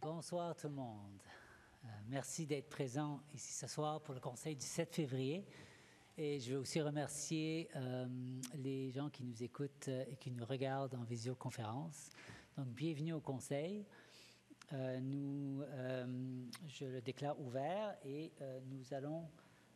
Bonsoir tout le monde. Merci d'être présent ici ce soir pour le conseil du 7 février. Et je veux aussi remercier les gens qui nous écoutent et qui nous regardent en visioconférence. Donc, bienvenue au conseil. Je le déclare ouvert et nous allons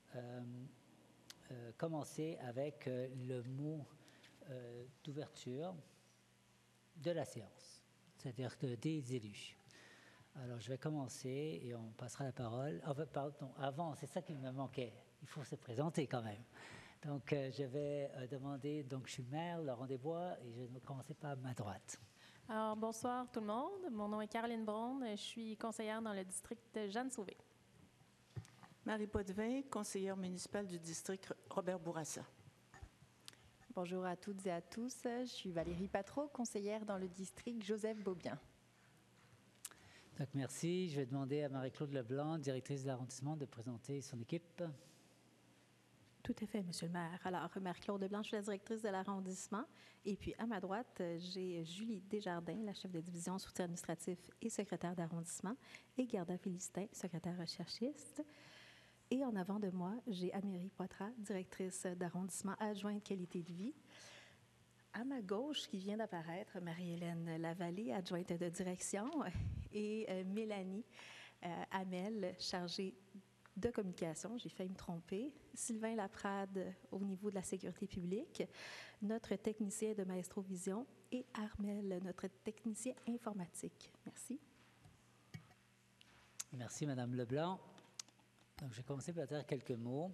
commencer avec le mot d'ouverture de la séance, c'est-à-dire des élus. Alors, je vais commencer et on passera la parole. Pardon, avant, c'est ça qui me manquait. Il faut se présenter quand même. Donc, je vais demander, donc je suis le maire, Laurent Desbois, et je vais commencer par ma droite. Alors, bonsoir tout le monde. Mon nom est Caroline Braun. Je suis conseillère dans le district de Jeanne-Sauvé. Marie Potvin, conseillère municipale du district Robert Bourassa. Bonjour à toutes et à tous. Je suis Valérie Patreau, conseillère dans le district Joseph-Beaubien. Donc, merci. Je vais demander à Marie-Claude Leblanc, directrice de l'arrondissement, de présenter son équipe. Tout à fait, Monsieur le maire. Alors, Marie-Claude Leblanc, je suis la directrice de l'arrondissement. Et puis, à ma droite, j'ai Julie Desjardins, la chef de division soutien administratif et secrétaire d'arrondissement, et Gerda Félistin, secrétaire recherchiste. Et en avant de moi, j'ai Anne-Marie Poitras, directrice d'arrondissement adjointe qualité de vie. À ma gauche, qui vient d'apparaître, Marie-Hélène Lavallée, adjointe de direction, et Mélanie Hamel, chargée de communication, j'ai failli me tromper, Sylvain Laprade au niveau de la sécurité publique, notre technicien de Maestro Vision et Armel, notre technicien informatique. Merci. Merci, Madame Leblanc. Donc, je vais commencer par dire quelques mots.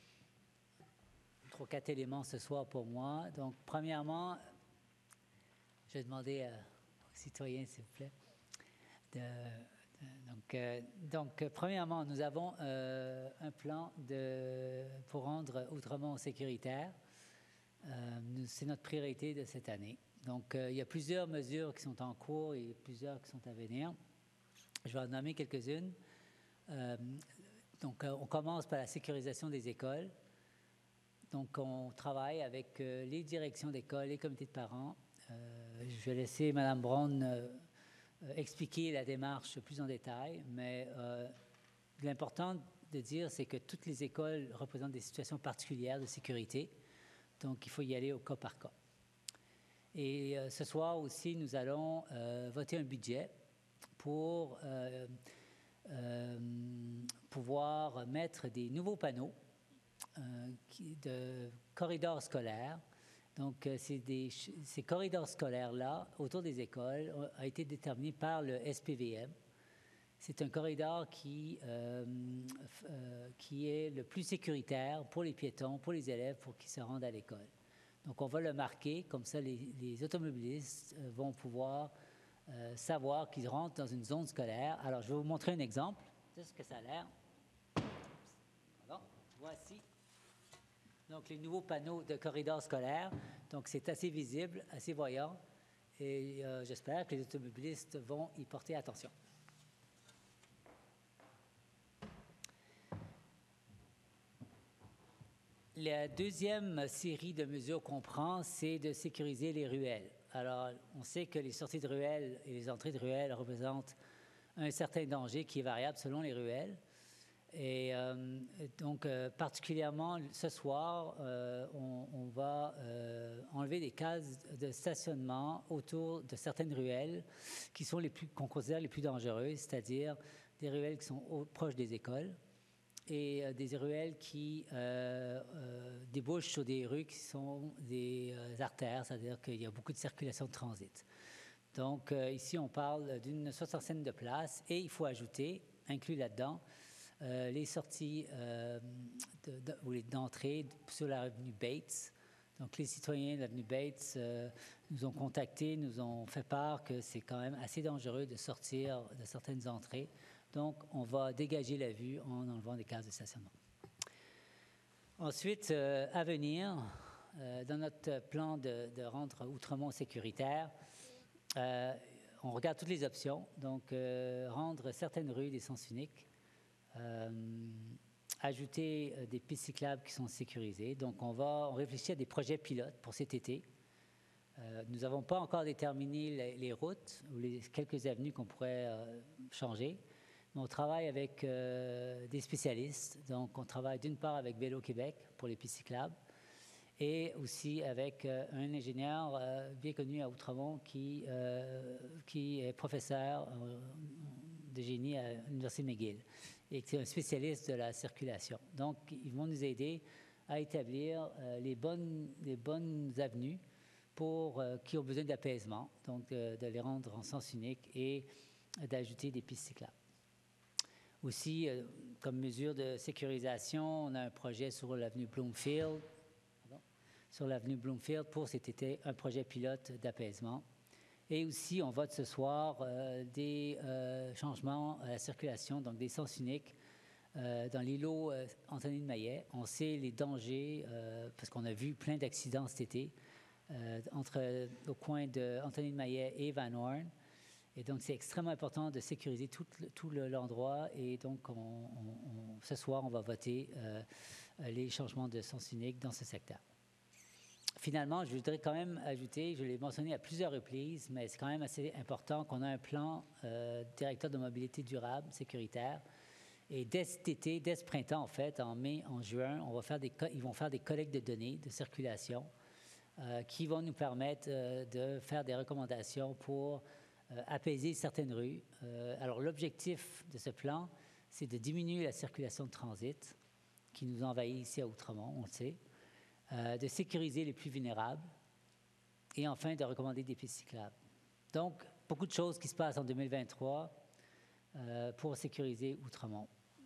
3-4 éléments ce soir pour moi. Donc, premièrement, je vais demander aux citoyens, s'il vous plaît, Donc, premièrement, nous avons un plan pour rendre Outremont sécuritaire. C'est notre priorité de cette année. Donc, il y a plusieurs mesures qui sont en cours et plusieurs qui sont à venir. Je vais en nommer quelques-unes. Donc, on commence par la sécurisation des écoles. Donc, on travaille avec les directions d'école, les comités de parents. Je vais laisser Mme Braun expliquer la démarche plus en détail, mais l'important de dire, c'est que toutes les écoles représentent des situations particulières de sécurité. Donc, il faut y aller au cas par cas. Et ce soir aussi, nous allons voter un budget pour pouvoir mettre des nouveaux panneaux de corridors scolaires. Donc, ces corridors scolaires-là, autour des écoles, ont été déterminés par le SPVM. C'est un corridor qui est le plus sécuritaire pour les piétons, pour les élèves, pour qu'ils se rendent à l'école. Donc, on va le marquer, comme ça les automobilistes vont pouvoir savoir qu'ils rentrent dans une zone scolaire. Alors, je vais vous montrer un exemple de ce que ça a l'air. Pardon. Voici. Donc, les nouveaux panneaux de corridors scolaires. Donc, c'est assez visible, assez voyant. Et j'espère que les automobilistes vont y porter attention. La deuxième série de mesures qu'on prend, c'est de sécuriser les ruelles. Alors, on sait que les sorties de ruelles et les entrées de ruelles représentent un certain danger qui est variable selon les ruelles. Et donc, particulièrement ce soir, on va enlever des cases de stationnement autour de certaines ruelles qu'on considère les plus dangereuses, c'est-à-dire des ruelles qui sont proches des écoles et des ruelles qui débouchent sur des rues qui sont des artères, c'est-à-dire qu'il y a beaucoup de circulation de transit. Donc, ici, on parle d'une soixantaine de places et il faut ajouter, inclus là-dedans, les sorties d'entrée sur l'avenue Bates. Donc, les citoyens de l'avenue Bates nous ont contactés, nous ont fait part que c'est quand même assez dangereux de sortir de certaines entrées. Donc, on va dégager la vue en enlevant des cases de stationnement. Ensuite, à venir, dans notre plan de rendre Outremont sécuritaire, on regarde toutes les options. Donc, rendre certaines rues des sens uniques, ajouter des pistes cyclables qui sont sécurisées. Donc, on réfléchit à des projets pilotes pour cet été. Nous n'avons pas encore déterminé les routes ou les quelques avenues qu'on pourrait changer, mais on travaille avec des spécialistes. Donc, on travaille d'une part avec Vélo Québec pour les pistes cyclables et aussi avec un ingénieur bien connu à Outremont qui est professeur de génie à l'Université McGill et qui est un spécialiste de la circulation. Donc, ils vont nous aider à établir les bonnes avenues pour qui ont besoin d'apaisement, donc de les rendre en sens unique et d'ajouter des pistes cyclables. Aussi, comme mesure de sécurisation, on a un projet sur l'avenue Bloomfield, pour cet été, un projet pilote d'apaisement. Et aussi, on vote ce soir des changements à la circulation, donc des sens uniques dans l'îlot Anthony de Maillet. On sait les dangers, parce qu'on a vu plein d'accidents cet été, au coin de Anthony de Maillet et Van Horn. Et donc, c'est extrêmement important de sécuriser tout l'endroit. Et donc, ce soir, on va voter les changements de sens unique dans ce secteur. Finalement, je voudrais quand même ajouter, je l'ai mentionné à plusieurs reprises, mais c'est quand même assez important qu'on a un plan directeur de mobilité durable, sécuritaire. Et dès cet été, dès ce printemps, en fait, en mai, en juin, ils vont faire des collectes de données de circulation qui vont nous permettre de faire des recommandations pour apaiser certaines rues. Alors, l'objectif de ce plan, c'est de diminuer la circulation de transit qui nous envahit ici à Outremont, on le sait, de sécuriser les plus vulnérables et enfin de recommander des pistes cyclables. Donc, beaucoup de choses qui se passent en 2023 pour sécuriser Outremont.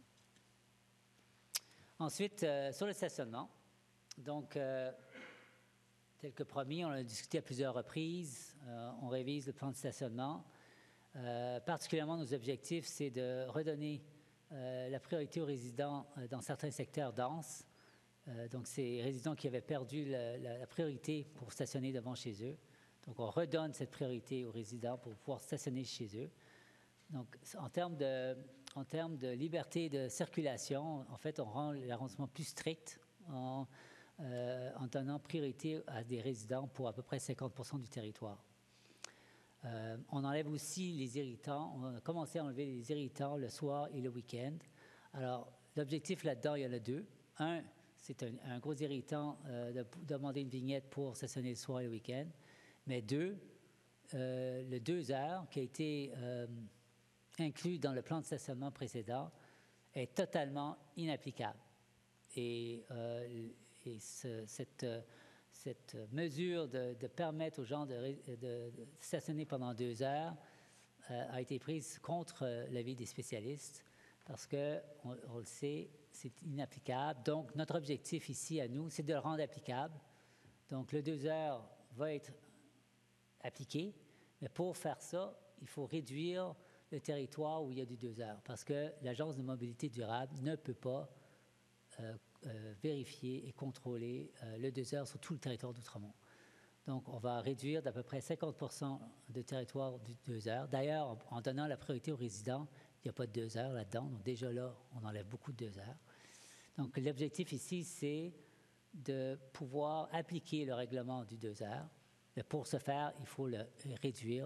Ensuite, sur le stationnement, donc, tel que promis, on a discuté à plusieurs reprises, on révise le plan de stationnement. Particulièrement, nos objectifs, c'est de redonner la priorité aux résidents dans certains secteurs denses. Donc, ces résidents qui avaient perdu la priorité pour stationner devant chez eux. Donc, on redonne cette priorité aux résidents pour pouvoir stationner chez eux. Donc, en termes de liberté de circulation, en fait, on rend l'arrondissement plus strict en donnant priorité à des résidents pour à peu près 50% du territoire. On enlève aussi les irritants. On a commencé à enlever les irritants le soir et le week-end. Alors, l'objectif là-dedans, il y en a deux. Un, c'est un gros irritant de demander une vignette pour stationner le soir et le week-end. Mais deux, le 2 heures qui a été inclus dans le plan de stationnement précédent est totalement inapplicable. Et cette mesure de permettre aux gens de stationner pendant 2 heures a été prise contre l'avis des spécialistes parce qu'on le sait, c'est inapplicable. Donc, notre objectif ici à nous, c'est de le rendre applicable. Donc, le 2 heures va être appliqué, mais pour faire ça, il faut réduire le territoire où il y a du 2 heures parce que l'Agence de mobilité durable ne peut pas vérifier et contrôler le 2 heures sur tout le territoire d'Outremont. Donc, on va réduire d'à peu près 50% de territoire du 2 heures. D'ailleurs, en donnant la priorité aux résidents, il n'y a pas de 2 heures là-dedans. Donc, déjà là, on enlève beaucoup de 2 heures. Donc, l'objectif ici, c'est de pouvoir appliquer le règlement du 2 heures. Mais pour ce faire, il faut réduire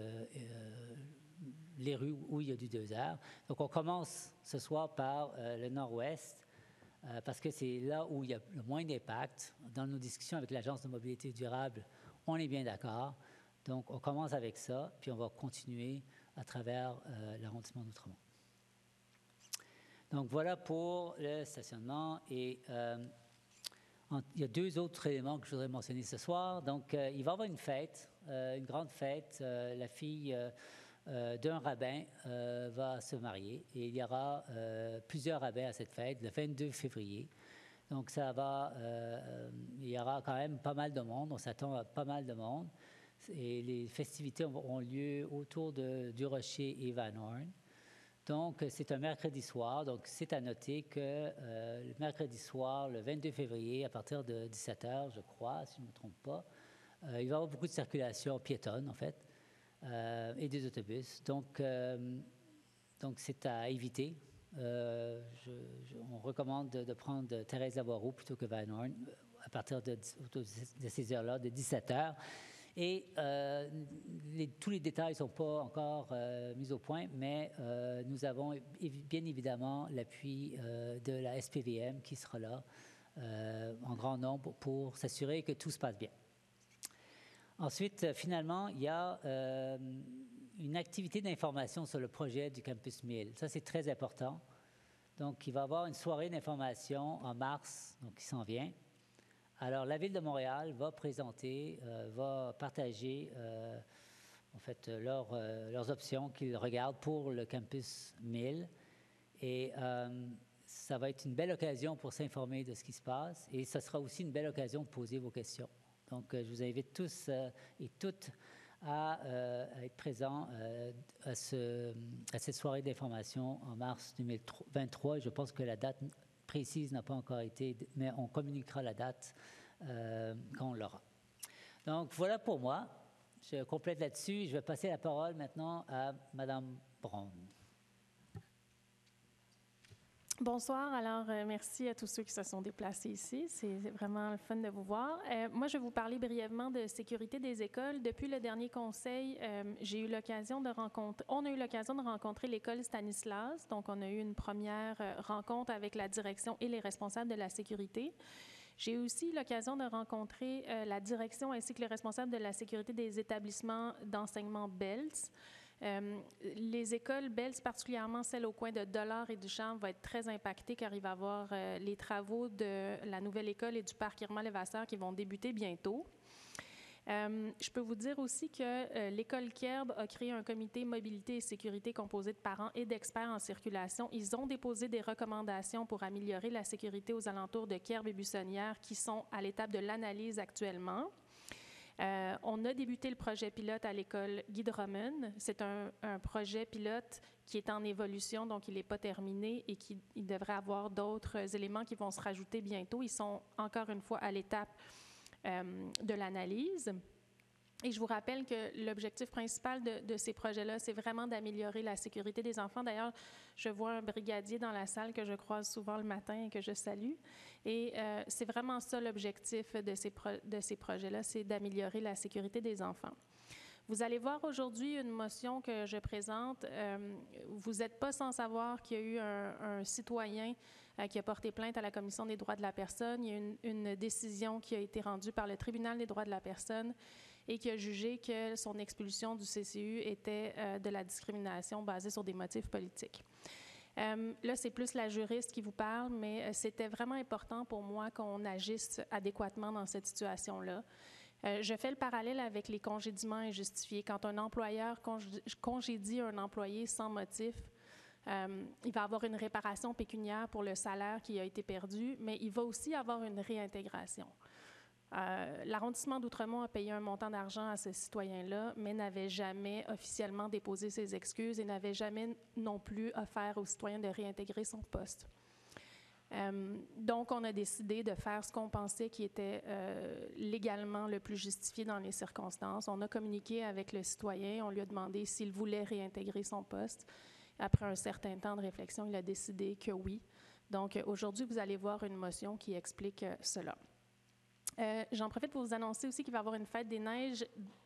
les rues où il y a du 2 heures. Donc, on commence ce soir par le nord-ouest, parce que c'est là où il y a le moins d'impact. Dans nos discussions avec l'Agence de mobilité durable, on est bien d'accord. Donc, on commence avec ça, puis on va continuer à travers l'arrondissement d'Outremont. Donc, voilà pour le stationnement. Et il y a 2 autres éléments que je voudrais mentionner ce soir. Donc, il va y avoir une fête, une grande fête. La fille d'un rabbin va se marier et il y aura plusieurs rabbins à cette fête, le 22 février. Donc, il y aura quand même pas mal de monde. On s'attend à pas mal de monde. Et les festivités auront lieu autour du Rocher et Van Horn. Donc, c'est un mercredi soir. Donc, c'est à noter que le mercredi soir, le 22 février, à partir de 17h, je crois, si je ne me trompe pas, il va y avoir beaucoup de circulation piétonne, en fait, et des autobus. Donc c'est à éviter. On recommande de prendre Thérèse Lavoie plutôt que Van Horn à partir de ces heures-là, de 17h. Et tous les détails ne sont pas encore mis au point, mais nous avons bien évidemment l'appui de la SPVM qui sera là en grand nombre pour s'assurer que tout se passe bien. Ensuite, finalement, il y a une activité d'information sur le projet du Campus 1000. Ça, c'est très important. Donc, il va y avoir une soirée d'information en mars, donc qui s'en vient. Alors, la Ville de Montréal va présenter, va partager en fait leurs options qu'ils regardent pour le Campus 1000. Et ça va être une belle occasion pour s'informer de ce qui se passe. Et ce sera aussi une belle occasion de poser vos questions. Donc, je vous invite tous et toutes à être présents à cette soirée d'information en mars 2023. Je pense que la date précise n'a pas encore été, mais on communiquera la date quand on l'aura. Donc, voilà pour moi. Je complète là-dessus. Je vais passer la parole maintenant à Mme Braun. Bonsoir. Alors, merci à tous ceux qui se sont déplacés ici. C'est vraiment le fun de vous voir. Moi, je vais vous parler brièvement de sécurité des écoles. Depuis le dernier conseil, on a eu l'occasion de rencontrer l'école Stanislas. Donc, on a eu une première rencontre avec la direction et les responsables de la sécurité. J'ai aussi eu l'occasion de rencontrer la direction ainsi que les responsables de la sécurité des établissements d'enseignement BELS. Les écoles BELS, particulièrement celles au coin de Dollard et Duchamp, vont être très impactées car il va y avoir les travaux de la nouvelle école et du parc Irma-Levasseur qui vont débuter bientôt. Je peux vous dire aussi que l'école Kerb a créé un comité mobilité et sécurité composé de parents et d'experts en circulation. Ils ont déposé des recommandations pour améliorer la sécurité aux alentours de Kerb et Buissonnière qui sont à l'étape de l'analyse actuellement. On a débuté le projet pilote à l'école Guy Drummond. C'est un projet pilote qui est en évolution, donc il n'est pas terminé et il devrait avoir d'autres éléments qui vont se rajouter bientôt. Ils sont encore une fois à l'étape de l'analyse. Et je vous rappelle que l'objectif principal de ces projets-là, c'est vraiment d'améliorer la sécurité des enfants. D'ailleurs, je vois un brigadier dans la salle que je croise souvent le matin et que je salue. Et c'est vraiment ça l'objectif de ces projets-là, c'est d'améliorer la sécurité des enfants. Vous allez voir aujourd'hui une motion que je présente. Vous n'êtes pas sans savoir qu'il y a eu un citoyen qui a porté plainte à la Commission des droits de la personne. Il y a une décision qui a été rendue par le Tribunal des droits de la personne et qui a jugé que son expulsion du CCU était de la discrimination basée sur des motifs politiques. Là, c'est plus la juriste qui vous parle, mais c'était vraiment important pour moi qu'on agisse adéquatement dans cette situation-là. Je fais le parallèle avec les congédiements injustifiés. Quand un employeur congédie un employé sans motif, il va avoir une réparation pécuniaire pour le salaire qui a été perdu, mais il va aussi avoir une réintégration. L'arrondissement d'Outremont a payé un montant d'argent à ce citoyen-là, mais n'avait jamais officiellement déposé ses excuses et n'avait jamais non plus offert au citoyen de réintégrer son poste. Donc, on a décidé de faire ce qu'on pensait qui était légalement le plus justifié dans les circonstances. On a communiqué avec le citoyen, on lui a demandé s'il voulait réintégrer son poste. Après un certain temps de réflexion, il a décidé que oui. Donc, aujourd'hui, vous allez voir une motion qui explique cela. J'en profite pour vous annoncer aussi qu'il va y avoir une fête des neiges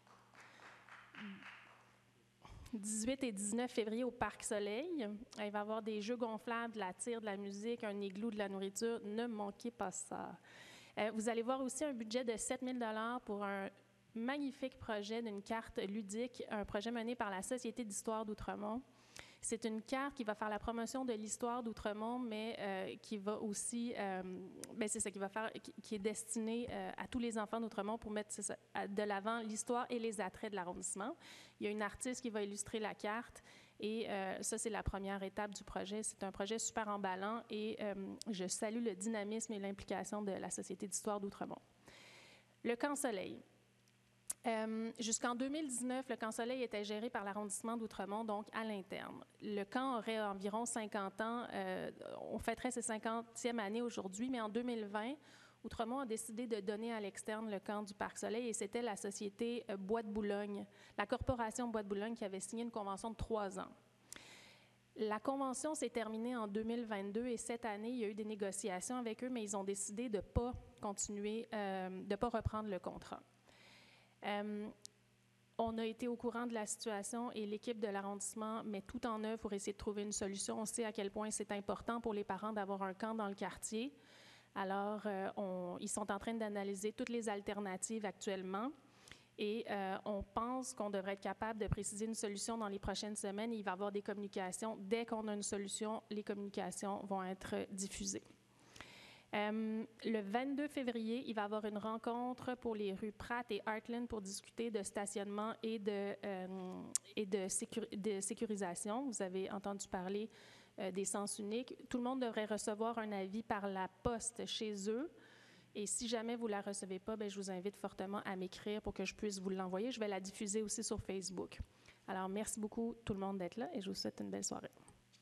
18 et 19 février au Parc Soleil. Il va y avoir des jeux gonflables, de la tire, de la musique, un igloo, de la nourriture. Ne manquez pas ça. Vous allez voir aussi un budget de 7 000 $ pour un magnifique projet d'une carte ludique, un projet mené par la Société d'histoire d'Outremont. C'est une carte qui va faire la promotion de l'histoire d'Outremont, mais qui va aussi, c'est ça, qui est destinée à tous les enfants d'Outremont pour mettre de l'avant l'histoire et les attraits de l'arrondissement. Il y a une artiste qui va illustrer la carte et ça, c'est la première étape du projet. C'est un projet super emballant et je salue le dynamisme et l'implication de la Société d'histoire d'Outremont. Le Camp Soleil. Jusqu'en 2019, le Camp Soleil était géré par l'arrondissement d'Outremont, donc à l'interne. Le camp aurait environ 50 ans. On fêterait ses 50e année aujourd'hui, mais en 2020, Outremont a décidé de donner à l'externe le camp du Parc Soleil et c'était la société Bois de Boulogne, la corporation Bois de Boulogne qui avait signé une convention de 3 ans. La convention s'est terminée en 2022 et cette année, il y a eu des négociations avec eux, mais ils ont décidé de ne pas continuer, de ne pas reprendre le contrat. On a été au courant de la situation et l'équipe de l'arrondissement met tout en œuvre pour essayer de trouver une solution. On sait à quel point c'est important pour les parents d'avoir un camp dans le quartier. Alors, ils sont en train d'analyser toutes les alternatives actuellement et on pense qu'on devrait être capable de préciser une solution dans les prochaines semaines. Il va y avoir des communications. Dès qu'on a une solution, les communications vont être diffusées. Le 22 février, il va y avoir une rencontre pour les rues Pratt et Heartland pour discuter de stationnement et de sécurisation. Vous avez entendu parler des sens uniques. Tout le monde devrait recevoir un avis par la poste chez eux. Et si jamais vous ne la recevez pas, bien, je vous invite fortement à m'écrire pour que je puisse vous l'envoyer. Je vais la diffuser aussi sur Facebook. Alors, merci beaucoup tout le monde d'être là et je vous souhaite une belle soirée.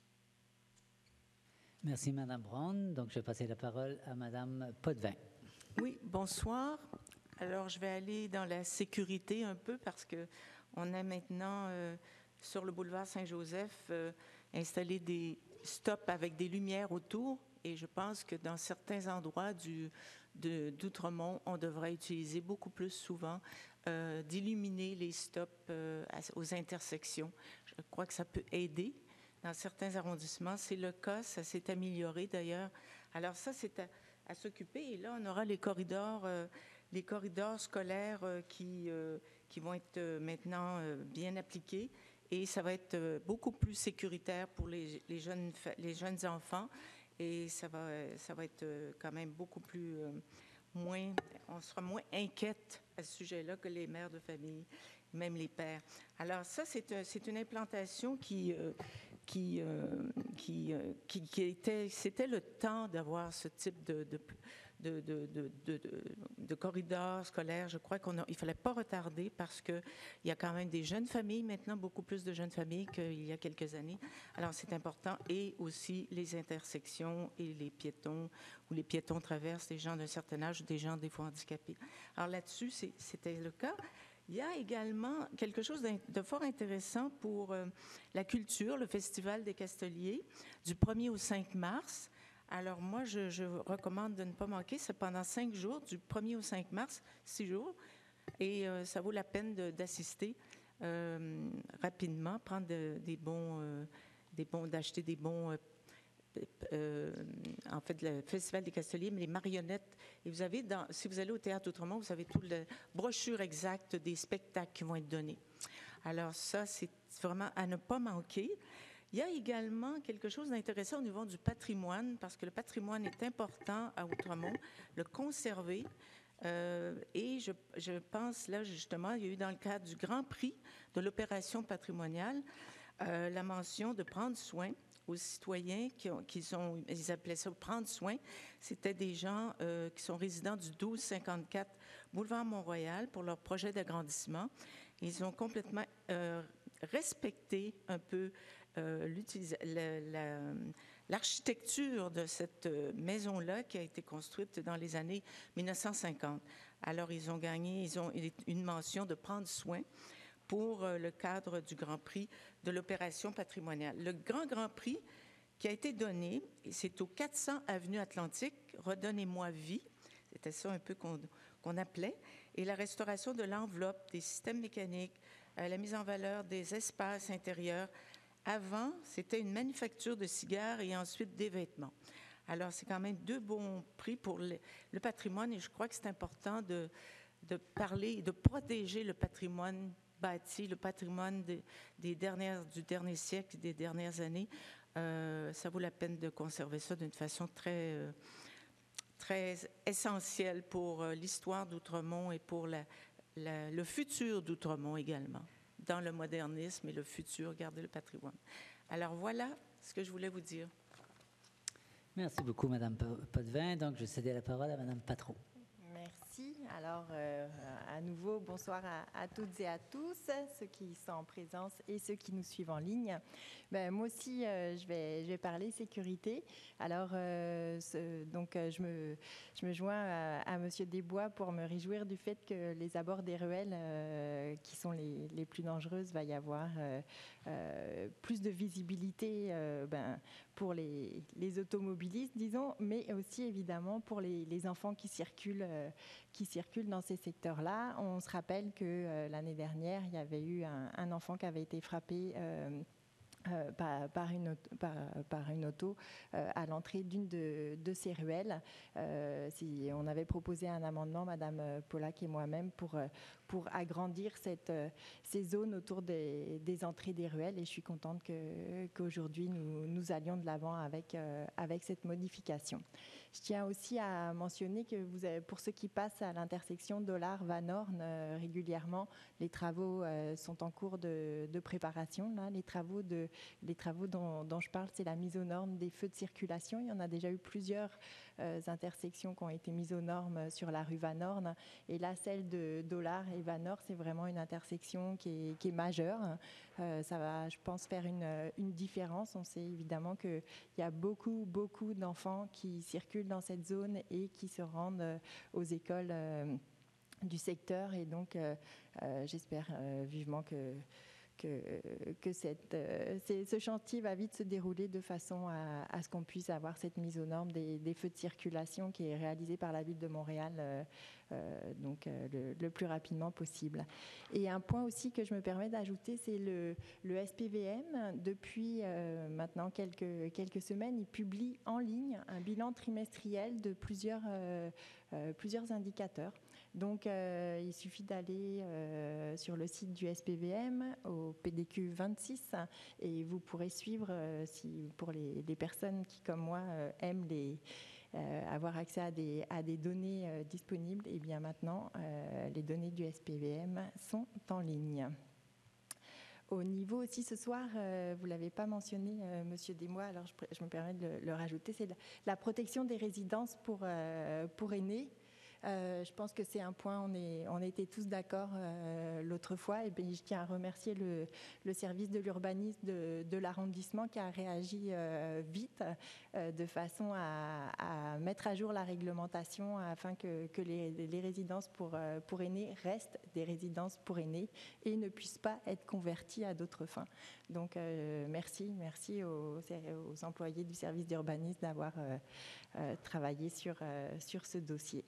Merci, Mme Brown. Donc, je vais passer la parole à Mme Potvin. Oui, bonsoir. Alors, je vais aller dans la sécurité un peu parce qu'on a maintenant, sur le boulevard Saint-Joseph, installé stops avec des lumières autour. Et je pense que dans certains endroits d'Outremont, on devrait utiliser beaucoup plus souvent d'illuminer les stops aux intersections. Je crois que ça peut aider. Dans certains arrondissements, c'est le cas. Ça s'est amélioré d'ailleurs. Alors ça, c'est à s'occuper. Et là, on aura les corridors scolaires qui vont être maintenant bien appliqués. Et ça va être beaucoup plus sécuritaire pour les jeunes enfants. Et ça va être quand même beaucoup plus on sera moins inquiète à ce sujet-là que les mères de famille, même les pères. Alors ça, c'est une implantation c'était le temps d'avoir ce type de corridor scolaire. Je crois qu'il fallait pas retarder parce que il y a quand même des jeunes familles maintenant, beaucoup plus de jeunes familles qu'il y a quelques années. Alors c'est important, et aussi les intersections et les piétons, où les piétons traversent des gens d'un certain âge ou des gens des fois handicapés. Alors là-dessus, c'était le cas. Il y a également quelque chose de fort intéressant pour la culture, le Festival des Casteliers, du 1er au 5 mars. Alors moi, je recommande de ne pas manquer. C'est pendant 5 jours, du 1er au 5 mars, 6 jours. Et ça vaut la peine d'assister rapidement, prendre d'acheter des bons... en fait, le Festival des Casteliers, mais les marionnettes. Et vous avez, si vous allez au Théâtre Outremont, vous avez toute la brochure exacte des spectacles qui vont être donnés. Alors ça, c'est vraiment à ne pas manquer. Il y a également quelque chose d'intéressant au niveau du patrimoine, parce que le patrimoine est important à Outremont, le conserver. Et je pense, là, justement, il y a eu dans le cadre du Grand Prix de l'opération patrimoniale, la mention de prendre soin aux citoyens ils appelaient ça prendre soin. C'était des gens qui sont résidents du 1254 boulevard Mont-Royal pour leur projet d'agrandissement. Ils ont complètement respecté un peu l'architecture de cette maison-là qui a été construite dans les années 1950. Alors, ils ont une mention de prendre soin pour le cadre du Grand Prix de l'opération patrimoniale. Le Grand Prix qui a été donné, c'est au 400 Avenue Atlantique, Redonnez-moi vie, c'était ça un peu qu'on appelait, et la restauration de l'enveloppe, des systèmes mécaniques, la mise en valeur des espaces intérieurs. Avant, c'était une manufacture de cigares et ensuite des vêtements. Alors, c'est quand même 2 bons prix pour le patrimoine, et je crois que c'est important de parler et de protéger le patrimoine bâti, le patrimoine du dernier siècle, des dernières années. Ça vaut la peine de conserver ça d'une façon très, très essentielle pour l'histoire d'Outremont et pour le futur d'Outremont également. Dans le modernisme et le futur, garder le patrimoine. Alors voilà ce que je voulais vous dire. Merci beaucoup, Mme Potvin. Donc, je vais céder la parole à Mme Patro. Merci. Alors, à nouveau, bonsoir à toutes et à tous, ceux qui sont en présence et ceux qui nous suivent en ligne. Moi aussi, je vais parler sécurité. Alors, je me joins à M. Desbois pour me réjouir du fait que les abords des ruelles, qui sont les plus dangereuses, va y avoir plus de visibilité pour les automobilistes, disons, mais aussi évidemment pour les enfants qui circulent dans ces secteurs-là. On se rappelle que l'année dernière, il y avait eu un enfant qui avait été frappé par une auto à l'entrée d'une de ces ruelles. On avait proposé un amendement, Madame Pollack et moi-même, pour agrandir ces zones autour des entrées des ruelles, et je suis contente qu'aujourd'hui nous allions de l'avant avec cette modification. Je tiens aussi à mentionner que pour ceux qui passent à l'intersection Dollard-Van-Horn régulièrement, les travaux sont en cours de préparation. Là, les travaux dont je parle, c'est la mise aux normes des feux de circulation. Il y en a déjà eu plusieurs intersections qui ont été mises aux normes sur la rue Van-Horn. Et là, celle de Dollard et Van-Horn, c'est vraiment une intersection qui est majeure. Ça va, je pense, faire une différence. On sait évidemment qu'il y a beaucoup d'enfants qui circulent dans cette zone et qui se rendent aux écoles du secteur. Et donc, j'espère vivement que ce chantier va vite se dérouler de façon à ce qu'on puisse avoir cette mise aux normes des feux de circulation qui est réalisée par la Ville de Montréal le plus rapidement possible. Et un point aussi que je me permets d'ajouter, c'est le SPVM. Depuis maintenant quelques semaines, il publie en ligne un bilan trimestriel de plusieurs indicateurs. Donc, il suffit d'aller sur le site du SPVM, au PDQ 26, et vous pourrez suivre, pour les personnes qui, comme moi, aiment avoir accès à des données disponibles, et bien maintenant, les données du SPVM sont en ligne. Au niveau aussi ce soir, vous ne l'avez pas mentionné, Monsieur Desmois, alors je me permets de le rajouter, c'est la protection des résidences pour aînés. Je pense que c'est un point, on était tous d'accord l'autre fois, et bien, je tiens à remercier le service de l'urbanisme de l'arrondissement qui a réagi vite de façon à mettre à jour la réglementation afin que les résidences pour aînés restent des résidences pour aînés et ne puissent pas être converties à d'autres fins. Donc merci aux employés du service d'urbanisme d'avoir travaillé sur ce dossier.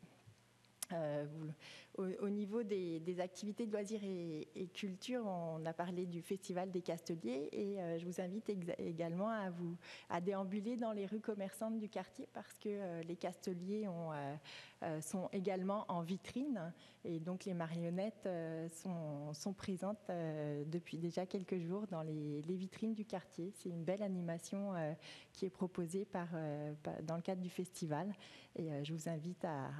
Au niveau des activités de loisirs et culture, on a parlé du Festival des Casteliers, et je vous invite également à déambuler dans les rues commerçantes du quartier, parce que les Casteliers sont également en vitrine, et donc les marionnettes sont présentes depuis déjà quelques jours dans les vitrines du quartier. C'est une belle animation qui est proposée dans le cadre du festival, et je vous invite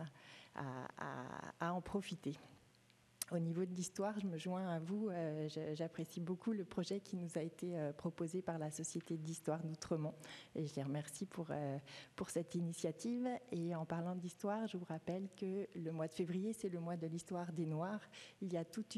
à en profiter. Au niveau de l'histoire, je me joins à vous. J'apprécie beaucoup le projet qui nous a été proposé par la Société d'histoire d'Outremont, et je les remercie pour cette initiative. Et en parlant d'histoire, je vous rappelle que le mois de février, c'est le mois de l'histoire des Noirs. Il y a toute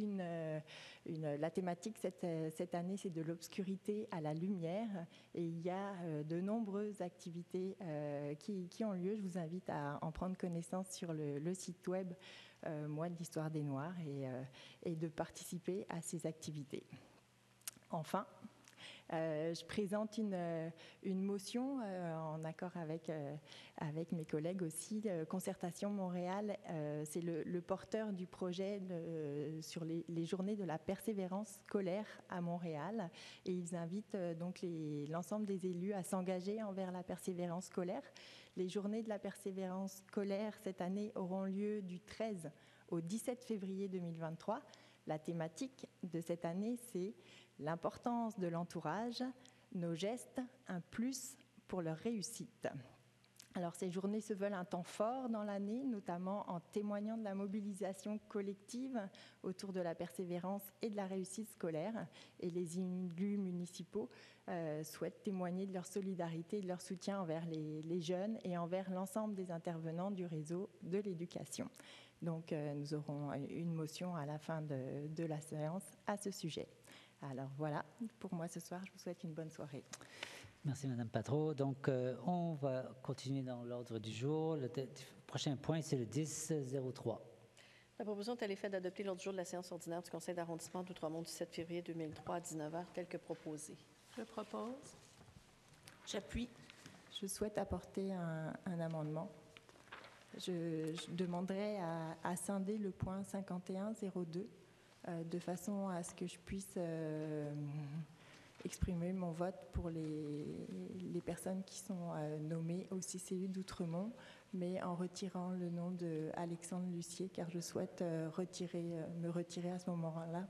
la thématique cette année, c'est de l'obscurité à la lumière, et il y a de nombreuses activités qui ont lieu. Je vous invite à en prendre connaissance sur le site web Mois de l'histoire des Noirs, et de participer à ces activités. Enfin, je présente une motion en accord avec mes collègues aussi. Concertation Montréal, c'est le porteur du projet sur les journées de la persévérance scolaire à Montréal, et ils invitent donc l'ensemble des élus à s'engager envers la persévérance scolaire. Les journées de la persévérance scolaire cette année auront lieu du 13 au 17 février 2023. La thématique de cette année, c'est l'importance de l'entourage, nos gestes, un plus pour leur réussite. Alors, ces journées se veulent un temps fort dans l'année, notamment en témoignant de la mobilisation collective autour de la persévérance et de la réussite scolaire. Et les élus municipaux souhaitent témoigner de leur solidarité et de leur soutien envers les jeunes et envers l'ensemble des intervenants du réseau de l'éducation. Donc, nous aurons une motion à la fin de la séance à ce sujet. Alors voilà, pour moi ce soir, je vous souhaite une bonne soirée. Merci, Madame Patro. Donc, on va continuer dans l'ordre du jour. Le prochain point, c'est le 10-03. La proposition est à l'effet d'adopter l'ordre du jour de la séance ordinaire du Conseil d'arrondissement d'Outremont du 7 février 2003 à 19h, tel que proposé. Je propose. J'appuie. je souhaite apporter un amendement. Je demanderais à scinder le point 5102 de façon à ce que je puisse exprimer mon vote pour les personnes qui sont nommées au CCU d'Outremont, mais en retirant le nom de Alexandre Lucier, car je souhaite me retirer à ce moment-là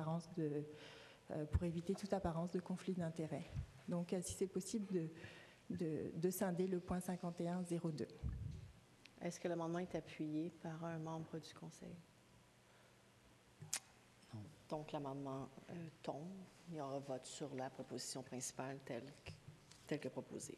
pour éviter toute apparence de conflit d'intérêts. Donc, si c'est possible de scinder le point 5102. Est-ce que l'amendement est appuyé par un membre du conseil? Non. Donc, l'amendement tombe. Il y aura vote sur la proposition principale telle que proposée.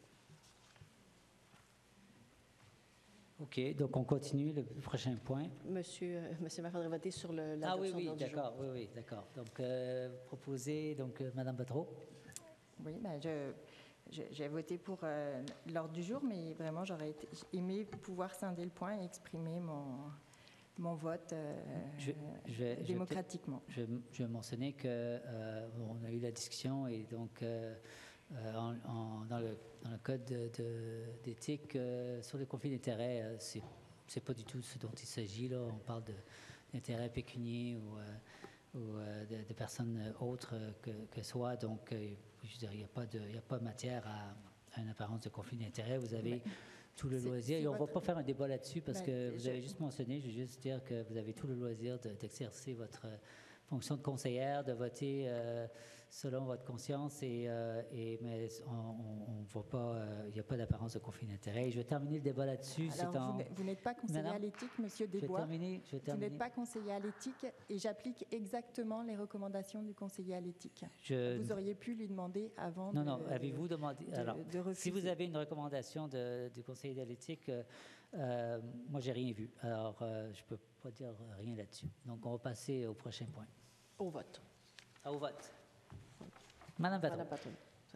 OK, donc on continue le prochain point. Monsieur Maire, il faudrait voter sur l'adoption de l'ordre du jour. D'accord, oui, d'accord. Donc, proposé, donc, Mme Batreau. Oui, ben j'ai voté pour l'ordre du jour, mais vraiment, j'aurais aimé pouvoir scinder le point et exprimer mon vote démocratiquement. Je vais mentionner qu'on a eu la discussion et donc dans le code d'éthique sur les conflits d'intérêts, c'est pas du tout ce dont il s'agit là. On parle d'intérêts pécuniaires ou de personnes autres que soi. Donc, je veux dire, il n'y a pas matière à une apparence de conflit d'intérêts. Vous avez tout le loisir. Et on ne va pas faire un débat là-dessus parce que vous avez juste mentionné, je veux juste dire que vous avez tout le loisir d'exercer votre fonction de conseillère, de voter selon votre conscience, mais on voit pas, il n'y a pas d'apparence de conflit d'intérêt. Je vais terminer le débat là-dessus. Alors, vous n'êtes pas conseiller à l'éthique, M. Desbois. Je vais terminer. Vous n'êtes pas conseiller à l'éthique et j'applique exactement les recommandations du conseiller à l'éthique. Vous auriez pu lui demander avant Non, avez-vous demandé... Alors, de si vous avez une recommandation du conseiller à l'éthique, moi, j'ai rien vu. Alors, je ne peux pas dire rien là-dessus. Donc, on va passer au prochain point. Au vote. Au vote. Madame Patron.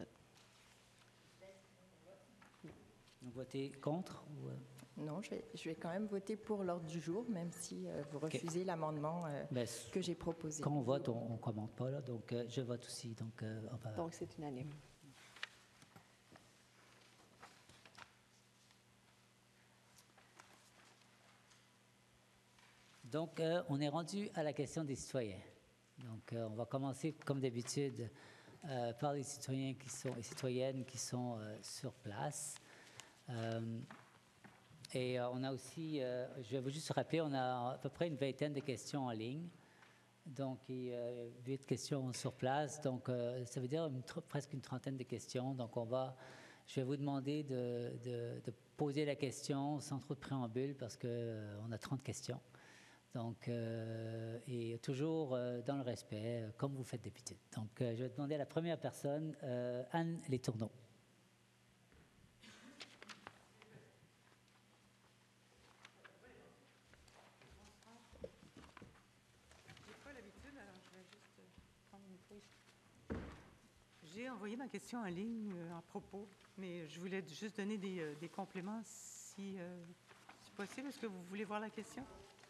Vous votez contre ou Non, je vais quand même voter pour l'ordre du jour, même si vous refusez l'amendement que j'ai proposé. Quand on vote, on ne commente pas, là, donc je vote aussi. Donc c'est unanime. Donc, on est rendu à la question des citoyens. Donc, on va commencer, comme d'habitude, par les citoyens et citoyennes qui sont sur place. Et on a aussi, je vais vous juste rappeler, on a à peu près une vingtaine de questions en ligne. Donc, 8 questions sur place. Donc, ça veut dire presque une trentaine de questions. Donc, je vais vous demander de poser la question sans trop de préambule parce qu'on a 30 questions. Donc, et toujours dans le respect, comme vous faites d'habitude. Donc, je vais demander à la première personne, Anne Letourneau. J'ai envoyé ma question en ligne à propos, mais je voulais juste donner des compléments si possible. Est-ce que vous voulez voir la question?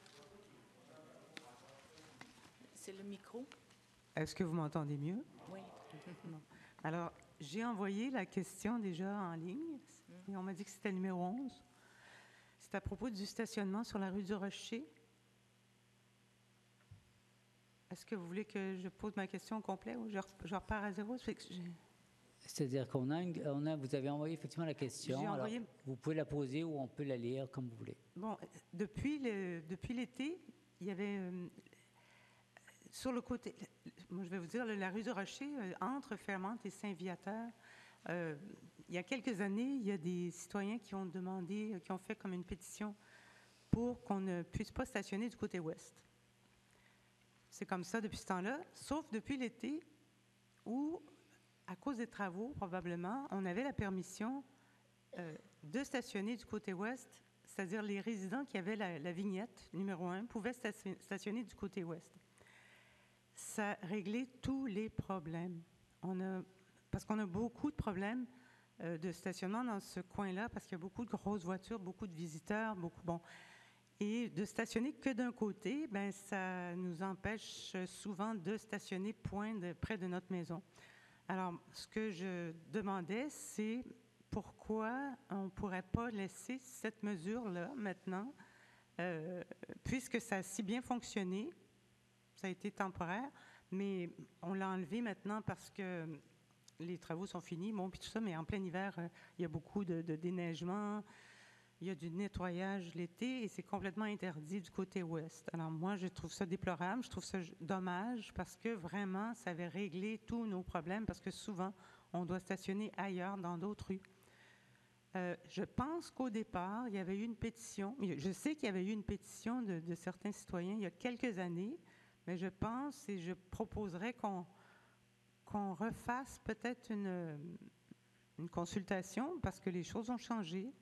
C'est le micro. Est-ce que vous m'entendez mieux? Oui. Non. Alors, j'ai envoyé la question déjà en ligne et on m'a dit que c'était le numéro 11. C'est à propos du stationnement sur la rue du Rocher. Est-ce que vous voulez que je pose ma question au complet ou je repars à zéro? C'est-à-dire vous avez envoyé effectivement la question. Alors, vous pouvez la poser ou on peut la lire comme vous voulez. Bon, depuis l'été, il y avait sur le côté, moi je vais vous dire, la rue du Rocher, entre Fairmont et Saint-Viateur, il y a quelques années, il y a des citoyens qui ont demandé, qui ont fait comme une pétition pour qu'on ne puisse pas stationner du côté ouest. C'est comme ça depuis ce temps-là, sauf depuis l'été où, à cause des travaux, probablement, on avait la permission de stationner du côté ouest, c'est-à-dire les résidents qui avaient la vignette numéro 1 pouvaient stationner du côté ouest. Ça réglait tous les problèmes. Parce qu'on a beaucoup de problèmes de stationnement dans ce coin-là, parce qu'il y a beaucoup de grosses voitures, beaucoup de visiteurs, Et de stationner que d'un côté, ça nous empêche souvent de stationner près de notre maison. Alors, ce que je demandais, c'est pourquoi on ne pourrait pas laisser cette mesure-là maintenant, puisque ça a si bien fonctionné, ça a été temporaire, mais on l'a enlevé maintenant parce que les travaux sont finis, bon, puis tout ça, mais en plein hiver, il y a beaucoup de déneigement, il y a du nettoyage l'été et c'est complètement interdit du côté ouest. Alors moi, je trouve ça déplorable, je trouve ça dommage parce que vraiment, ça avait réglé tous nos problèmes parce que souvent, on doit stationner ailleurs, dans d'autres rues. Je pense qu'au départ, il y avait eu une pétition, je sais qu'il y avait eu une pétition de certains citoyens il y a quelques années, mais je pense et je proposerais qu'on refasse peut-être une consultation parce que les choses ont changé.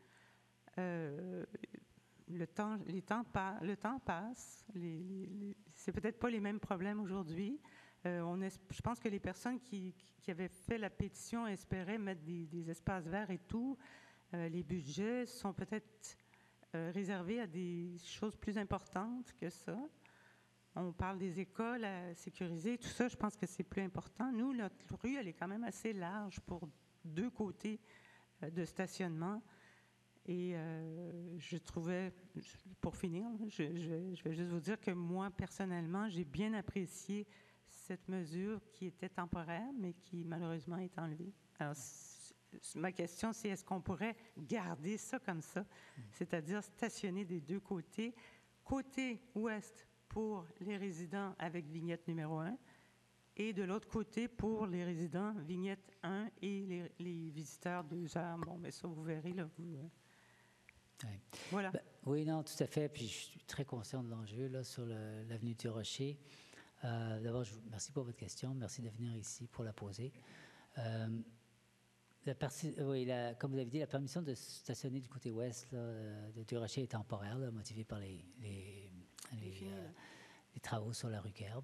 Le temps passe. C'est peut-être pas les mêmes problèmes aujourd'hui. Je pense que les personnes qui avaient fait la pétition espéraient mettre des espaces verts et tout. Les budgets sont peut-être réservés à des choses plus importantes que ça. On parle des écoles à sécuriser, tout ça, je pense que c'est plus important. Nous, notre rue, elle est quand même assez large pour 2 côtés de stationnement. Et je trouvais, pour finir, je vais juste vous dire que moi, personnellement, j'ai bien apprécié cette mesure qui était temporaire, mais qui malheureusement est enlevée. Alors, ma question, c'est est-ce qu'on pourrait garder ça comme ça, c'est-à-dire stationner des 2 côtés, côté ouest pour les résidents avec vignette numéro 1 et de l'autre côté pour les résidents vignette 1 et les visiteurs 2 heures. Bon, mais ça, vous verrez, là, Oui. Voilà. Oui, non, tout à fait. Puis je suis très conscient de l'enjeu là, sur l'avenue du Rocher. D'abord, merci pour votre question. Merci de venir ici pour la poser. Comme vous avez dit, la permission de stationner du côté ouest là, du Rocher est temporaire, là, motivée par les travaux sur la rue Kerb.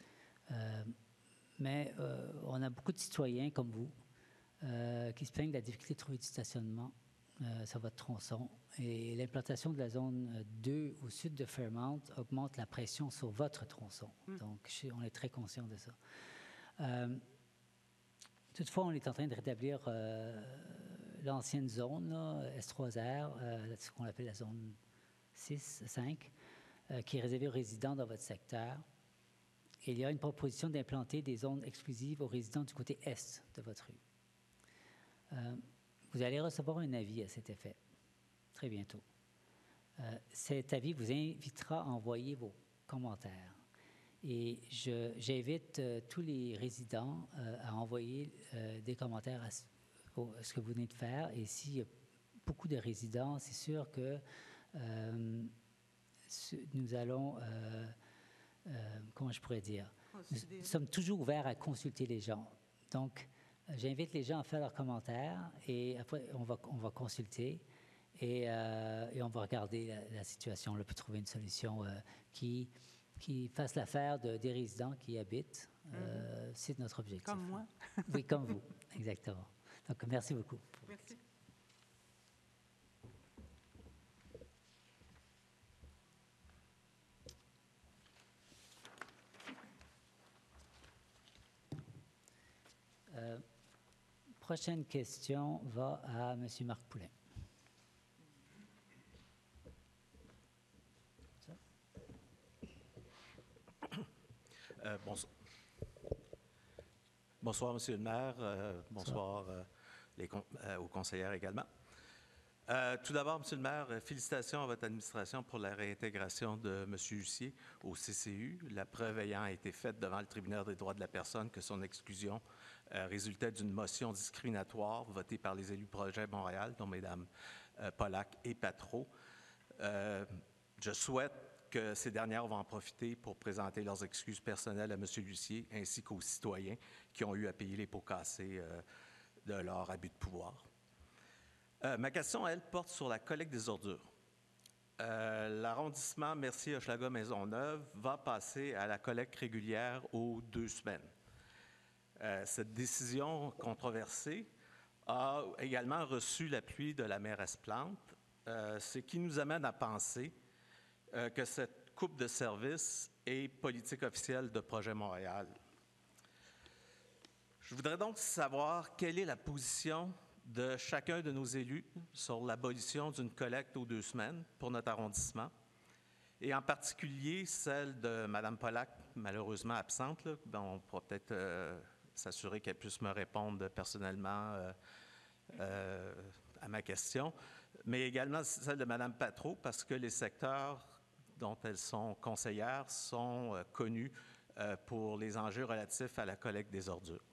Mais on a beaucoup de citoyens comme vous qui se plaignent de la difficulté de trouver du stationnement sur votre tronçon. Et l'implantation de la zone 2 au sud de Fairmount augmente la pression sur votre tronçon. Donc, on est très conscient de ça. Toutefois, on est en train de rétablir l'ancienne zone, là, S3R, ce qu'on appelle la zone 5, qui est réservée aux résidents dans votre secteur. Et il y a une proposition d'implanter des zones exclusives aux résidents du côté est de votre rue. Vous allez recevoir un avis à cet effet, très bientôt. Cet avis vous invitera à envoyer vos commentaires. Et j'invite tous les résidents à envoyer des commentaires à ce que vous venez de faire. Et s'il y a beaucoup de résidents, c'est sûr que nous allons, comment je pourrais dire, nous sommes toujours ouverts à consulter les gens. Donc, j'invite les gens à faire leurs commentaires et après, on va consulter et on va regarder la situation, là, pour trouver une solution qui fasse l'affaire des résidents qui y habitent. C'est notre objectif. Comme moi. Oui, comme vous, exactement. Donc, merci beaucoup. Merci. Prochaine question va à M. Marc Poulin. Bonsoir, Monsieur le maire. Bonsoir aux conseillères également. Tout d'abord, Monsieur le maire, félicitations à votre administration pour la réintégration de M. Hussier au CCU, la preuve ayant été faite devant le tribunal des droits de la personne que son exclusion résultait d'une motion discriminatoire votée par les élus Projet Montréal, dont Mesdames Pollack et Patreau. Je souhaite que ces dernières vont en profiter pour présenter leurs excuses personnelles à M. Hussier ainsi qu'aux citoyens qui ont eu à payer les pots cassés de leur abus de pouvoir. Ma question, elle, porte sur la collecte des ordures. L'arrondissement Mercier-Hochelaga-Maisonneuve va passer à la collecte régulière aux 2 semaines. Cette décision controversée a également reçu l'appui de la mairesse Plante, ce qui nous amène à penser que cette coupe de service est politique officielle de Projet Montréal. Je voudrais donc savoir quelle est la position de chacun de nos élus sur l'abolition d'une collecte aux 2 semaines pour notre arrondissement, et en particulier celle de Mme Pollack, malheureusement absente. Là. On pourra peut-être s'assurer qu'elle puisse me répondre personnellement à ma question, mais également celle de Mme Patro, parce que les secteurs dont elles sont conseillères sont connus pour les enjeux relatifs à la collecte des ordures.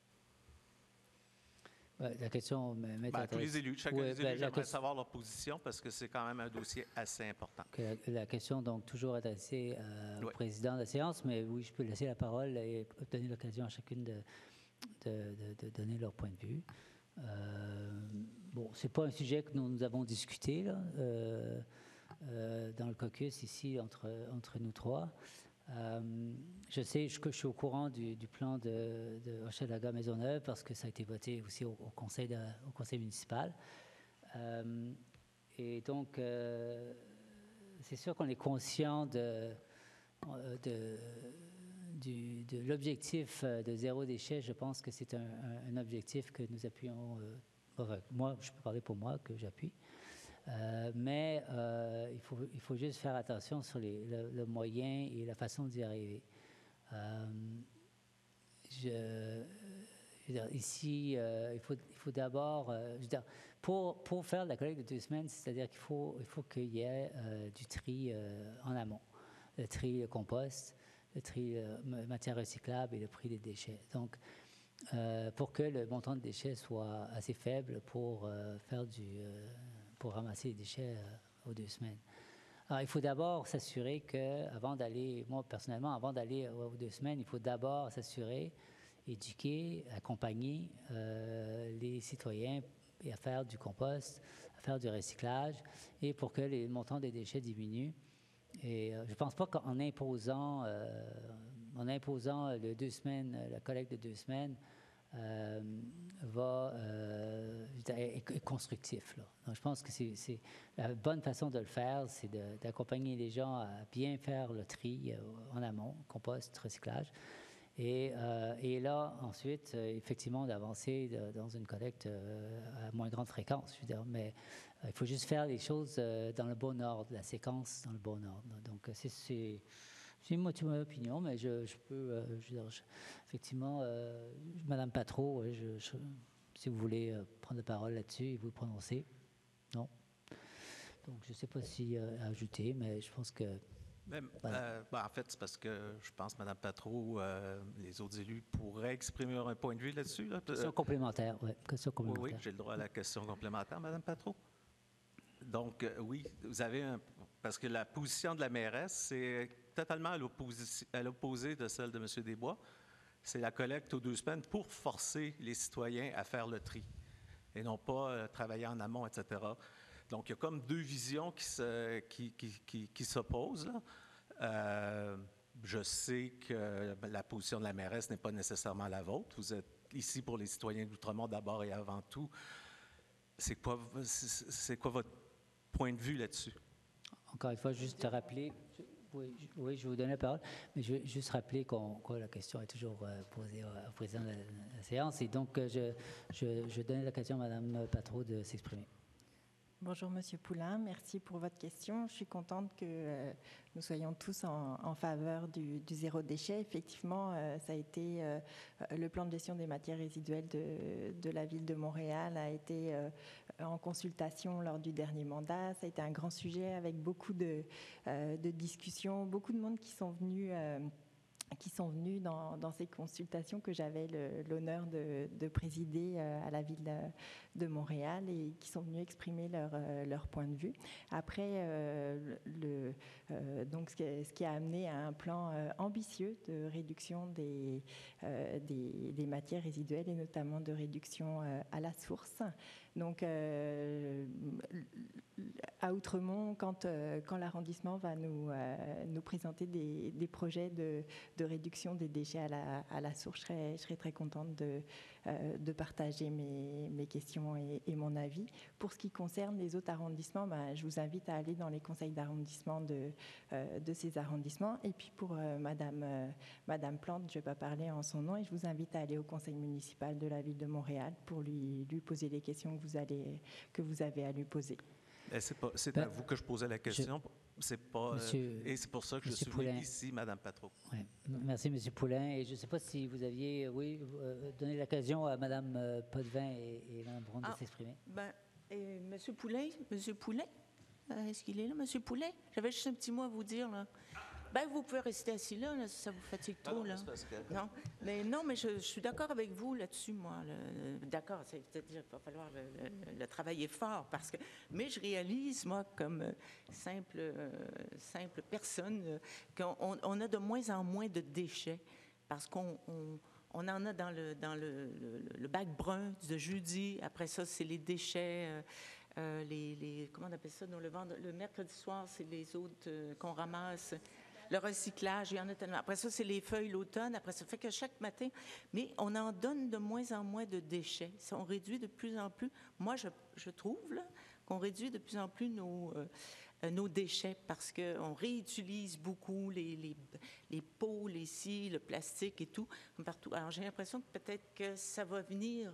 La question m'intéresse. Tous les élus, chacun des élus, j'aimerais savoir leur position parce que c'est quand même un dossier assez important. La question, donc, toujours adressée au président de la séance, mais oui, je peux laisser la parole et donner l'occasion à chacune de donner leur point de vue. Bon, ce n'est pas un sujet que nous avons discuté là, dans le caucus ici entre nous trois. Je sais que je suis au courant du plan de Hochelaga-Maisonneuve parce que ça a été voté aussi au conseil municipal. Et donc, c'est sûr qu'on est conscient de l'objectif de zéro déchet. Je pense que c'est un objectif que nous appuyons. Moi, je peux parler pour moi, que j'appuie. Mais il faut juste faire attention sur le moyen et la façon d'y arriver. Ici, il faut d'abord, pour faire la collecte de 2 semaines, c'est-à-dire qu'il faut qu'il y ait du tri en amont. Le tri compost, le tri matière recyclable et le prix des déchets. Donc, pour que le montant de déchets soit assez faible pour ramasser les déchets aux 2 semaines. Alors, il faut d'abord s'assurer qu'avant d'aller, moi personnellement, avant d'aller aux 2 semaines, il faut d'abord s'assurer, éduquer, accompagner les citoyens à faire du compost, à faire du recyclage, et pour que les montants des déchets diminuent. Et je ne pense pas qu'en imposant le 2 semaines, la collecte de 2 semaines, est constructif. Là. Donc, je pense que c'est la bonne façon de le faire, c'est d'accompagner les gens à bien faire le tri en amont, compost, recyclage. Et là, ensuite, effectivement, d'avancer dans une collecte à moins grande fréquence. Je veux dire, mais il faut juste faire les choses dans le bon ordre, la séquence dans le bon ordre. Donc, c'est une opinion, mais je peux, effectivement, Madame Patro, si vous voulez prendre la parole là-dessus et vous prononcer. Non. Donc, je ne sais pas si ajouter, mais je pense que... Voilà. En fait, c'est parce que je pense que Mme Patro, les autres élus pourraient exprimer un point de vue là-dessus. Là. Question complémentaire, oui. Question complémentaire. Oui, j'ai le droit à la question complémentaire, Mme Patro. Donc, oui, vous avez parce que la position de la mairesse, c'est totalement à l'opposé de celle de M. Desbois. C'est la collecte aux 2 semaines pour forcer les citoyens à faire le tri et non pas travailler en amont, etc. Donc, il y a comme 2 visions qui s'opposent. Je sais que la position de la mairesse n'est pas nécessairement la vôtre. Vous êtes ici pour les citoyens d'Outremont d'abord et avant tout. C'est quoi votre point de vue là-dessus? Encore une fois, juste te rappeler, oui, je vais vous donner la parole, mais je vais juste rappeler que la question est toujours posée au président de la séance. Et donc, je donne l'occasion à Mme Patro de s'exprimer. Bonjour, Monsieur Poulain. Merci pour votre question. Je suis contente que nous soyons tous en faveur du zéro déchet. Effectivement, ça a été le plan de gestion des matières résiduelles de la ville de Montréal a été en consultation lors du dernier mandat. Ça a été un grand sujet avec beaucoup de discussions, beaucoup de monde qui sont venus dans ces consultations que j'avais l'honneur de présider à la ville de Montréal et qui sont venus exprimer leur point de vue. Après, donc ce qui a amené à un plan ambitieux de réduction des matières résiduelles et notamment de réduction à la source. Donc, à Outremont, quand l'arrondissement va nous présenter des projets de réduction des déchets à la source, je serais très contente de partager mes questions et mon avis. Pour ce qui concerne les autres arrondissements, je vous invite à aller dans les conseils d'arrondissement de ces arrondissements. Et puis pour Madame Plante, je ne vais pas parler en son nom, et je vous invite à aller au conseil municipal de la Ville de Montréal pour lui poser les questions que vous avez à lui poser. C'est à vous que je posais la question. C'est pas, et c'est pour ça que je suis venu ici, Mme Patro. Ouais. Merci, M. Poulain. Et je ne sais pas si vous aviez, donné l'occasion à Mme Potvin et Mme Brown de s'exprimer. M. Poulain, est-ce qu'il est là, M. Poulain? J'avais juste un petit mot à vous dire, là. Vous pouvez rester assis là, si ça vous fatigue trop. Là. Non, mais je suis d'accord avec vous là-dessus, moi. D'accord, c'est-à-dire qu'il va falloir le travailler fort, mais je réalise, moi, comme simple personne, qu'on a de moins en moins de déchets, parce qu'on en a dans le bac brun de jeudi. Après ça, c'est les déchets... comment on appelle ça? Le mercredi soir, c'est les autres qu'on ramasse. Le recyclage, il y en a tellement. Après ça, c'est les feuilles l'automne. Après ça, fait que chaque matin... Mais on en donne de moins en moins de déchets. On réduit de plus en plus... Moi, je trouve là, qu'on réduit de plus en plus nos déchets parce qu'on réutilise beaucoup les pots, les scies, le plastique et tout, partout. Alors, j'ai l'impression que peut-être que ça va venir...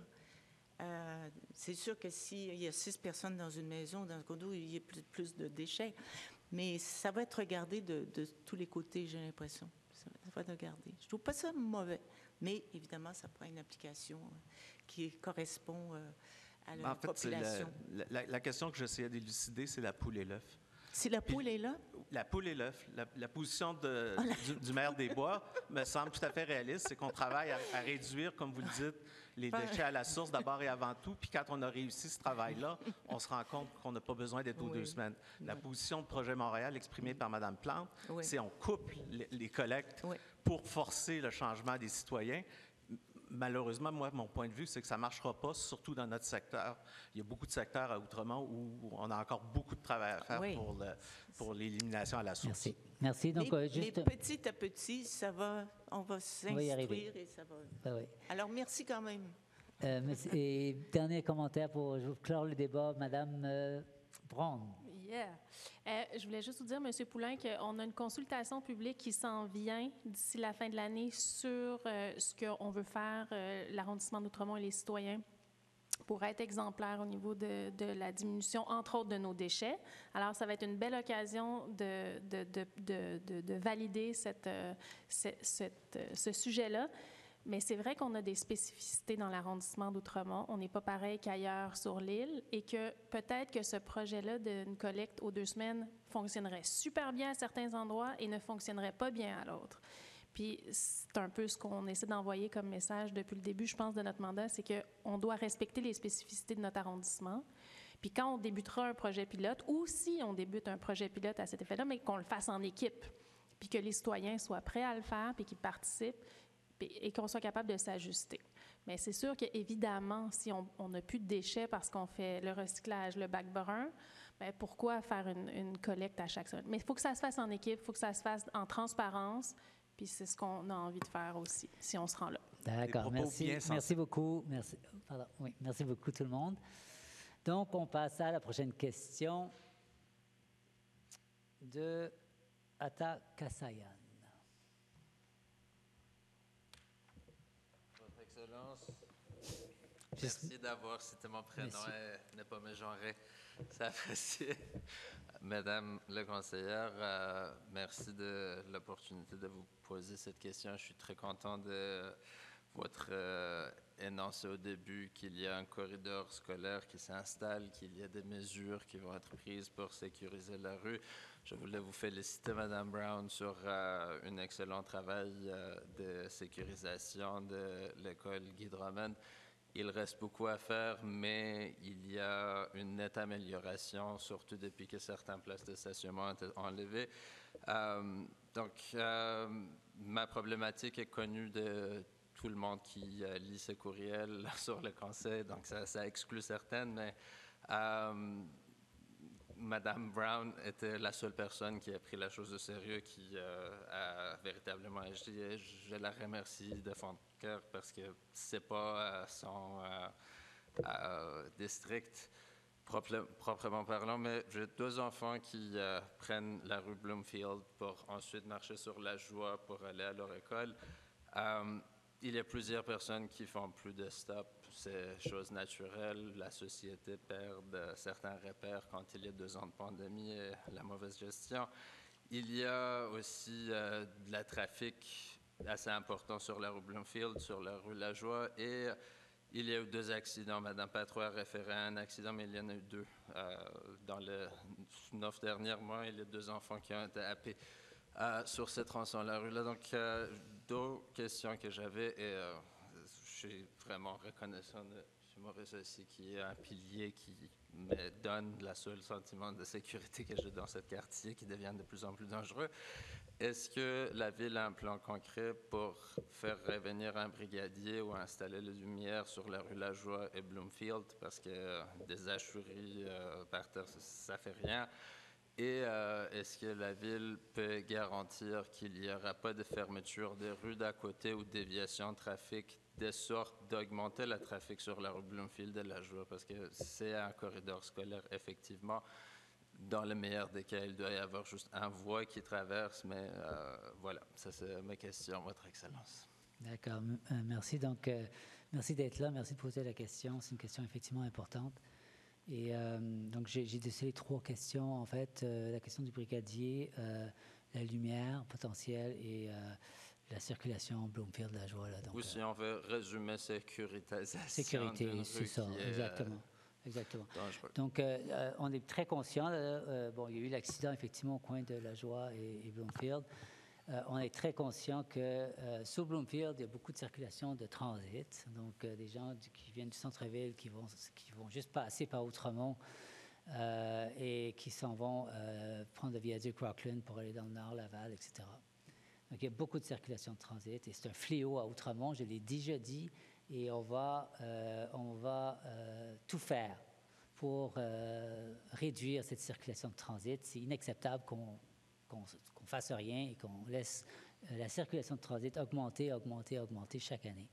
c'est sûr que s'il y a 6 personnes dans une maison, dans un condo, il y a plus de déchets. Mais ça va être regardé de tous les côtés, j'ai l'impression. Ça va être regardé. Je ne trouve pas ça mauvais. Mais évidemment, ça prend une application qui correspond à la population. La question que j'essayais d'élucider, c'est la poule et l'œuf. C'est la poule et l'œuf? La poule et l'œuf. La position du maire des Bois me semble tout à fait réaliste. C'est qu'on travaille à réduire, comme vous le dites, les déchets à la source d'abord et avant tout. Puis quand on a réussi ce travail-là, on se rend compte qu'on n'a pas besoin d'être aux 2 semaines. La position de Projet Montréal exprimée par Mme Plante, c'est on coupe les collectes pour forcer le changement des citoyens. Malheureusement, moi, mon point de vue, c'est que ça ne marchera pas, surtout dans notre secteur. Il y a beaucoup de secteurs à Outremont où on a encore beaucoup de travail à faire pour l'élimination à la source. Merci. Donc, mais petit à petit, on va s'instruire et ça va... Alors, merci quand même. Et dernier commentaire pour clore le débat, Mme Brown. Je voulais juste vous dire, M. Poulain, qu'on a une consultation publique qui s'en vient d'ici la fin de l'année sur ce qu'on veut faire, l'arrondissement d'Outremont et les citoyens, pour être exemplaires au niveau de la diminution, entre autres, de nos déchets. Alors, ça va être une belle occasion de valider ce sujet-là. Mais c'est vrai qu'on a des spécificités dans l'arrondissement d'Outremont. On n'est pas pareil qu'ailleurs sur l'île et que peut-être que ce projet-là d'une collecte aux 2 semaines fonctionnerait super bien à certains endroits et ne fonctionnerait pas bien à l'autre. Puis c'est un peu ce qu'on essaie d'envoyer comme message depuis le début, je pense, de notre mandat, c'est qu'on doit respecter les spécificités de notre arrondissement. Puis quand on débutera un projet pilote, ou si on débute un projet pilote à cet effet-là, mais qu'on le fasse en équipe, puis que les citoyens soient prêts à le faire, puis qu'ils participent, et qu'on soit capable de s'ajuster. Mais c'est sûr qu'évidemment, si on n'a plus de déchets parce qu'on fait le recyclage, le bac brun, bien, pourquoi faire une collecte à chaque semaine? Mais il faut que ça se fasse en équipe, il faut que ça se fasse en transparence, puis c'est ce qu'on a envie de faire aussi, si on se rend là. D'accord, merci beaucoup. Merci beaucoup tout le monde. Donc, on passe à la prochaine question de Atta Kassayan. Merci d'avoir cité mon prénom et ne pas me genrer. C'est apprécié. Madame la conseillère, merci de l'opportunité de vous poser cette question. Je suis très content de votre énoncé au début qu'il y a un corridor scolaire qui s'installe, qu'il y a des mesures qui vont être prises pour sécuriser la rue. Je voulais vous féliciter, Madame Brown, sur un excellent travail de sécurisation de l'école Guy Drummond. Il reste beaucoup à faire, mais il y a une nette amélioration, surtout depuis que certaines places de stationnement ont été enlevées. Ma problématique est connue de tout le monde qui lit ce courriel sur le conseil, donc ça exclut certaines, mais Madame Brown était la seule personne qui a pris la chose au sérieux, qui a véritablement agi. Et je la remercie de fond de cœur parce que c'est pas son district proprement parlant, mais j'ai 2 enfants qui prennent la rue Bloomfield pour ensuite marcher sur la Joie pour aller à leur école. Il y a plusieurs personnes qui font plus de stops. C'est chose naturelle. La société perd certains repères quand il y a 2 ans de pandémie et la mauvaise gestion. Il y a aussi de la trafic assez important sur la rue Bloomfield, sur la rue La Joie, et il y a eu 2 accidents. Madame Patro a référé à un accident, mais il y en a eu 2. Dans les 9 derniers mois, il y a 2 enfants qui ont été happés sur ce tronçon-la rue-là. Donc, 2 questions que j'avais, et je suis vraiment reconnaissant de M. Maurice aussi, qui est un pilier qui me donne le seul sentiment de sécurité que j'ai dans ce quartier, qui devient de plus en plus dangereux. Est-ce que la Ville a un plan concret pour faire revenir un brigadier ou installer les lumières sur la rue La Joie et Bloomfield? Parce que des hacheries par terre, ça fait rien. Et est-ce que la Ville peut garantir qu'il n'y aura pas de fermeture des rues d'à côté ou déviation de trafic de sorte d'augmenter le trafic sur la rue Bloomfield et La Joie? Parce que c'est un corridor scolaire, effectivement. Dans le meilleur des cas, il doit y avoir juste un voie qui traverse, mais voilà, ça c'est ma question, Votre Excellence. D'accord, merci. Donc, merci d'être là, merci de poser la question. C'est une question effectivement importante. Et donc, j'ai décelé 3 questions, en fait. La question du brigadier, la lumière potentielle et la circulation Bloomfield, La Joie. Là, donc, ou si on veut résumer sécurisation. Sécurité, c'est ça, exactement. Exactement. Dangereux. Donc, on est très conscient. Bon, il y a eu l'accident, effectivement, au coin de La Joie et Bloomfield. On est très conscient que sur Bloomfield, il y a beaucoup de circulation de transit. Donc, des gens qui viennent du centre-ville, qui vont juste passer par Outremont et qui s'en vont prendre le viaduc Rockland pour aller dans le nord, Laval, etc. Donc, il y a beaucoup de circulation de transit et c'est un fléau à Outremont, je l'ai déjà dit, et on va tout faire pour réduire cette circulation de transit. C'est inacceptable qu'on fasse rien et qu'on laisse la circulation de transit augmenter chaque année.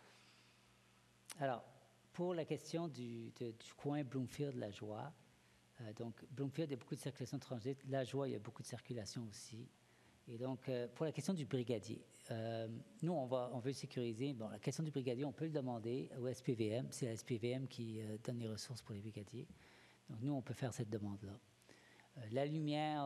Alors, pour la question du coin Bloomfield-La Joie, donc Bloomfield, il y a beaucoup de circulation de transit. La Joie, il y a beaucoup de circulation aussi. Et donc, pour la question du brigadier, nous, on veut sécuriser. Bon, la question du brigadier, on peut le demander au SPVM. C'est la SPVM qui donne les ressources pour les brigadiers. Donc, nous, on peut faire cette demande-là. La lumière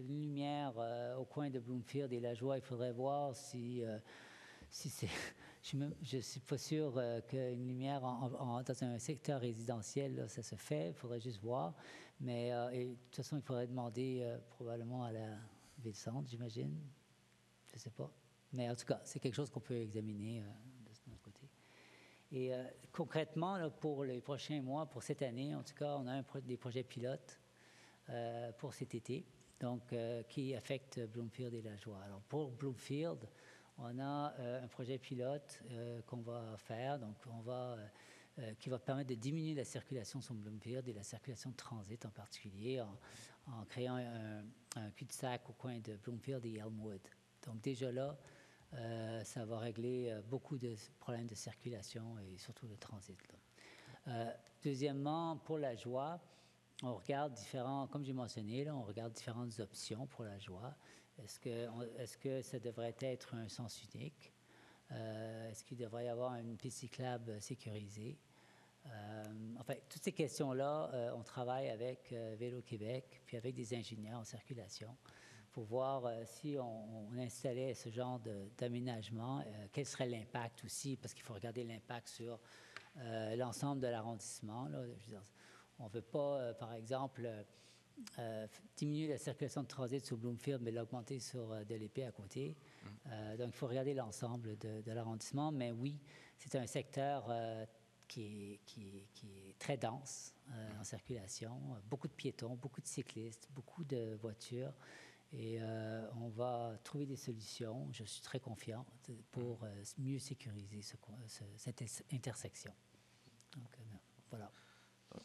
au coin de Bloomfield et La Joie, il faudrait voir si c'est... Je ne suis pas sûr qu'une lumière dans un secteur résidentiel, là, ça se fait. Il faudrait juste voir. Mais et, de toute façon, il faudrait demander probablement à la Ville-Centre, j'imagine. Je ne sais pas. Mais en tout cas, c'est quelque chose qu'on peut examiner de notre côté. Et concrètement, là, pour les prochains mois, pour cette année, en tout cas, on a des projets pilotes pour cet été, donc qui affectent Bloomfield et La Joie. Alors, pour Bloomfield, on a un projet pilote qu'on va faire, donc qui va permettre de diminuer la circulation sur Bloomfield et la circulation de transit en particulier en créant un cul-de-sac au coin de Bloomfield et Elmwood. Donc déjà là, ça va régler beaucoup de problèmes de circulation et surtout de transit. Deuxièmement, pour La Joie, on regarde comme j'ai mentionné, là, on regarde différentes options pour La Joie. Est-ce que ça devrait être un sens unique? Est-ce qu'il devrait y avoir une piste cyclable sécurisée? Enfin, toutes ces questions-là, on travaille avec Vélo Québec, puis avec des ingénieurs en circulation, pour voir si on installait ce genre d'aménagement, quel serait l'impact aussi, parce qu'il faut regarder l'impact sur l'ensemble de l'arrondissement. Là. Je veux dire, on ne veut pas, par exemple, diminuer la circulation de transit sur Bloomfield, mais l'augmenter sur de l'épée à côté. Donc, il faut regarder l'ensemble de l'arrondissement. Mais oui, c'est un secteur qui est très dense en circulation. Beaucoup de piétons, beaucoup de cyclistes, beaucoup de voitures. Et on va trouver des solutions, je suis très confiant, pour mieux sécuriser cette intersection. Donc, voilà.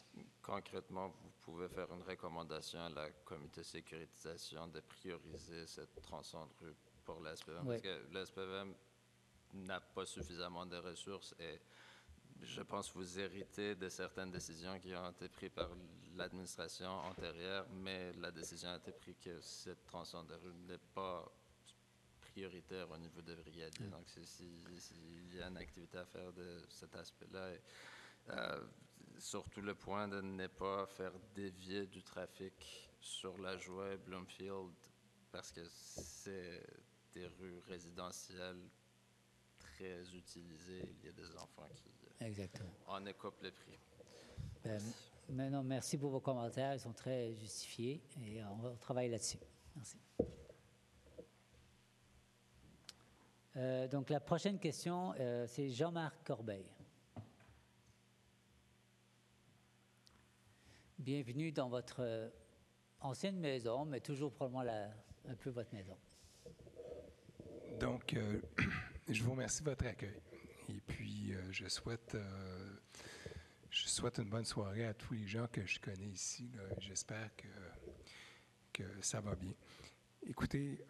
concrètement, vous pouvez faire une recommandation à la comité sécurisation de prioriser cette tronçon de rue pour la SPVM, Oui. parce que la SPVM n'a pas suffisamment de ressources et je pense que vous héritez de certaines décisions qui ont été prises par l'administration antérieure, mais la décision a été prise que cette tronçon de rue n'est pas prioritaire au niveau de brigadier. Donc, s'il y a une activité à faire de cet aspect-là, surtout le point de ne pas faire dévier du trafic sur la Joie Bloomfield, parce que c'est des rues résidentielles très utilisées. Il y a des enfants qui Exactement. en écopent le prix. Mais non, merci pour vos commentaires. Ils sont très justifiés et on va travailler là-dessus. Merci. Donc, la prochaine question, c'est Jean-Marc Corbeil. Bienvenue dans votre ancienne maison, mais toujours probablement un peu votre maison. Donc, je vous remercie de votre accueil. Et puis, je souhaite une bonne soirée à tous les gens que je connais ici. J'espère que ça va bien. Écoutez,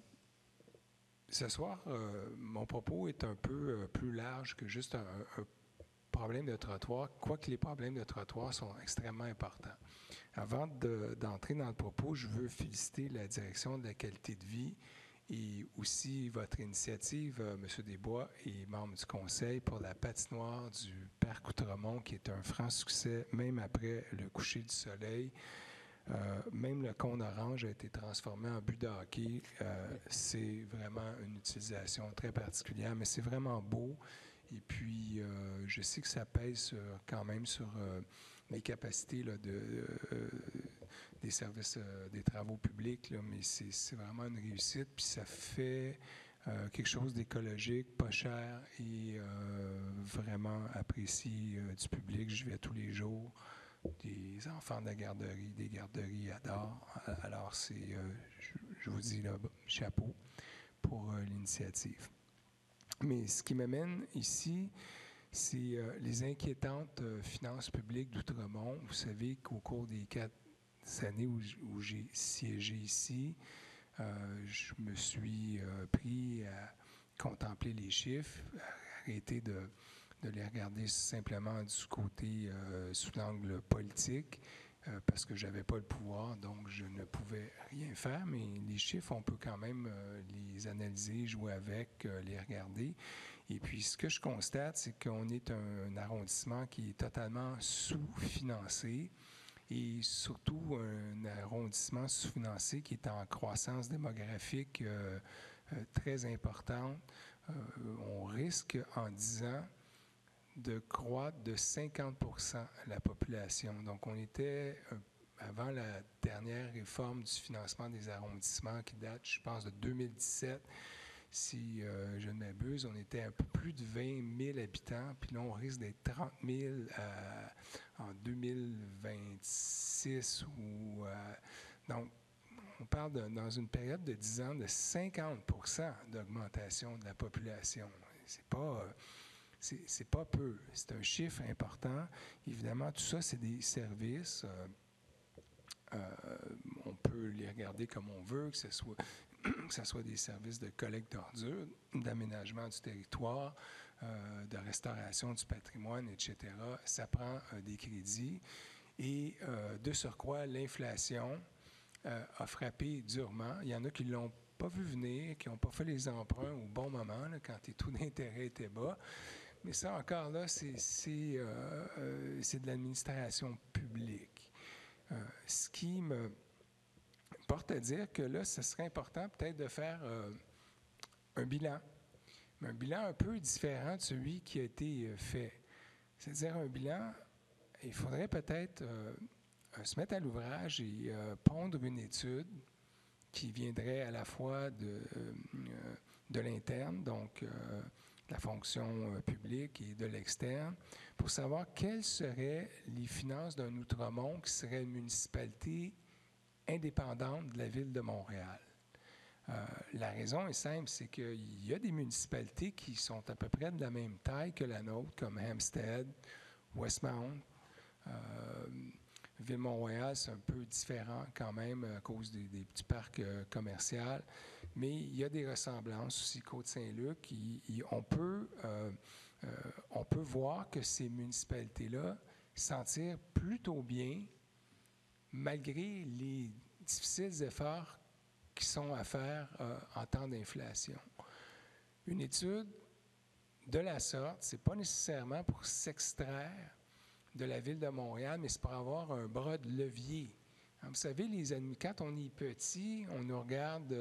ce soir, mon propos est un peu plus large que juste un problème de trottoir, quoique les problèmes de trottoir sont extrêmement importants. Avant d'entrer dans le propos, je veux féliciter la direction de la qualité de vie et aussi votre initiative, M. Desbois et membres du conseil, pour la patinoire du Parc Outremont, qui est un franc succès, même après le coucher du soleil. Même le cône orange a été transformé en but de hockey. C'est vraiment une utilisation très particulière, mais c'est vraiment beau. Et puis, je sais que ça pèse quand même sur les capacités là, des services des travaux publics, là, mais c'est vraiment une réussite. Puis ça fait quelque chose d'écologique, pas cher et vraiment apprécié du public. Je vais tous les jours. Des enfants de la garderie, des garderies adorent. Alors, je vous dis là, chapeau pour l'initiative. Mais ce qui m'amène ici, c'est les inquiétantes finances publiques d'Outremont. Vous savez qu'au cours des 4 années où j'ai siégé ici, je me suis pris à contempler les chiffres, arrêter de les regarder simplement du côté, sous l'angle politique, parce que je n'avais pas le pouvoir, donc je ne pouvais rien faire, mais les chiffres, on peut quand même les analyser, jouer avec, les regarder. Et puis, ce que je constate, c'est qu'on est un arrondissement qui est totalement sous-financé et surtout un arrondissement sous-financé qui est en croissance démographique très importante. On risque, en 10 ans, de croître de 50% la population. Donc, on était, avant la dernière réforme du financement des arrondissements qui date, je pense, de 2017, si je ne m'abuse, on était un peu plus de 20 000 habitants, puis là, on risque d'être 30 000 en 2026. Donc, on parle dans une période de 10 ans de 50% d'augmentation de la population. C'est pas peu. C'est un chiffre important. Évidemment, tout ça, c'est des services. On peut les regarder comme on veut, que ce soit des services de collecte d'ordures, d'aménagement du territoire, de restauration du patrimoine, etc. Ça prend des crédits. Et de surcroît, l'inflation a frappé durement. Il y en a qui ne l'ont pas vu venir, qui n'ont pas fait les emprunts au bon moment, là, quand les taux d'intérêt étaient bas. Mais ça, encore là, c'est de l'administration publique. Ce qui me porte à dire que là, ce serait important peut-être de faire un bilan. Mais un bilan un peu différent de celui qui a été fait. C'est-à-dire un bilan, il faudrait peut-être se mettre à l'ouvrage et pondre une étude qui viendrait à la fois de l'interne, donc de la fonction publique et de l'externe, pour savoir quelles seraient les finances d'un Outremont qui serait une municipalité indépendante de la ville de Montréal. La raison est simple, c'est qu'il y a des municipalités qui sont à peu près de la même taille que la nôtre, comme Hampstead, Westmount, Ville-Mont-Royal, c'est un peu différent quand même à cause des petits parcs commerciaux, mais il y a des ressemblances aussi. Côte-Saint-Luc, on peut voir que ces municipalités-là s'en tirent plutôt bien, malgré les difficiles efforts qui sont à faire en temps d'inflation. Une étude de la sorte, ce n'est pas nécessairement pour s'extraire de la Ville de Montréal, mais c'est pour avoir un bras de levier. Vous savez, quand on est petit, on nous regarde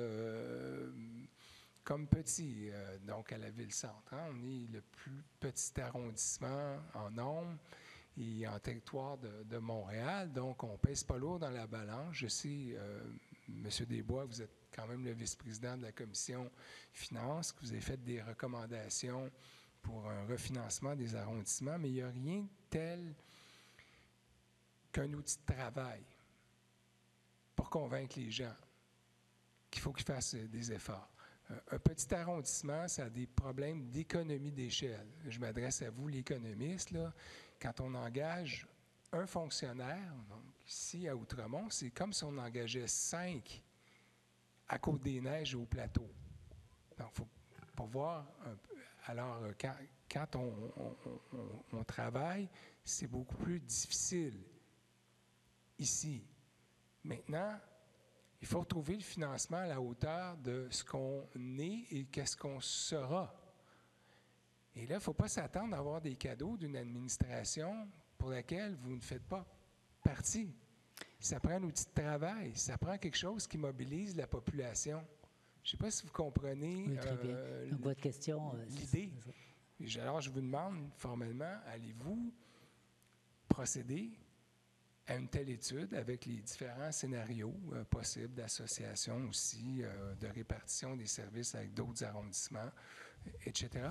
comme petit, donc à la Ville-Centre. On est le plus petit arrondissement en nombre et en territoire de Montréal, donc on ne pèse pas lourd dans la balance. Je sais, M. Desbois, vous êtes quand même le vice-président de la commission finances, que vous avez fait des recommandations pour un refinancement des arrondissements, mais il n'y a rien tel qu'un outil de travail pour convaincre les gens qu'il faut qu'ils fassent des efforts. Un petit arrondissement, ça a des problèmes d'économie d'échelle. Je m'adresse à vous, l'économiste, là. Quand on engage un fonctionnaire, donc ici à Outremont, c'est comme si on engageait 5 à Côte-des-Neiges au plateau. Donc, il faut voir un peu. Alors, quand on travaille, c'est beaucoup plus difficile ici. Maintenant, il faut retrouver le financement à la hauteur de ce qu'on est et qu'est-ce qu'on sera. Et là, il ne faut pas s'attendre à avoir des cadeaux d'une administration pour laquelle vous ne faites pas partie. Ça prend un outil de travail, ça prend quelque chose qui mobilise la population. Je ne sais pas si vous comprenez oui, très bien. Donc, votre question, l'idée. Alors, je vous demande formellement, allez-vous procéder à une telle étude avec les différents scénarios possibles d'association aussi, de répartition des services avec d'autres arrondissements, etc.?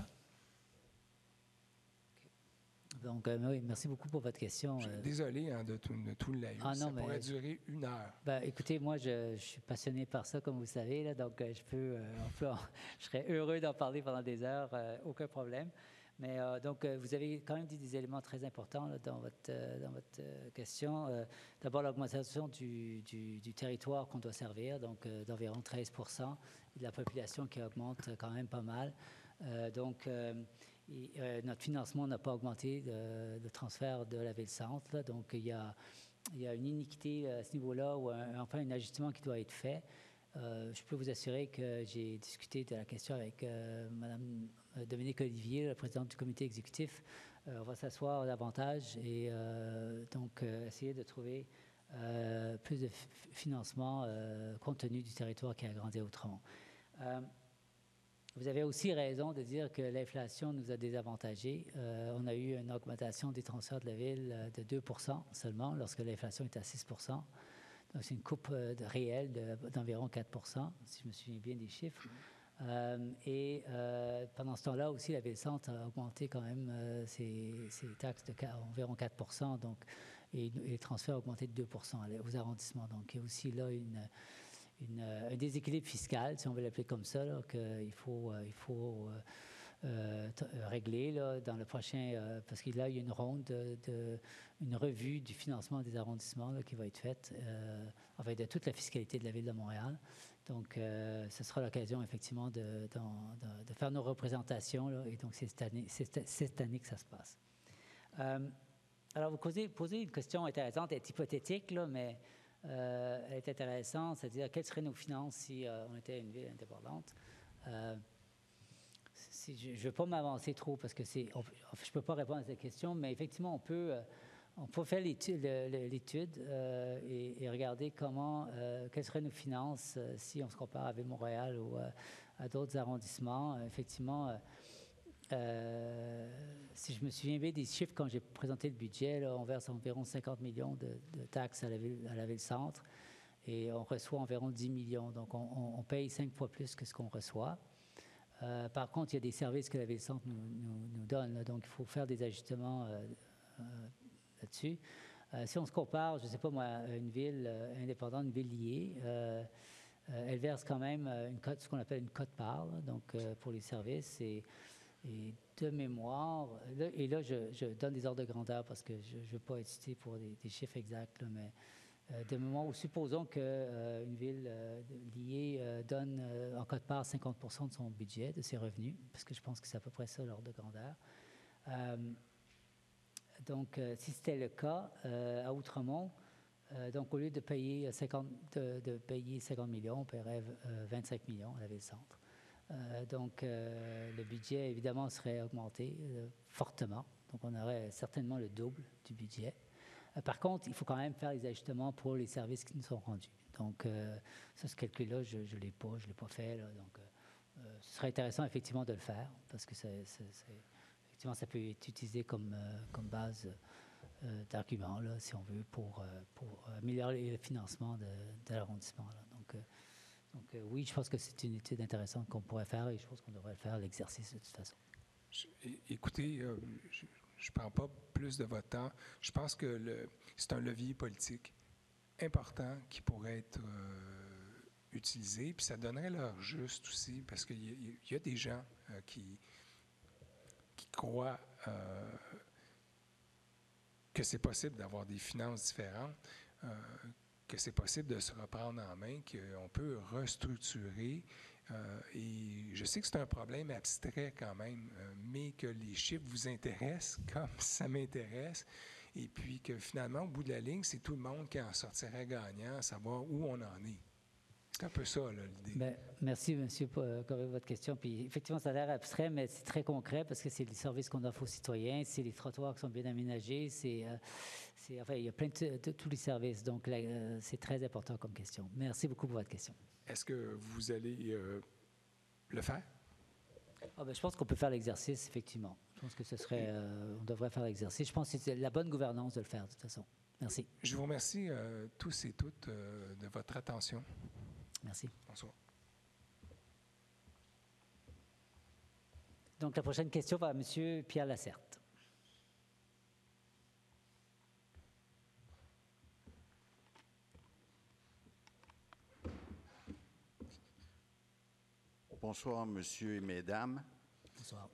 Donc, oui, merci beaucoup pour votre question. Je suis désolé de tout le laïus. Ça pourrait durer 1 heure. Ben, écoutez, moi, je suis passionné par ça, comme vous savez, là, donc je serais heureux d'en parler pendant des heures, aucun problème. Mais donc, vous avez quand même dit des éléments très importants là, dans votre question. D'abord, l'augmentation du territoire qu'on doit servir, donc d'environ 13 % de la population qui augmente quand même pas mal. Donc, notre financement n'a pas augmenté de transfert de la Ville-Centre. Donc, il y a une iniquité à ce niveau-là, ou enfin un ajustement qui doit être fait. Je peux vous assurer que j'ai discuté de la question avec Mme Dominique Olivier, la présidente du comité exécutif. On va s'asseoir davantage et donc essayer de trouver plus de financement compte tenu du territoire qui a agrandi à Outremont. Vous avez aussi raison de dire que l'inflation nous a désavantagés. On a eu une augmentation des transferts de la Ville de 2 % seulement, lorsque l'inflation est à 6 %. Donc, c'est une coupe réelle d'environ 4 % si je me souviens bien des chiffres. Et pendant ce temps-là aussi, la Ville-Centre a augmenté quand même ses taxes d'environ 4 % donc, et les transferts ont augmenté de 2 % aux arrondissements. Donc, il y a aussi là un déséquilibre fiscal, si on veut l'appeler comme ça, qu'il faut régler là, dans le prochain... parce que là, il y a une ronde, une revue du financement des arrondissements là, qui va être faite, enfin de toute la fiscalité de la Ville de Montréal. Donc, ce sera l'occasion, effectivement, de faire nos représentations. Là, et donc, c'est cette année que ça se passe. Alors, vous posez une question intéressante, elle est hypothétique, là, mais elle est intéressante, c'est-à-dire quelles seraient nos finances si on était une ville indépendante. Je ne veux pas m'avancer trop parce que je ne peux pas répondre à cette question, mais effectivement, on peut faire l'étude et regarder quelles seraient nos finances si on se compare à Ville-Montréal ou à d'autres arrondissements. Effectivement, si je me souviens bien des chiffres quand j'ai présenté le budget, là, on verse environ 50 millions de taxes à la Ville-Centre et on reçoit environ 10 millions. Donc, on paye 5 fois plus que ce qu'on reçoit. Par contre, il y a des services que la Ville-Centre nous donne, là, donc il faut faire des ajustements là-dessus. Si on se compare, je ne sais pas moi, une ville indépendante, une ville liée, elle verse quand même ce qu'on appelle une quote-part, donc pour les services. Et Et de mémoire, là, je donne des ordres de grandeur parce que je ne veux pas être cité pour des chiffres exacts, là, mais de mémoire, supposons qu'une ville liée donne en quote-part 50% de son budget, de ses revenus, parce que je pense que c'est à peu près ça l'ordre de grandeur. Donc, si c'était le cas, à Outremont, donc au lieu de payer 50 millions, on paierait 25 millions à la Ville-Centre. Donc, le budget, évidemment, serait augmenté fortement. Donc, on aurait certainement le double du budget. Par contre, il faut quand même faire les ajustements pour les services qui nous sont rendus. Donc, ça, ce calcul-là, je ne l'ai pas fait. Là. Donc, ce serait intéressant, effectivement, de le faire parce que effectivement, ça peut être utilisé comme base d'argument, là, si on veut, pour améliorer le financement de l'arrondissement. Là. Donc, oui, je pense que c'est une étude intéressante qu'on pourrait faire et je pense qu'on devrait faire l'exercice de toute façon. Écoutez, je ne prends pas plus de votre temps. Je pense que c'est un levier politique important qui pourrait être utilisé, puis ça donnerait l'heure juste aussi, parce qu'il y a des gens qui croient que c'est possible d'avoir des finances différentes, que c'est possible de se reprendre en main, qu'on peut restructurer. Et je sais que c'est un problème abstrait quand même, mais que les chiffres vous intéressent comme ça m'intéresse, et puis que finalement, au bout de la ligne, c'est tout le monde qui en sortirait gagnant, à savoir où on en est. C'est un peu ça, là, l'idée. Bien, merci, monsieur, pour votre question. Puis, effectivement, ça a l'air abstrait, mais c'est très concret parce que c'est les services qu'on offre aux citoyens, c'est les trottoirs qui sont bien aménagés, enfin, il y a plein de tous les services. Donc, c'est très important comme question. Merci beaucoup pour votre question. Est-ce que vous allez le faire? Je pense qu'on peut faire l'exercice, effectivement. Je pense que on devrait faire l'exercice. Je pense que c'est la bonne gouvernance de le faire, de toute façon. Merci. Je vous remercie tous et toutes de votre attention. Merci. Bonsoir. Donc, la prochaine question va à M. Pierre Lacerte. Bonsoir, monsieur et mesdames. Bonsoir.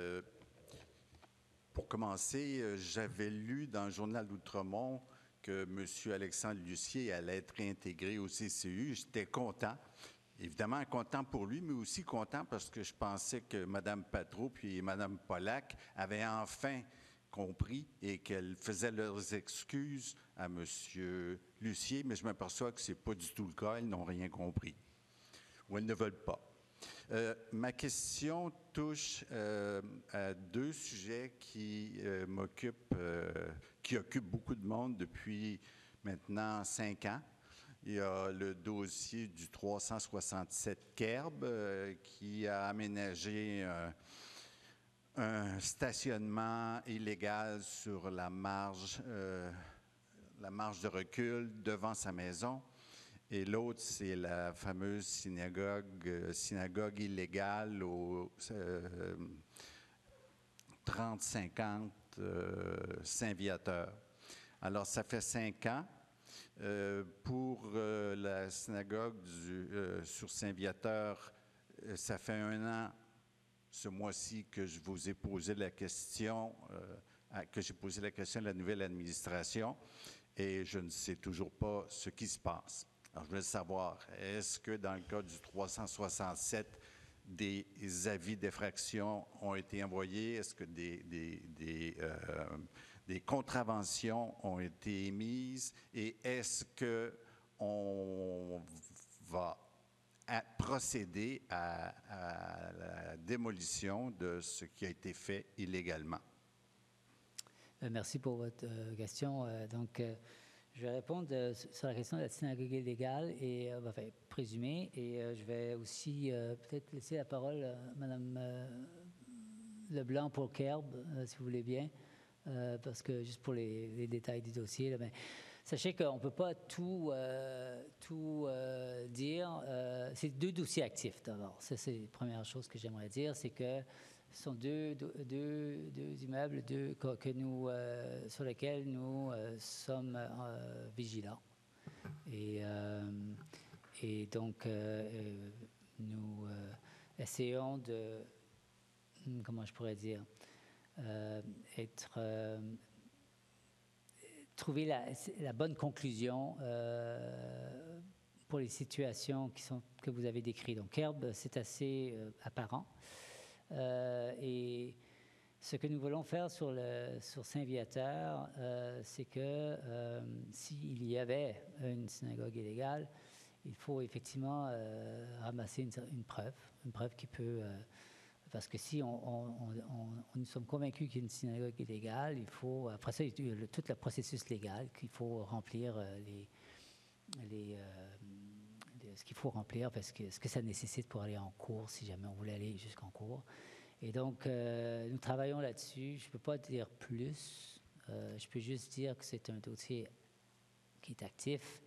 Pour commencer, j'avais lu dans le journal d'Outremont que M. Alexandre Lucier allait être réintégré au CCU. J'étais content. Évidemment, content pour lui, mais aussi content parce que je pensais que Mme Patreau puis Mme Pollack avaient enfin compris et qu'elles faisaient leurs excuses à M. Lucier, mais je m'aperçois que ce n'est pas du tout le cas. Elles n'ont rien compris ou elles ne veulent pas. Ma question touche à deux sujets qui occupent beaucoup de monde depuis maintenant 5 ans. Il y a le dossier du 367 Kerb qui a aménagé un stationnement illégal sur la marge de recul devant sa maison. Et l'autre, c'est la fameuse synagogue illégale au 3050 Saint-Viateur. Alors, ça fait 5 ans. Pour la synagogue sur Saint-Viateur, ça fait 1 an, ce mois-ci, que je vous ai posé la question, à la nouvelle administration, et je ne sais toujours pas ce qui se passe. Alors, je voulais savoir, est-ce que dans le cas du 367, des avis d'effraction ont été envoyés? Est-ce que des contraventions ont été émises? Et est-ce qu'on va procéder à la démolition de ce qui a été fait illégalement? Merci pour votre question. Je vais répondre sur la question de la synagogue illégale et présumée, et je vais aussi peut-être laisser la parole à Mme Leblanc pour Kerb, si vous voulez bien, parce que juste pour les détails du dossier. Là, mais sachez qu'on ne peut pas tout dire. C'est 2 dossiers actifs d'abord. Ça, c'est la première chose que j'aimerais dire, c'est que ce sont deux immeubles sur lesquels nous sommes vigilants. Et donc, nous essayons comment je pourrais dire, trouver la bonne conclusion pour les situations que vous avez décrites. Donc, Kerb, c'est assez apparent. Et ce que nous voulons faire sur Saint-Viateur, c'est que s'il y avait une synagogue illégale, il faut effectivement ramasser une preuve qui peut... parce que si nous sommes convaincus qu'il y a une synagogue illégale, il faut... Après ça, il y a tout le processus légal qu'il faut remplir ce qu'il faut remplir, parce que ce que ça nécessite pour aller en cours, si jamais on voulait aller jusqu'en cours. Et donc, nous travaillons là-dessus. Je ne peux pas dire plus. Je peux juste dire que c'est un dossier qui est actif,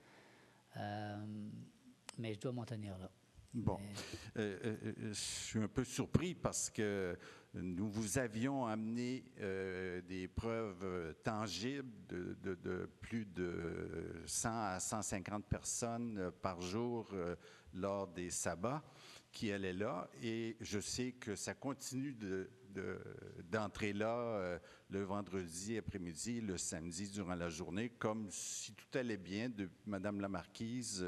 mais je dois m'en tenir là. Bon, je suis un peu surpris parce que nous vous avions amené des preuves tangibles de plus de 100 à 150 personnes par jour lors des sabbats qui allaient là. Et je sais que ça continue d'entrer là le vendredi après-midi, le samedi durant la journée, comme si tout allait bien de Madame la Marquise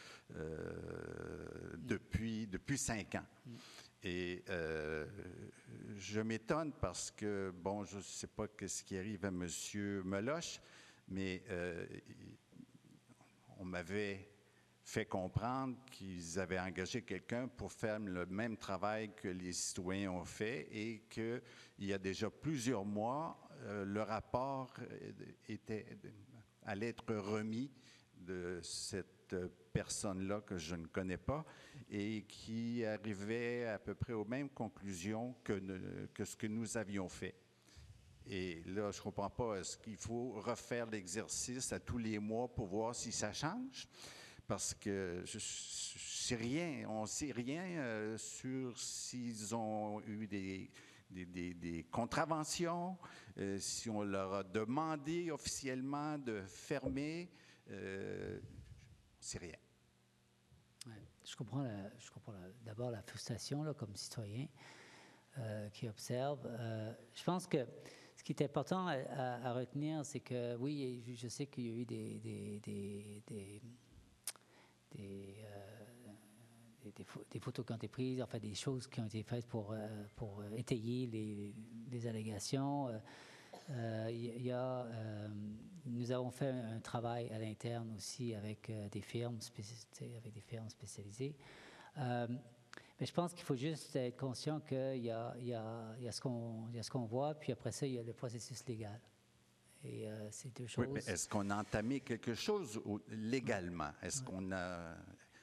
depuis 5 ans. Et je m'étonne parce que, bon, je ne sais pas ce qui arrive à M. Meloche, mais on m'avait fait comprendre qu'ils avaient engagé quelqu'un pour faire le même travail que les citoyens ont fait et qu'il y a déjà plusieurs mois, le rapport allait être remis de cette personne-là que je ne connais pas et qui arrivait à peu près aux mêmes conclusions que ce que nous avions fait. Et là, je ne comprends pas, est-ce qu'il faut refaire l'exercice à tous les mois pour voir si ça change? Parce que on ne sait rien sur s'ils ont eu des contraventions, si on leur a demandé officiellement de fermer. On ne sait rien. Ouais, je comprends d'abord la frustration là, comme citoyen qui observe. Je pense que ce qui est important à retenir, c'est que oui, je sais qu'il y a eu des photos qui ont été prises, enfin des choses qui ont été faites pour étayer les allégations. Nous avons fait un travail à l'interne aussi avec des firmes spécialisées. Mais je pense qu'il faut juste être conscient qu'il y a ce qu'on voit, puis après ça, il y a le processus légal. Et c'est deux choses. Oui, mais est-ce qu'on a entamé quelque chose légalement? Est-ce qu'on a...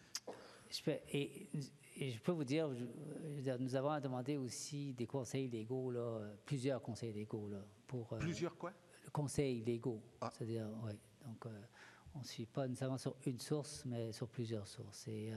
Et je peux vous dire, nous avons demandé aussi des conseils légaux, là, plusieurs conseils légaux. Là, plusieurs quoi? Conseils légaux. Ah. C'est-à-dire, oui. Donc, on ne suit pas nécessairement sur une source, mais sur plusieurs sources. Et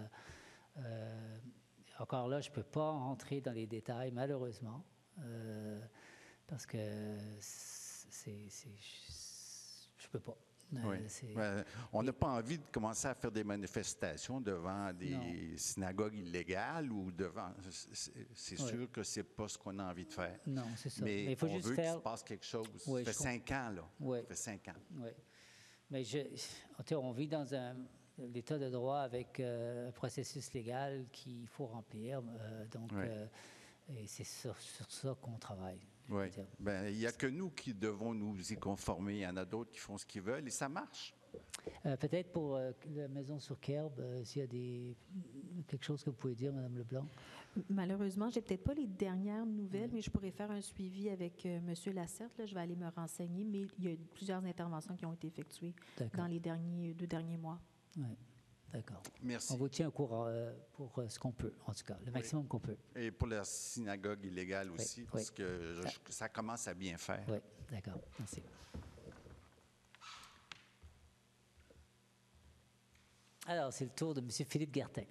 encore là, je ne peux pas rentrer dans les détails, malheureusement, parce que je ne peux pas. Oui. On n'a pas envie de commencer à faire des manifestations devant des synagogues illégales ou devant... C'est sûr que ce n'est pas ce qu'on a envie de faire. Non, c'est ça. Mais il faut juste veut qu'il se passe quelque chose. Ça fait 5 ans, là. Oui. Ça fait 5 ans. Oui. Mais on vit dans l'état de droit avec un processus légal qu'il faut remplir. Et c'est sur ça qu'on travaille. Oui. Bien, il n'y a que nous qui devons nous y conformer. Il y en a d'autres qui font ce qu'ils veulent et ça marche. Peut-être pour la maison sur Kerb, s'il y a quelque chose que vous pouvez dire, Mme Leblanc. Malheureusement, je n'ai peut-être pas les dernières nouvelles, mais je pourrais faire un suivi avec M. Lacerte. Là, je vais aller me renseigner, mais il y a plusieurs interventions qui ont été effectuées dans les 2 derniers mois. Oui. D'accord. Merci. On vous tient au courant pour ce qu'on peut, en tout cas, le maximum qu'on peut. Et pour la synagogue illégale aussi, parce que ça commence à bien faire. Oui, d'accord. Merci. Alors, c'est le tour de M. Philippe Guertin.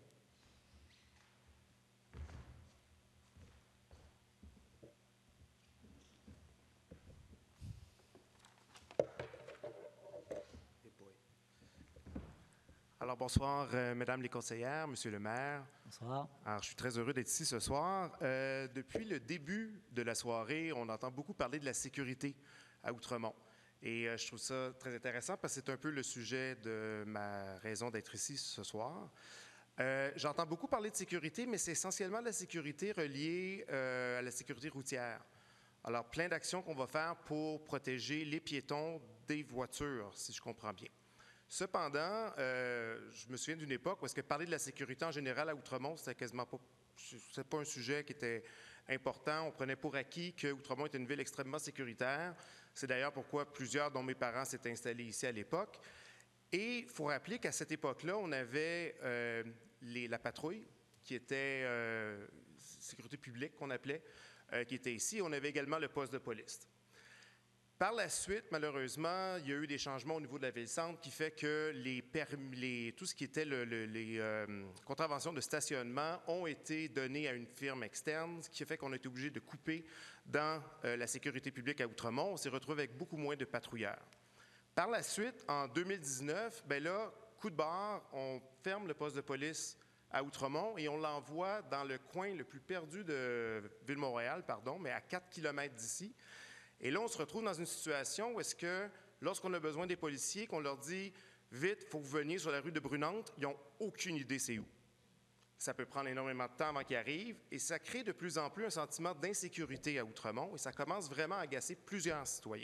Alors, bonsoir, mesdames les conseillères, monsieur le maire. Bonsoir. Alors, je suis très heureux d'être ici ce soir. Depuis le début de la soirée, on entend beaucoup parler de la sécurité à Outremont. Et je trouve ça très intéressant parce que c'est un peu le sujet de ma raison d'être ici ce soir. J'entends beaucoup parler de sécurité, mais c'est essentiellement la sécurité reliée à la sécurité routière. Alors, plein d'actions qu'on va faire pour protéger les piétons des voitures, si je comprends bien. Cependant, je me souviens d'une époque où est-ce que parler de la sécurité en général à Outremont, c'était quasiment pas, c'est pas un sujet qui était important. On prenait pour acquis que Outremont était une ville extrêmement sécuritaire. C'est d'ailleurs pourquoi plusieurs, dont mes parents, s'étaient installés ici à l'époque. Et il faut rappeler qu'à cette époque-là, on avait la patrouille, qui était sécurité publique qu'on appelait, qui était ici. On avait également le poste de police. Par la suite, malheureusement, il y a eu des changements au niveau de la ville-centre qui fait que tout ce qui était les contraventions de stationnement ont été données à une firme externe, ce qui fait qu'on a été obligé de couper dans la sécurité publique à Outremont. On s'est retrouvé avec beaucoup moins de patrouilleurs. Par la suite, en 2019, bien là, coup de barre, on ferme le poste de police à Outremont et on l'envoie dans le coin le plus perdu de Ville-Montréal, mais à 4 km d'ici. Et là, on se retrouve dans une situation où est-ce que, lorsqu'on a besoin des policiers, qu'on leur dit « Vite, il faut que vous veniez sur la rue de Brunante », ils n'ont aucune idée c'est où. Ça peut prendre énormément de temps avant qu'ils arrivent et ça crée de plus en plus un sentiment d'insécurité à Outremont et ça commence vraiment à agacer plusieurs citoyens.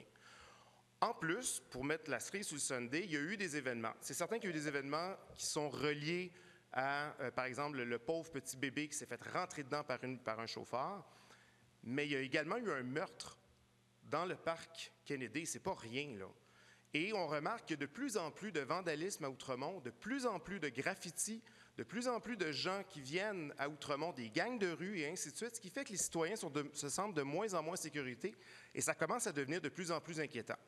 En plus, pour mettre la cerise sur le sundae, il y a eu des événements. C'est certain qu'il y a eu des événements qui sont reliés à, par exemple, le pauvre petit bébé qui s'est fait rentrer dedans par un chauffeur, mais il y a également eu un meurtre dans le parc Kennedy, c'est pas rien, là. Et on remarque qu'il y a de plus en plus de vandalisme à Outremont, de plus en plus de graffitis, de plus en plus de gens qui viennent à Outremont, des gangs de rue et ainsi de suite, ce qui fait que les citoyens se sentent de moins en moins en sécurité et ça commence à devenir de plus en plus inquiétant.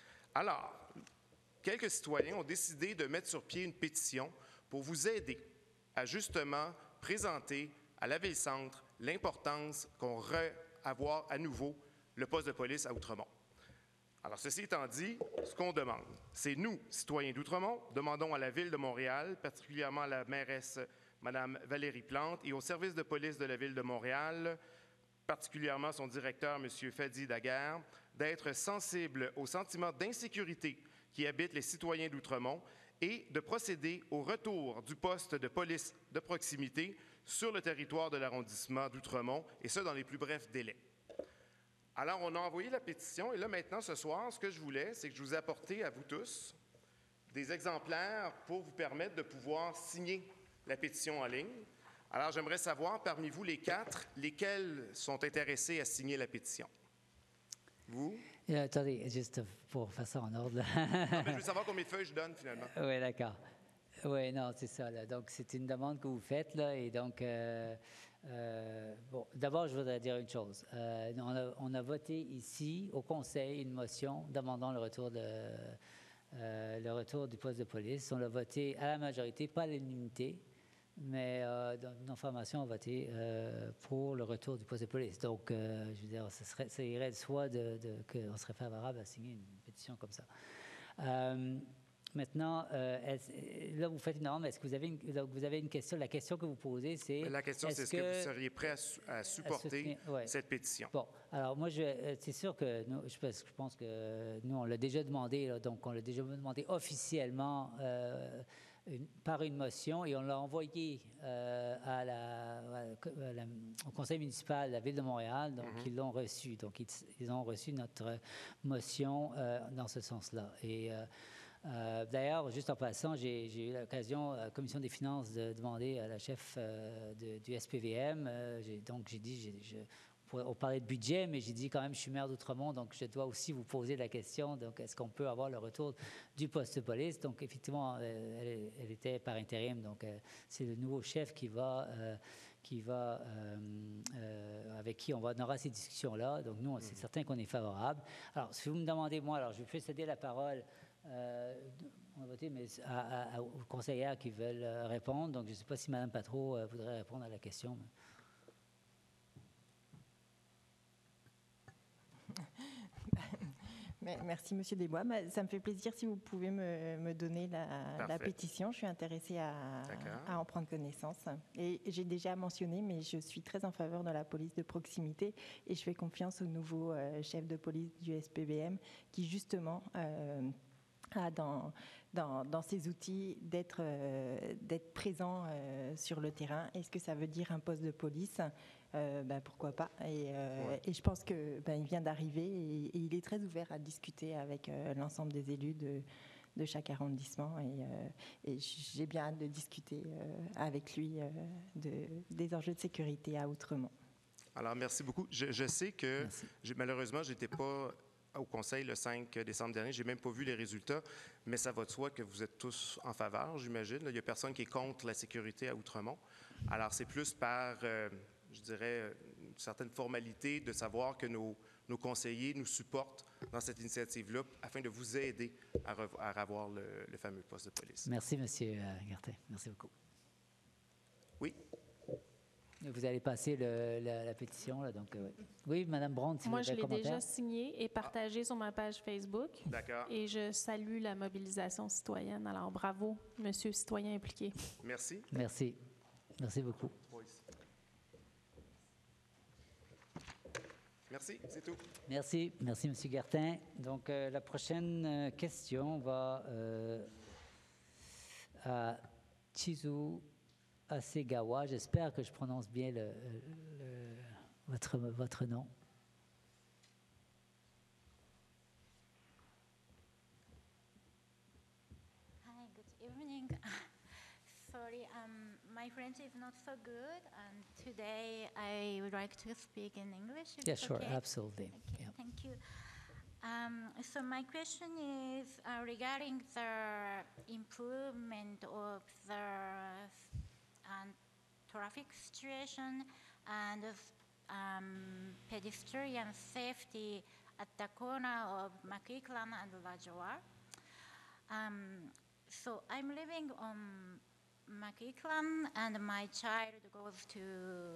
Alors, quelques citoyens ont décidé de mettre sur pied une pétition pour vous aider à justement présenter à la Ville-Centre l'importance qu'on avoir à nouveau le poste de police à Outremont. Alors, ceci étant dit, ce qu'on demande, c'est nous, citoyens d'Outremont, demandons à la Ville de Montréal, particulièrement à la mairesse Mme Valérie Plante et au service de police de la Ville de Montréal, particulièrement son directeur, M. Fadi Daguerre, d'être sensibles aux sentiments d'insécurité qui habitent les citoyens d'Outremont et de procéder au retour du poste de police de proximité sur le territoire de l'arrondissement d'Outremont, et ce, dans les plus brefs délais. Alors, on a envoyé la pétition, et là, maintenant, ce soir, ce que je voulais, c'est que je vous ai apporté à vous tous des exemplaires pour vous permettre de pouvoir signer la pétition en ligne. Alors, j'aimerais savoir, parmi vous les 4, lesquels sont intéressés à signer la pétition. Vous? Attendez, juste pour faire ça en ordre. Non, mais je veux savoir combien de feuilles je donne, finalement. Oui, d'accord. Oui, non, c'est ça. Là. Donc, c'est une demande que vous faites, là, et donc... bon, d'abord, je voudrais dire une chose. On a voté ici, au Conseil, une motion demandant le retour du poste de police. On l'a voté à la majorité, pas à l'unanimité, mais dans nos formations, on a voté pour le retour du poste de police. Donc, je veux dire, ça irait de soi qu'on serait favorable à signer une pétition comme ça. Maintenant, là, vous faites une demande. Est-ce que vous avez une question? La question que vous posez, c'est... La question, c'est est-ce que vous seriez prêt à supporter cette pétition? Bon, alors moi, c'est sûr que nous, je pense que nous, on l'a déjà demandé, là, donc on l'a déjà demandé officiellement par une motion et on l'a envoyé au conseil municipal de la Ville de Montréal, donc ils l'ont reçu. Donc, ils ont reçu notre motion dans ce sens-là. Et... d'ailleurs, juste en passant, j'ai eu l'occasion, à la Commission des finances, de demander à la chef du SPVM. Donc, j'ai dit, on parlait de budget, mais j'ai dit quand même, je suis maire d'Outremont, donc je dois aussi vous poser la question. Donc, est-ce qu'on peut avoir le retour du poste de police? Donc, effectivement, elle était par intérim. Donc, c'est le nouveau chef avec qui on aura ces discussions-là. Donc, nous, c'est certain qu'on est favorable. Alors, si vous me demandez, moi, alors je vais céder la parole. On a voté, mais aux conseillères qui veulent répondre. Donc, je ne sais pas si Mme Patro voudrait répondre à la question. Merci, Monsieur Desbois. Ça me fait plaisir si vous pouvez me donner la pétition. Je suis intéressée à en prendre connaissance. Et j'ai déjà mentionné, mais je suis très en faveur de la police de proximité et je fais confiance au nouveau chef de police du SPVM qui, justement, a dans ses outils d'être présent sur le terrain. Est-ce que ça veut dire un poste de police? Pourquoi pas. Et je pense qu'il vient d'arriver et il est très ouvert à discuter avec l'ensemble des élus de chaque arrondissement. Et j'ai bien hâte de discuter avec lui des enjeux de sécurité à Outremont. Alors, merci beaucoup. Je sais que malheureusement, je n'étais pas au Conseil le 5 décembre dernier. Je n'ai même pas vu les résultats, mais ça va de soi que vous êtes tous en faveur, j'imagine. Il n'y a personne qui est contre la sécurité à Outremont. Alors, c'est plus par... je dirais, une certaine formalité de savoir que nos conseillers nous supportent dans cette initiative-là afin de vous aider à avoir le fameux poste de police. Merci, M. Gartin. Merci beaucoup. Oui. Vous allez passer la pétition, là, donc oui, Mme Braun, si moi, vous avez un commentaire. Moi, je l'ai déjà signée et partagée sur ma page Facebook. D'accord. Et je salue la mobilisation citoyenne. Alors, bravo, monsieur citoyen impliqué. Merci. Merci. Merci beaucoup. Merci, c'est tout. Merci, M. Gartin. Donc, la prochaine question va à Chizu Asegawa. J'espère que je prononce bien votre nom. Hi, good evening. Sorry, my French is not so good, and today I would like to speak in English. Yeah, sure, okay? absolutely. Okay, Yeah. thank you. So my question is regarding the improvement of the traffic situation and pedestrian safety at the corner of Makiklan and Lajoie. So I'm living on Makiklan, and my child goes to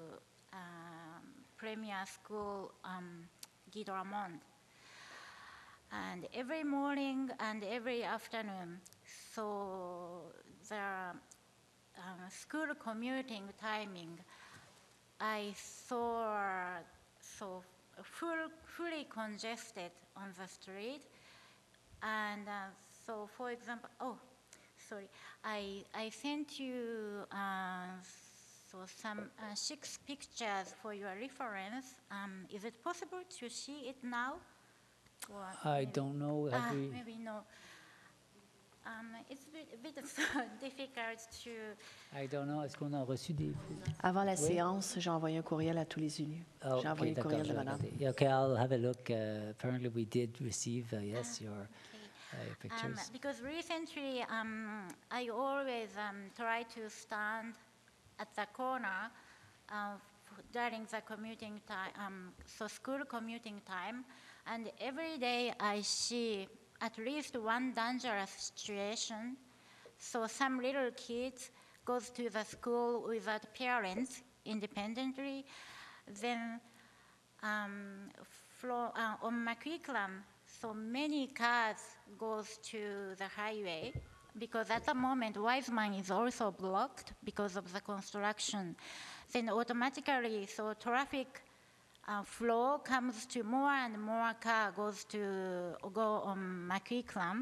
Premier School, Guy Doramond. And every morning and every afternoon, so the school commuting timing, I saw so fully congested on the street. And so, for example, I sent you so some 6 pictures for your reference. Is it possible to see it now? I don't know. Maybe no. It's a bit difficult to... I don't know. Est-ce qu'on a reçu des... Avant la séance, j'ai envoyé un courriel à tous les élus. Oh, j'ai envoyé le courriel de madame. Okay, I'll have a look. Apparently we did receive, yes, your pictures. Because recently I always try to stand at the corner during the commuting time, so school commuting time, and every day I see at least one dangerous situation. So some little kids goes to the school without parents independently. Then on Makiklan, so many cars goes to the highway because at the moment Wiseman is also blocked because of the construction. Then automatically, so traffic flow comes to more and more car go on Makiklan.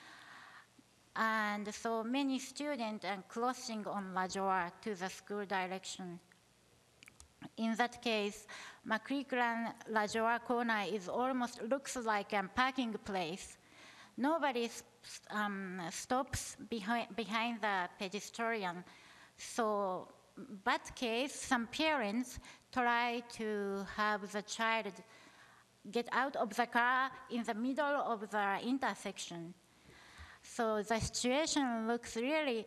And so many students are crossing on Lajoie to the school direction. In that case, Makiklan Lajoie corner almost looks like a parking place. Nobody stops behind the pedestrian. So, that case, some parents try to have the child get out of the car in the middle of the intersection. So the situation looks really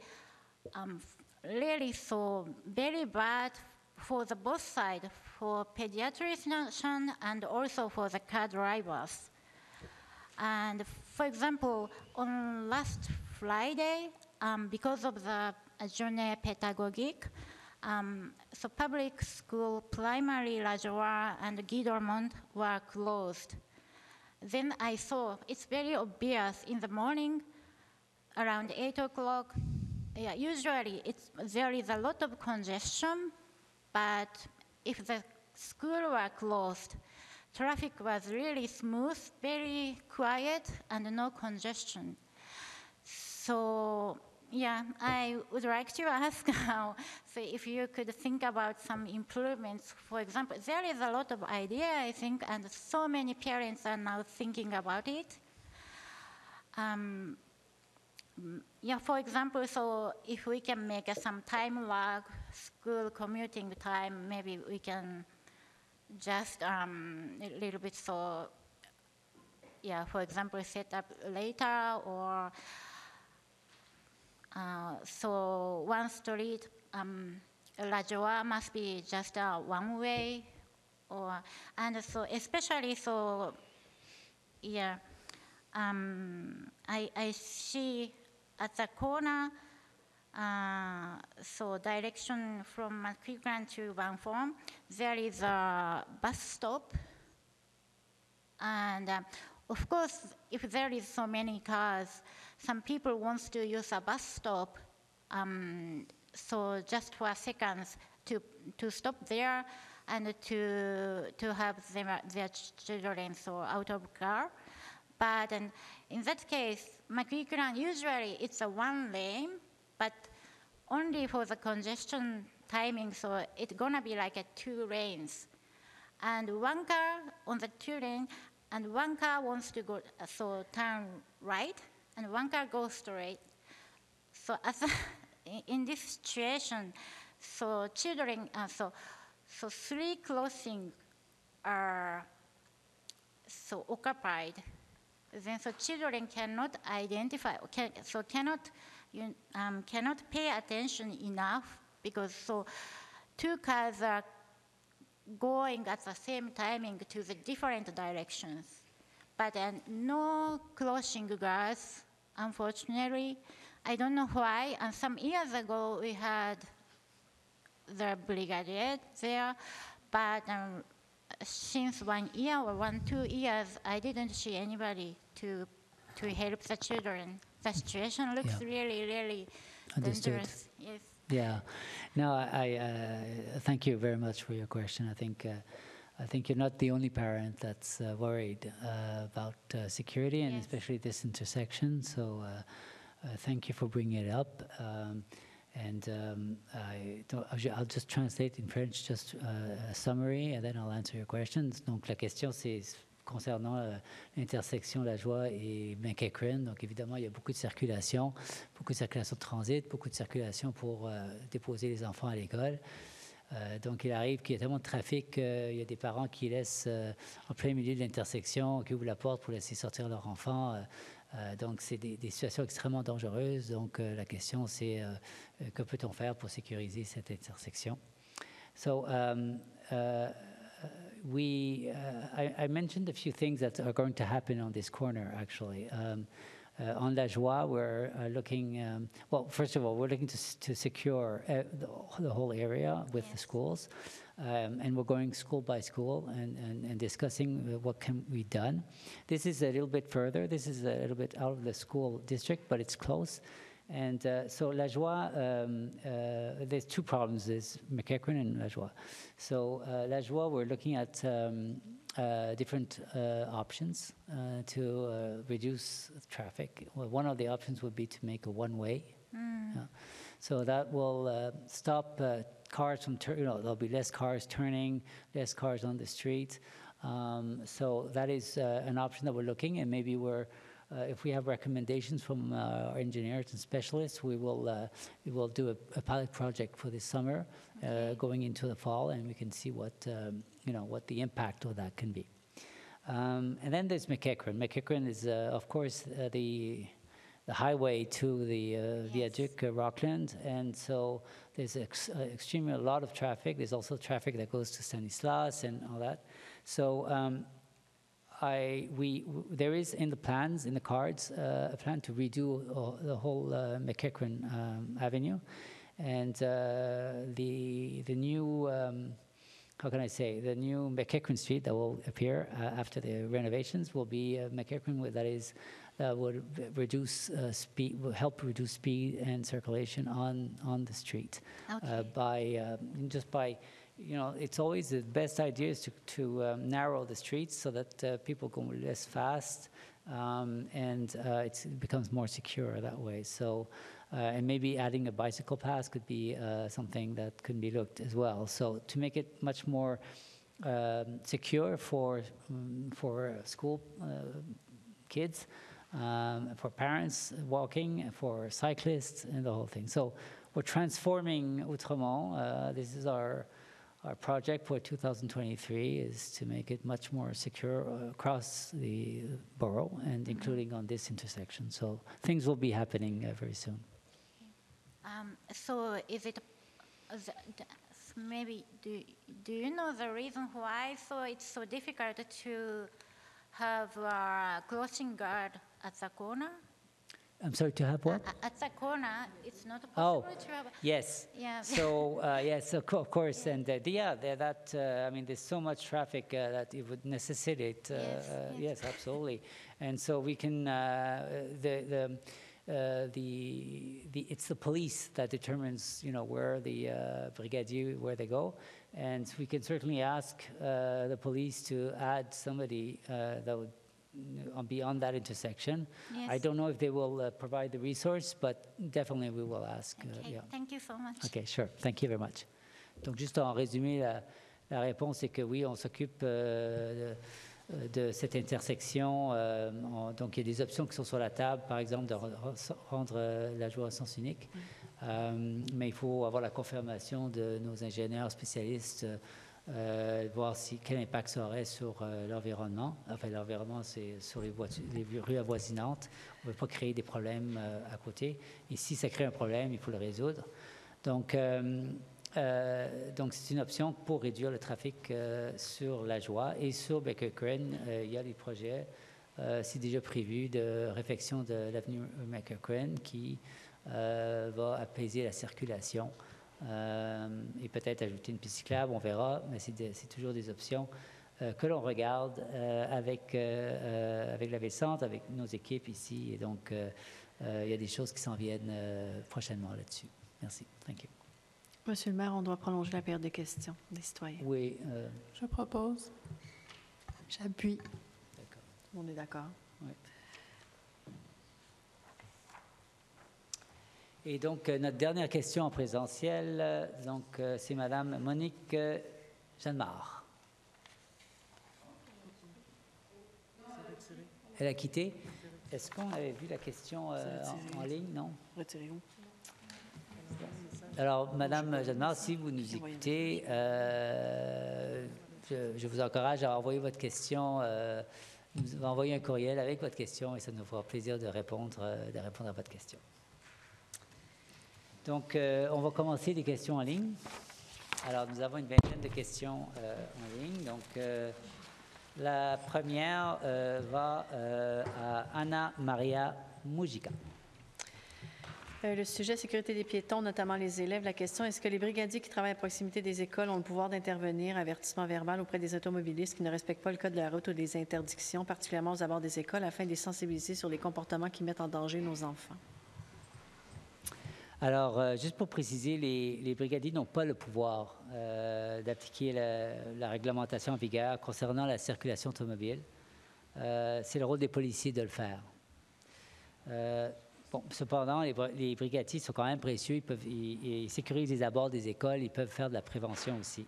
so very bad for the both sides, for pediatrician and also for the car drivers. And for example, on last Friday, because of the journée pédagogique, so public school, primary Lajoie and Guy Doramond were closed. then I saw it's very obvious in the morning, around 8 o'clock. Yeah, usually there is a lot of congestion, but if the school were closed, traffic was really smooth, very quiet, and no congestion. So, yeah, I would like to ask now, so if you could think about some improvements. For example, there is a lot of idea, I think, and so many parents are now thinking about it. Yeah, for example, so if we can make some time lag, school commuting time, maybe we can just a little bit, so, yeah, for example, set up later, or so one street, La Joie must be just one way, and so especially so, yeah, I see at the corner, so direction from McEachran to Van Form, there is a bus stop, and of course, if there is so many cars, some people want to use a bus stop, so just for seconds to stop there and to have their children so out of car. But in that case, McEachran, usually it's a one lane, but only for the congestion timing, so it's gonna be like a 2 lanes. And one car on the 2 lane, and one car wants to go, so turn right, and one car goes straight. So in this situation, so children, so 3 crossings are so occupied. Then so children cannot identify, cannot pay attention enough, because so 2 cars are going at the same timing to the different directions. But no crossing guards, unfortunately. I don't know why. And some years ago, we had the brigadier there, but since 1 year or 2 years, I didn't see anybody to help the children. The situation looks really, really dangerous. Yes. Yeah. No, I thank you very much for your question. I think you're not the only parent that's worried about security, and especially this intersection. So thank you for bringing it up. I'll just translate in French, just a summary, and then I'll answer your questions. Donc la question, c'est concernant l'intersection La Joie et McEachran. Donc évidemment, il y a beaucoup de circulation de transit, beaucoup de circulation pour déposer les enfants à l'école. Donc il arrive qu'il y ait tellement de trafic qu'il y a des parents qui laissent en plein milieu de l'intersection, qui ouvrent la porte pour laisser sortir leur enfant. Donc c'est des situations extrêmement dangereuses. Donc la question, c'est que peut-on faire pour sécuriser cette intersection? So I mentioned a few things that are going to happen on this corner, actually. On La Joie, we're looking, well, first of all, we're looking to secure the whole area with the schools. And we're going school by school and discussing what can be done. This is a little bit further. This is a little bit out of the school district, but it's close. And so La Joie, there's 2 problems. There's McEachran and La Joie. So La Joie, we're looking at different options to reduce traffic. Well, one of the options would be to make a one-way. So that will stop cars from turning. There'll be less cars turning, less cars on the street. So that is an option that we're looking, and maybe if we have recommendations from our engineers and specialists, we will do a pilot project for this summer, going into the fall, and we can see what the impact of that can be. And then there's McEachran. McEachran is, of course, the highway to the Viaduc Rockland, and so there's extremely a lot of traffic. There's also traffic that goes to Stanislas and all that. So there is in the plans, in the cards, a plan to redo the whole McEachran Avenue, and the new how can I say, the new McEachran Street that will appear after the renovations will be McEachran that would reduce speed, will help reduce speed and circulation on the street. Okay. Just by, it's always the best idea is to narrow the streets so that people go less fast, and it becomes more secure that way. So, and maybe adding a bicycle path could be something that could be looked as well. So to make it much more secure for school kids, for parents walking, for cyclists, and the whole thing. So we're transforming Outremont. This is our project for 2023 is to make it much more secure across the borough and including on this intersection. So things will be happening very soon. So is it, maybe, do you know the reason why it's so difficult to have a crossing guard at the corner? I'm sorry, to have what? At the corner, it's not possible to have. Yes. Yeah. So yes, of course, and I mean, there's so much traffic that it would necessitate. Yes, absolutely. And so we can it's the police that determines where the brigadier where they go, and we can certainly ask the police to add somebody that would be on that intersection. Yes. I don't know if they will provide the resource, but definitely we will ask. Okay, thank you so much. Okay, sure. Thank you very much. Donc, juste en résumé, la réponse est que oui, on s'occupe de cette intersection. Donc, il y a des options qui sont sur la table, par exemple, de rendre la voie à sens unique. Mais il faut avoir la confirmation de nos ingénieurs spécialistes, voir quel impact ça aurait sur l'environnement. Enfin, l'environnement, c'est sur les rues avoisinantes. On ne veut pas créer des problèmes à côté. Et si ça crée un problème, il faut le résoudre. Donc c'est une option pour réduire le trafic sur la Joie. Et sur McEachran, il y a des projets, c'est déjà prévu, de réfection de l'avenue McEachran qui va apaiser la circulation. Et peut-être ajouter une piste cyclable, on verra, mais c'est toujours des options que l'on regarde avec la Ville-Centre, avec nos équipes ici. Et donc, il y a des choses qui s'en viennent prochainement là-dessus. Merci. Thank you. Monsieur le maire, on doit prolonger la période des questions des citoyens. Oui. Je propose. J'appuie. D'accord. On est d'accord. Oui. Et donc, notre dernière question en présentiel, c'est Madame Monique Jeannemard. Elle a quitté. Est-ce qu'on avait vu la question en ligne? Non? Retirez-vous. Alors, Madame Jeannemard, si vous nous écoutez, je vous encourage à envoyer votre question, nous envoyer un courriel avec votre question et ça nous fera plaisir de répondre à votre question. Donc, on va commencer les questions en ligne. Alors, nous avons une vingtaine de questions en ligne. Donc, la première va à Anna Maria Mujica. Le sujet sécurité des piétons, notamment les élèves. La question, est-ce que les brigadiers qui travaillent à proximité des écoles ont le pouvoir d'intervenir, avertissement verbal auprès des automobilistes qui ne respectent pas le code de la route ou des interdictions, particulièrement aux abords des écoles, afin de les sensibiliser sur les comportements qui mettent en danger nos enfants? Alors, juste pour préciser, les brigadiers n'ont pas le pouvoir d'appliquer la réglementation en vigueur concernant la circulation automobile. C'est le rôle des policiers de le faire. Cependant, les brigadiers sont quand même précieux. Ils sécurisent les abords des écoles. Ils peuvent faire de la prévention aussi.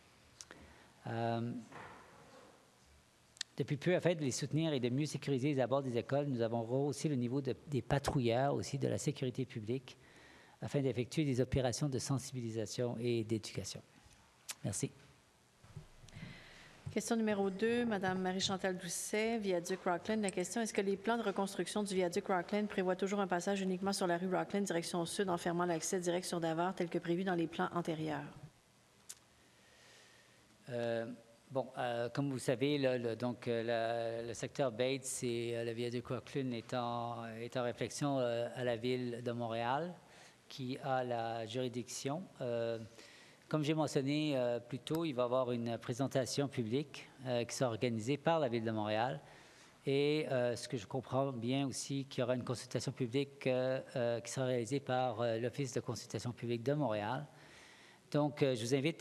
Depuis peu, afin de les soutenir et de mieux sécuriser les abords des écoles, nous avons rehaussé le niveau des patrouilleurs aussi de la sécurité publique, afin d'effectuer des opérations de sensibilisation et d'éducation. Merci. Question numéro 2, Mme Marie-Chantal Doucet, viaduc Rockland. La question, est-ce que les plans de reconstruction du viaduc Rockland prévoient toujours un passage uniquement sur la rue Rockland, direction sud, en fermant l'accès direct sur Davard, tel que prévu dans les plans antérieurs? Comme vous savez, le secteur Bates et le viaduc Rockland est en réflexion à la Ville de Montréal, qui a la juridiction. comme j'ai mentionné plus tôt, il va y avoir une présentation publique qui sera organisée par la Ville de Montréal. Et ce que je comprends bien aussi, qu'il y aura une consultation publique qui sera réalisée par l'Office de consultation publique de Montréal. Donc, je vous invite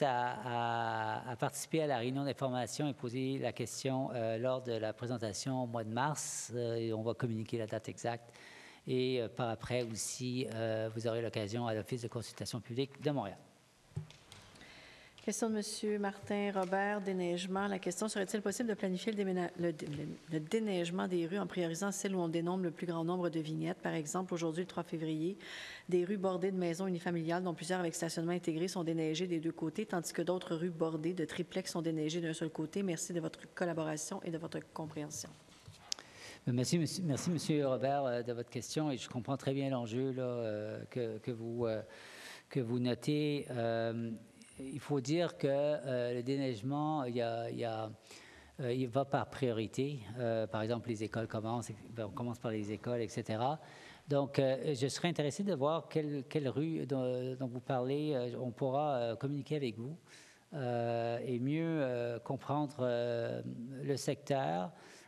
à participer à la réunion d'information et poser la question lors de la présentation au mois de mars. Et on va communiquer la date exacte. Et par après aussi, vous aurez l'occasion à l'Office de consultation publique de Montréal. Question de M. Martin Robert, déneigement. La question, serait-il possible de planifier le déneigement des rues en priorisant celles où on dénombre le plus grand nombre de vignettes? Par exemple, aujourd'hui, le 3 février, des rues bordées de maisons unifamiliales, dont plusieurs avec stationnement intégré, sont déneigées des deux côtés, tandis que d'autres rues bordées de triplex sont déneigées d'un seul côté. Merci de votre collaboration et de votre compréhension. Merci, M. Robert, de votre question. Et je comprends très bien l'enjeu que vous notez. Il faut dire que le déneigement, il va par priorité. Par exemple, les écoles on commence par les écoles, etc. Donc, je serais intéressé de voir quelle rue dont vous parlez. On pourra communiquer avec vous et mieux comprendre le secteur.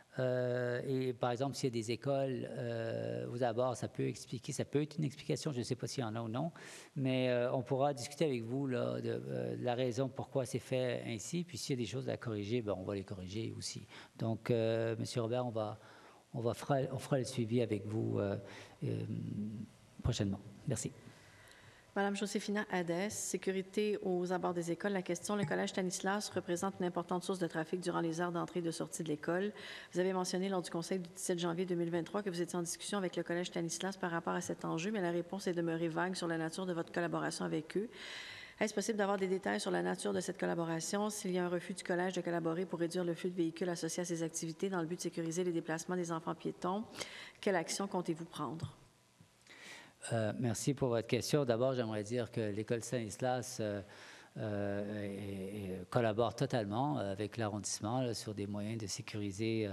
Et par exemple, s'il y a des écoles aux abords, ça peut être une explication, je ne sais pas s'il y en a ou non, mais on pourra discuter avec vous là, de la raison pourquoi c'est fait ainsi, puis s'il y a des choses à corriger, on va les corriger aussi. Donc, M. Robert, on fera le suivi avec vous prochainement. Merci. Madame Joséphina Hadès, sécurité aux abords des écoles. La question, le collège Stanislas représente une importante source de trafic durant les heures d'entrée et de sortie de l'école. Vous avez mentionné lors du conseil du 17 janvier 2023 que vous étiez en discussion avec le collège Stanislas par rapport à cet enjeu, mais la réponse est demeurée vague sur la nature de votre collaboration avec eux. Est-ce possible d'avoir des détails sur la nature de cette collaboration? S'il y a un refus du collège de collaborer pour réduire le flux de véhicules associés à ces activités dans le but de sécuriser les déplacements des enfants piétons, quelle action comptez-vous prendre? Merci pour votre question. D'abord, j'aimerais dire que l'école Stanislas collabore totalement avec l'arrondissement sur des moyens de sécuriser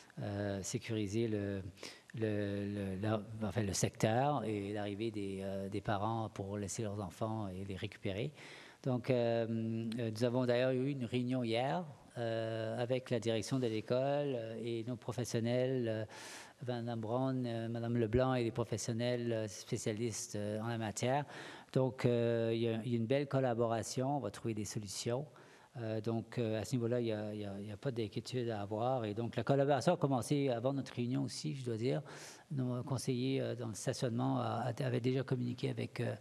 le secteur et l'arrivée des parents pour laisser leurs enfants et les récupérer. Donc, nous avons d'ailleurs eu une réunion hier avec la direction de l'école et nos professionnels, Mme Brown, Mme Leblanc et les professionnels spécialistes en la matière. Donc, il y a une belle collaboration, on va trouver des solutions. Donc, à ce niveau-là, il n'y a pas d'inquiétude à avoir. Et donc, la collaboration a commencé avant notre réunion aussi, je dois dire. Nos conseillers dans le stationnement avaient déjà communiqué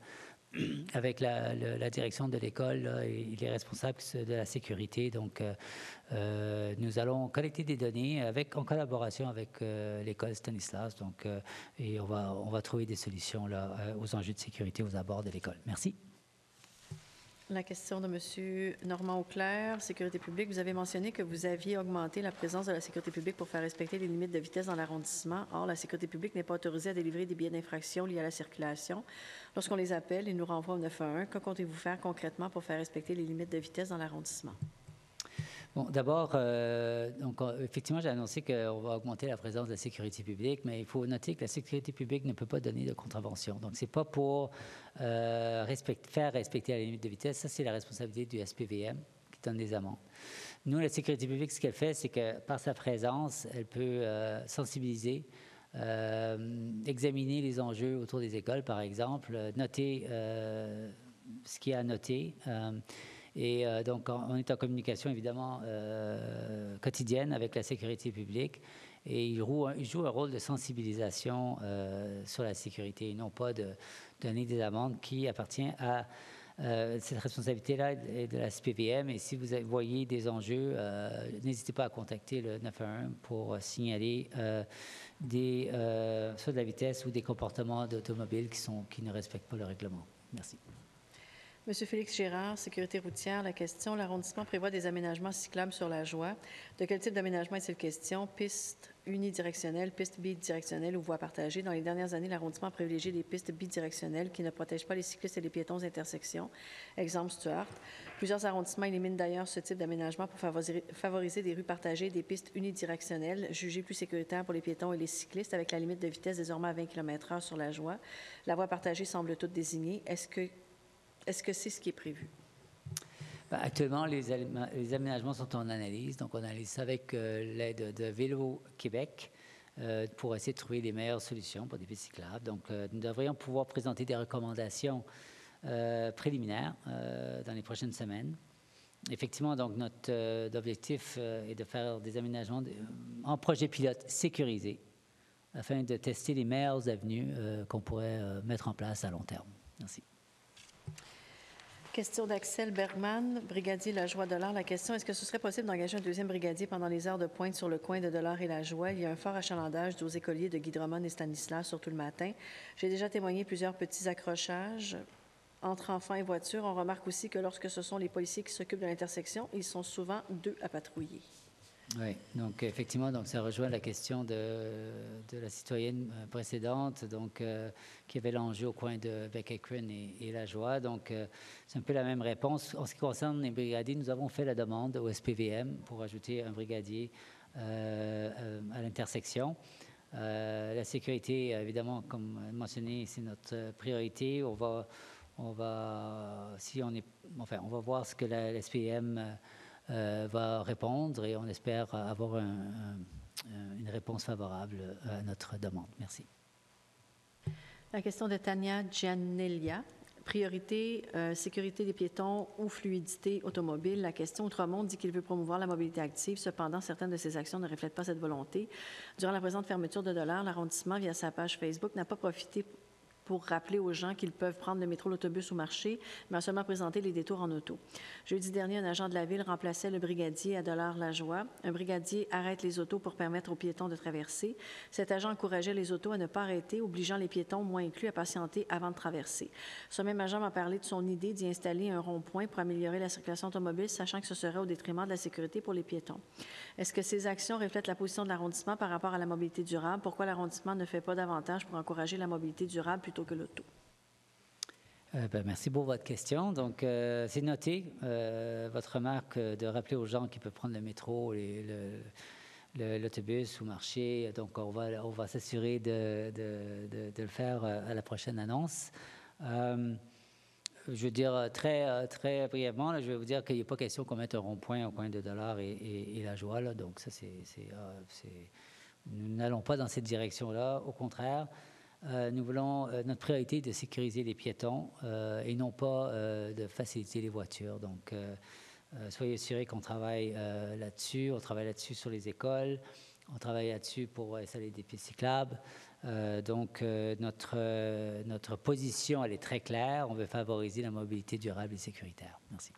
avec la direction de l'école et les responsables de la sécurité. Donc, nous allons collecter des données en collaboration avec l'école Stanislas. Donc, et on va trouver des solutions aux enjeux de sécurité aux abords de l'école. Merci. La question de M. Normand Auclair, sécurité publique. Vous avez mentionné que vous aviez augmenté la présence de la sécurité publique pour faire respecter les limites de vitesse dans l'arrondissement. Or, la sécurité publique n'est pas autorisée à délivrer des billets d'infraction liés à la circulation. Lorsqu'on les appelle, ils nous renvoient au 911. Que comptez-vous faire concrètement pour faire respecter les limites de vitesse dans l'arrondissement? Bon, d'abord, effectivement, j'ai annoncé qu'on va augmenter la présence de la sécurité publique, mais il faut noter que la sécurité publique ne peut pas donner de contravention. Donc, ce n'est pas pour faire respecter la limite de vitesse. Ça, c'est la responsabilité du SPVM qui donne des amendes. Nous, la sécurité publique, ce qu'elle fait, c'est que par sa présence, elle peut sensibiliser, examiner les enjeux autour des écoles, par exemple, noter ce qu'il y a à noter. Et donc, on est en communication, évidemment, quotidienne avec la sécurité publique. Et il joue un rôle de sensibilisation sur la sécurité, et non pas de donner des amendes qui appartiennent à cette responsabilité-là de la SPVM. Et si vous voyez des enjeux, n'hésitez pas à contacter le 911 pour signaler soit de la vitesse ou des comportements d'automobiles qui ne respectent pas le règlement. Merci. Monsieur Félix Gérard, sécurité routière, la question, l'arrondissement prévoit des aménagements cyclables sur la Joie. De quel type d'aménagement est-il question? Pistes unidirectionnelles, pistes bidirectionnelles ou voies partagées? Dans les dernières années, l'arrondissement a privilégié des pistes bidirectionnelles qui ne protègent pas les cyclistes et les piétons aux intersections. Exemple Stuart. Plusieurs arrondissements éliminent d'ailleurs ce type d'aménagement pour favoriser des rues partagées et des pistes unidirectionnelles, jugées plus sécuritaires pour les piétons et les cyclistes, avec la limite de vitesse désormais à 20 km/h sur la Joie. La voie partagée semble toute désignée. Est-ce que c'est ce qui est prévu? Actuellement, les aménagements sont en analyse. Donc, on analyse ça avec l'aide de Vélo Québec pour essayer de trouver les meilleures solutions pour des pistes cyclables. Donc, nous devrions pouvoir présenter des recommandations préliminaires dans les prochaines semaines. Effectivement, donc, notre objectif est de faire des aménagements en projet pilote sécurisé afin de tester les meilleures avenues qu'on pourrait mettre en place à long terme. Merci. Question d'Axel Bergman, brigadier La Joie-Dollard. La question, est-ce que ce serait possible d'engager un deuxième brigadier pendant les heures de pointe sur le coin de Dollard et La Joie? Il y a un fort achalandage aux écoliers de Guy Drummond et Stanislas, surtout le matin. J'ai déjà témoigné plusieurs petits accrochages entre enfants et voitures. On remarque aussi que lorsque ce sont les policiers qui s'occupent de l'intersection, ils sont souvent 2 à patrouiller. Oui, donc effectivement, donc ça rejoint la question de la citoyenne précédente, donc qui avait l'enjeu au coin de Beck-Akron et La Joie. Donc c'est un peu la même réponse. En ce qui concerne les brigadiers, nous avons fait la demande au SPVM pour ajouter un brigadier à l'intersection. La sécurité, évidemment, comme mentionné, c'est notre priorité. On va voir ce que la SPVM va répondre et on espère avoir une réponse favorable à notre demande. Merci. La question de Tania Giannelia. Priorité, sécurité des piétons ou fluidité automobile. La question Outremont dit qu'il veut promouvoir la mobilité active. Cependant, certaines de ses actions ne reflètent pas cette volonté. Durant la présente fermeture de Dollard, l'arrondissement, via sa page Facebook, n'a pas profité pour rappeler aux gens qu'ils peuvent prendre le métro, l'autobus ou marcher, mais a seulement présenté les détours en auto. Jeudi dernier, un agent de la Ville remplaçait le brigadier à Dollard-la-Joie. Un brigadier arrête les autos pour permettre aux piétons de traverser. Cet agent encourageait les autos à ne pas arrêter, obligeant les piétons, moins inclus, à patienter avant de traverser. Ce même agent m'a parlé de son idée d'y installer un rond-point pour améliorer la circulation automobile, sachant que ce serait au détriment de la sécurité pour les piétons. Est-ce que ces actions reflètent la position de l'arrondissement par rapport à la mobilité durable? Pourquoi l'arrondissement ne fait pas davantage pour encourager la mobilité durable plutôt que l'auto? Merci pour votre question. Donc, c'est noté, votre remarque de rappeler aux gens qu'ils peuvent prendre le métro, l'autobus ou marcher. Donc, on va s'assurer de le faire à la prochaine annonce. Je veux dire très brièvement, là, je vais vous dire qu'il n'y a pas question qu'on mette un rond-point au coin de Dollard et La Joie. Là. Donc, ça, nous n'allons pas dans cette direction-là. Au contraire, nous voulons notre priorité est de sécuriser les piétons et non pas de faciliter les voitures. Donc, soyez assurés qu'on travaille là-dessus. On travaille là-dessus sur les écoles. On travaille là-dessus pour installer des pistes cyclables. Donc, notre position, elle est très claire. On veut favoriser la mobilité durable et sécuritaire. Merci.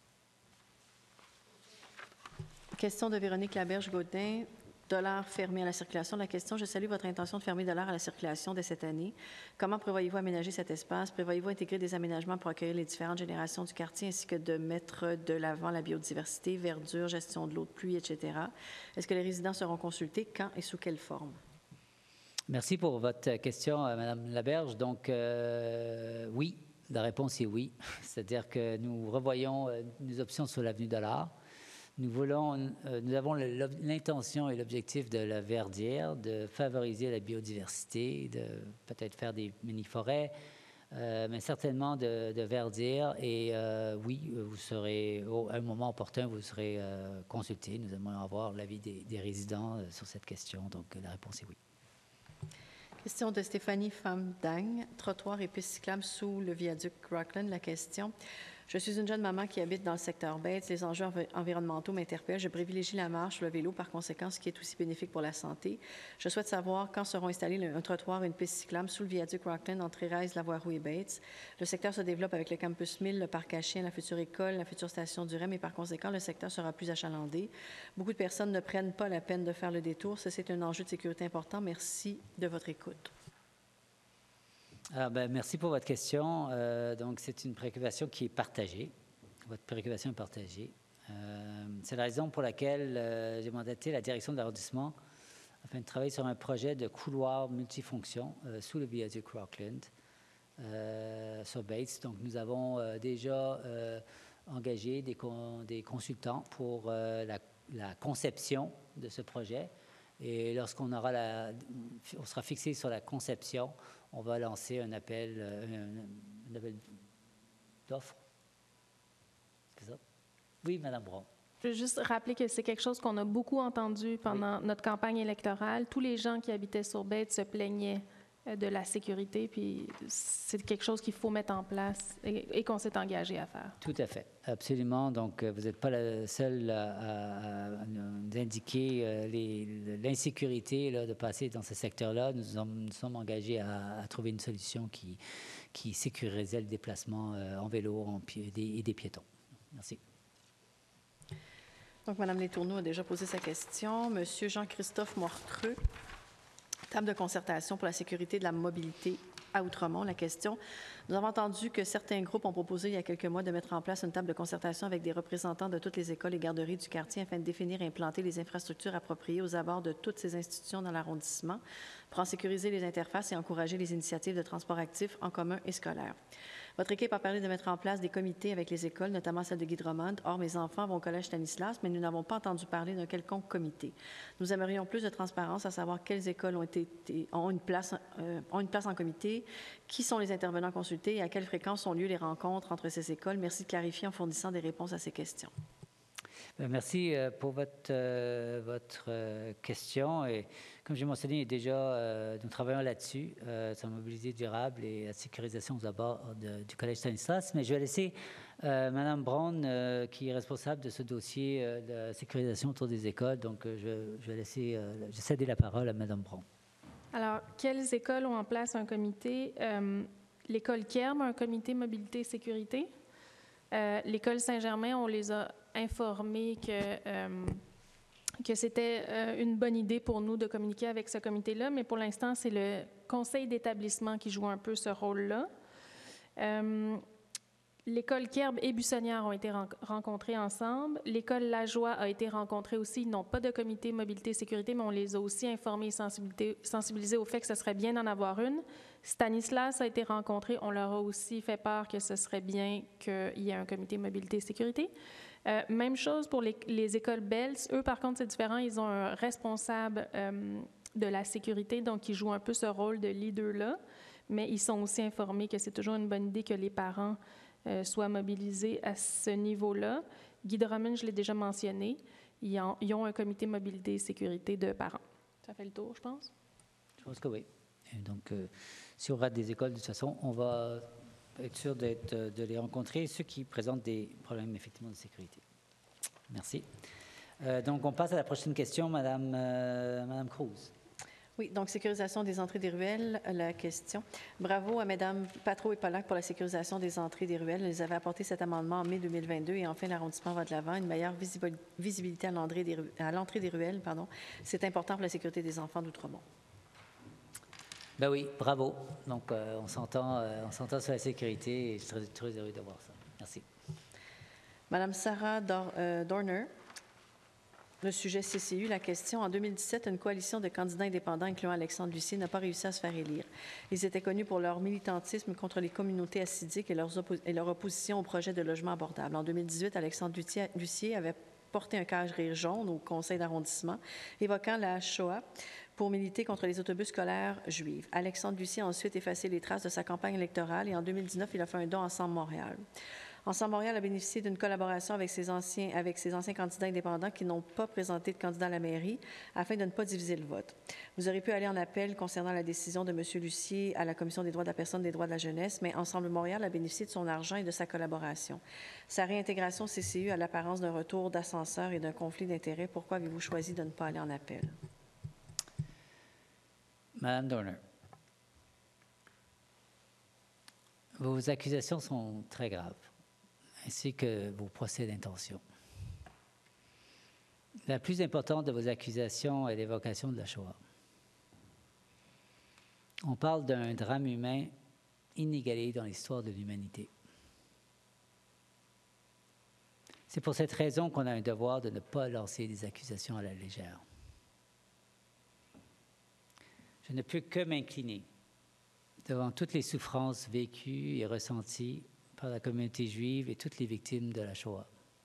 Question de Véronique Laberge-Gaudin. Dollard fermé à la circulation. La question, je salue votre intention de fermer Dollard à la circulation dès cette année. Comment prévoyez-vous aménager cet espace? Prévoyez-vous intégrer des aménagements pour accueillir les différentes générations du quartier ainsi que de mettre de l'avant la biodiversité, verdure, gestion de l'eau de pluie, etc.? Est-ce que les résidents seront consultés? Quand et sous quelle forme? Merci pour votre question, Mme Laberge. Donc, oui, la réponse est oui. C'est-à-dire que nous revoyons nos options sur l'avenue Dollard. Nous avons l'intention et l'objectif de la verdir, de favoriser la biodiversité, de peut-être faire des mini-forêts, mais certainement de verdir. Et oui, vous serez, à un moment opportun, vous serez consultés. Nous aimerions avoir l'avis des résidents sur cette question. Donc, la réponse est oui. Question de Stéphanie Famdagne. Trottoir et piste cyclable sous le viaduc Rockland. La question. Je suis une jeune maman qui habite dans le secteur Bates. Les enjeux environnementaux m'interpellent. Je privilégie la marche, le vélo, par conséquent, ce qui est aussi bénéfique pour la santé. Je souhaite savoir quand seront installés un trottoir et une piste cyclable sous le viaduc Rockland entre Thérèse, Lavoie-Roux et Bates. Le secteur se développe avec le campus 1000, le parc à chiens, la future école, la future station du REM et par conséquent, le secteur sera plus achalandé. Beaucoup de personnes ne prennent pas la peine de faire le détour. C'est un enjeu de sécurité important. Merci de votre écoute. Alors, merci pour votre question. Donc, c'est une préoccupation qui est partagée. Votre préoccupation est partagée. C'est la raison pour laquelle j'ai mandaté la direction de l'arrondissement afin de travailler sur un projet de couloir multifonction sous le viaduc Rockland sur Bates. Donc, nous avons déjà engagé des consultants pour la conception de ce projet. Et lorsqu'on on sera fixé sur la conception, on va lancer un appel d'offres. C'est ça? Oui, Mme Braun. Je veux juste rappeler que c'est quelque chose qu'on a beaucoup entendu pendant notre campagne électorale. Tous les gens qui habitaient sur Bates se plaignaient de la sécurité, puis c'est quelque chose qu'il faut mettre en place et qu'on s'est engagé à faire. Tout à fait, absolument. Donc, vous n'êtes pas la seule à nous indiquer l'insécurité de passer dans ce secteur-là. Nous sommes engagés à trouver une solution qui sécurisait le déplacement en vélo et des piétons. Merci. Donc, Mme Letourneau a déjà posé sa question. Monsieur Jean-Christophe Mortreux, table de concertation pour la sécurité de la mobilité à Outremont. La question, nous avons entendu que certains groupes ont proposé il y a quelques mois de mettre en place une table de concertation avec des représentants de toutes les écoles et garderies du quartier afin de définir et implanter les infrastructures appropriées aux abords de toutes ces institutions dans l'arrondissement pour en sécuriser les interfaces et encourager les initiatives de transport actif en commun et scolaire. Votre équipe a parlé de mettre en place des comités avec les écoles, notamment celle de Guy Drummond. Or, mes enfants vont au collège Stanislas, mais nous n'avons pas entendu parler d'un quelconque comité. Nous aimerions plus de transparence, à savoir quelles écoles ont une place en comité, qui sont les intervenants consultés et à quelle fréquence ont lieu les rencontres entre ces écoles. Merci de clarifier en fournissant des réponses à ces questions. Merci pour votre question. Et comme j'ai mentionné déjà, nous travaillons là-dessus, sur la mobilité durable et la sécurisation aux abords du Collège Stanislas. Mais je vais laisser Mme Braun, qui est responsable de ce dossier de la sécurisation autour des écoles. Donc, je vais céder la parole à Mme Braun. Alors, quelles écoles ont en place un comité? L'école Kierm a un comité mobilité et sécurité. L'école Saint-Germain, on les a informés que c'était une bonne idée pour nous de communiquer avec ce comité-là, mais pour l'instant, c'est le conseil d'établissement qui joue un peu ce rôle-là. L'école Kierm et Buissonnière ont été rencontrées ensemble. L'école Lajoie a été rencontrée aussi. Ils n'ont pas de comité mobilité et sécurité, mais on les a aussi informés et sensibilisés au fait que ce serait bien d'en avoir une. Stanislas a été rencontré. On leur a aussi fait part que ce serait bien qu'il y ait un comité mobilité et sécurité. Même chose pour les écoles BELS. Eux, par contre, c'est différent. Ils ont un responsable de la sécurité, donc ils jouent un peu ce rôle de leader-là, mais ils sont aussi informés que c'est toujours une bonne idée que les parents soient mobilisés à ce niveau-là. Guy Drummond, je l'ai déjà mentionné, ils ont un comité mobilité et sécurité de parents. Ça fait le tour, je pense? Je pense que oui. Et donc, si on rate des écoles, de toute façon, on va être sûr de les rencontrer, ceux qui présentent des problèmes effectivement de sécurité. Merci. Donc, on passe à la prochaine question, Madame Cruz. Oui, donc sécurisation des entrées des ruelles, la question. Bravo à Mesdames Patro et Pollack pour la sécurisation des entrées des ruelles. Ils avaient apporté cet amendement en mai 2022 et enfin l'arrondissement va de l'avant. Une meilleure visibilité à l'entrée des ruelles. C'est important pour la sécurité des enfants d'Outremont. Ben oui, bravo. Donc, on s'entend sur la sécurité et je suis très heureux de voir ça. Merci. Madame Sarah Dorner. Le sujet CCU, la question. En 2017, une coalition de candidats indépendants, incluant Alexandre Lucier, n'a pas réussi à se faire élire. Ils étaient connus pour leur militantisme contre les communautés assidiques et leur opposition au projet de logement abordable. En 2018, Alexandre Lucier avait porté un cage rire jaune au conseil d'arrondissement, évoquant la Shoah pour militer contre les autobus scolaires juifs. Alexandre Lucier a ensuite effacé les traces de sa campagne électorale et en 2019, il a fait un don à Ensemble Montréal. Ensemble Montréal a bénéficié d'une collaboration avec ses anciens candidats indépendants qui n'ont pas présenté de candidat à la mairie afin de ne pas diviser le vote. Vous aurez pu aller en appel concernant la décision de M. Lucier à la Commission des droits de la personne et des droits de la jeunesse, mais Ensemble Montréal a bénéficié de son argent et de sa collaboration. Sa réintégration CCU a l'apparence d'un retour d'ascenseur et d'un conflit d'intérêts. Pourquoi avez-vous choisi de ne pas aller en appel? Madame Dorner, vos accusations sont très graves, ainsi que vos procès d'intention. La plus importante de vos accusations est l'évocation de la Shoah. On parle d'un drame humain inégalé dans l'histoire de l'humanité. C'est pour cette raison qu'on a un devoir de ne pas lancer des accusations à la légère. Je ne peux que m'incliner devant toutes les souffrances vécues et ressenties par la communauté juive et toutes les victimes de la Shoah.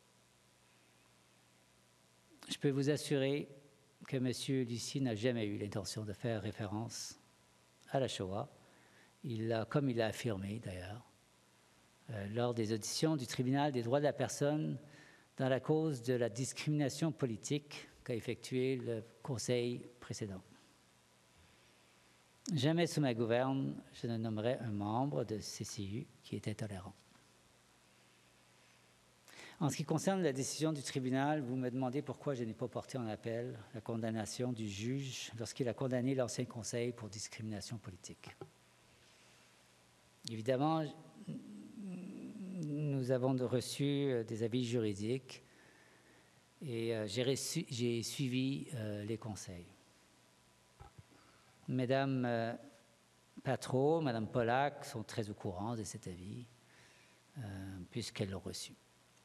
Je peux vous assurer que M. Lucier n'a jamais eu l'intention de faire référence à la Shoah. Comme il l'a affirmé d'ailleurs, lors des auditions du Tribunal des droits de la personne dans la cause de la discrimination politique qu'a effectué le Conseil précédent. Jamais sous ma gouverne, je ne nommerai un membre de CCU qui est intolérant. En ce qui concerne la décision du tribunal, vous me demandez pourquoi je n'ai pas porté en appel la condamnation du juge lorsqu'il a condamné l'ancien conseil pour discrimination politique. Évidemment, nous avons reçu des avis juridiques et j'ai suivi les conseils. Mesdames Patro, Madame Pollack sont très au courant de cet avis, puisqu'elles l'ont reçu.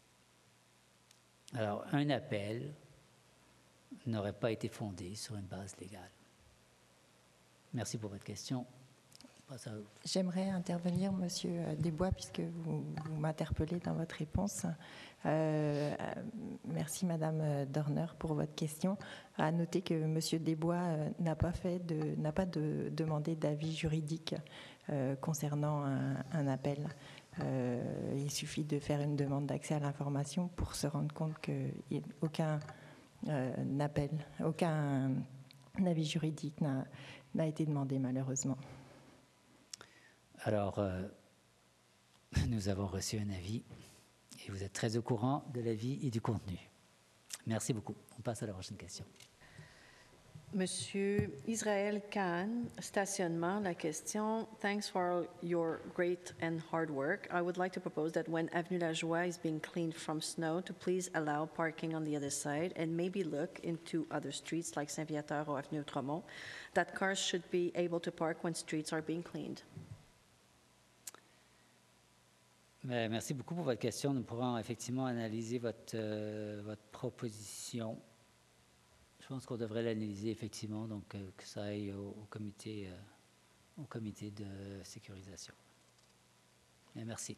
Alors, un appel n'aurait pas été fondé sur une base légale. Merci pour votre question. J'aimerais intervenir, Monsieur Desbois, puisque vous m'interpellez dans votre réponse. Merci, Madame Dorner, pour votre question. À noter que Monsieur Desbois n'a pas demandé d'avis juridique concernant un appel. Il suffit de faire une demande d'accès à l'information pour se rendre compte qu'il n'y a aucun appel, aucun avis juridique n'a été demandé, malheureusement. Alors, nous avons reçu un avis et vous êtes très au courant de l'avis et du contenu. Merci beaucoup. On passe à la prochaine question. Monsieur Israël Kahn, stationnement, la question. Thanks for your great and hard work. I would like to propose that when Avenue La Joie is being cleaned from snow, to please allow parking on the other side and maybe look into other streets like Saint-Viateur or Avenue Outremont, that cars should be able to park when streets are being cleaned. Merci beaucoup pour votre question. Nous pourrons effectivement analyser votre proposition. Je pense qu'on devrait l'analyser effectivement, donc que ça aille au comité de sécurisation. Merci.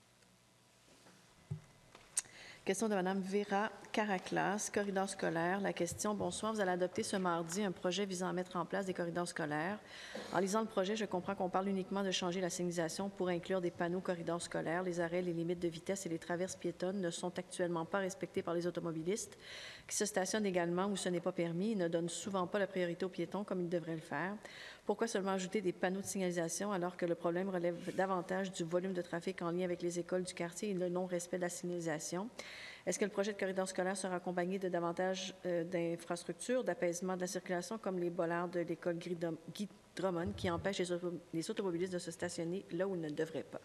Question de Mme Vera Caraclas, corridor scolaire. La question, bonsoir, vous allez adopter ce mardi un projet visant à mettre en place des corridors scolaires. En lisant le projet, je comprends qu'on parle uniquement de changer la signalisation pour inclure des panneaux corridors scolaires. Les arrêts, les limites de vitesse et les traverses piétonnes ne sont actuellement pas respectés par les automobilistes qui se stationnent également où ce n'est pas permis et ne donnent souvent pas la priorité aux piétons comme ils devraient le faire. Pourquoi seulement ajouter des panneaux de signalisation alors que le problème relève davantage du volume de trafic en lien avec les écoles du quartier et le non-respect de la signalisation? Est-ce que le projet de corridor scolaire sera accompagné de davantage d'infrastructures, d'apaisement de la circulation comme les bollards de l'école Guy Drummond qui empêchent les automobilistes de se stationner là où ils ne devraient pas?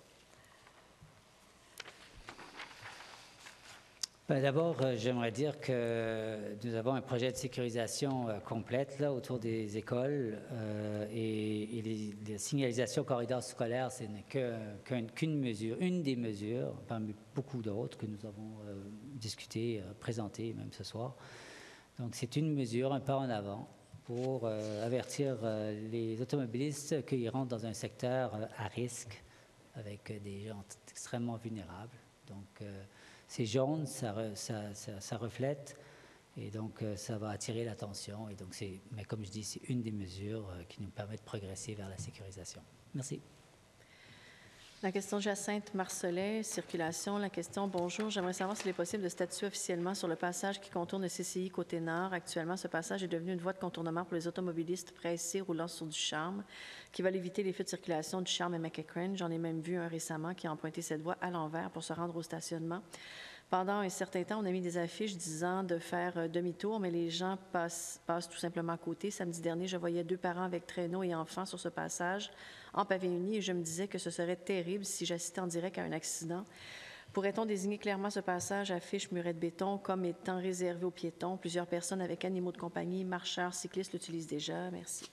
D'abord, j'aimerais dire que nous avons un projet de sécurisation complète là, autour des écoles et les signalisations corridors scolaires, ce n'est qu'une mesure, une des mesures, parmi beaucoup d'autres que nous avons discutées, présentées même ce soir. Donc, c'est une mesure, un pas en avant pour avertir les automobilistes qu'ils rentrent dans un secteur à risque avec des gens extrêmement vulnérables. Donc, c'est jaune, ça reflète, et donc ça va attirer l'attention. Et donc, mais comme je dis, c'est une des mesures qui nous permet de progresser vers la sécurisation. Merci. La question Jacinthe Marcelet, circulation. La question, bonjour, j'aimerais savoir s'il est possible de statuer officiellement sur le passage qui contourne le CCI côté nord. Actuellement, ce passage est devenu une voie de contournement pour les automobilistes pressés roulant sur du Charme, qui veulent éviter les feux de circulation du Charme et McEachran. J'en ai même vu un récemment qui a emprunté cette voie à l'envers pour se rendre au stationnement. Pendant un certain temps, on a mis des affiches disant de faire demi-tour, mais les gens passent tout simplement à côté. Samedi dernier, je voyais 2 parents avec traîneaux et enfants sur ce passage en pavé uni et je me disais que ce serait terrible si j'assistais en direct à un accident. Pourrait-on désigner clairement ce passage, affiche, muret de béton, comme étant réservé aux piétons? Plusieurs personnes avec animaux de compagnie, marcheurs, cyclistes l'utilisent déjà. Merci.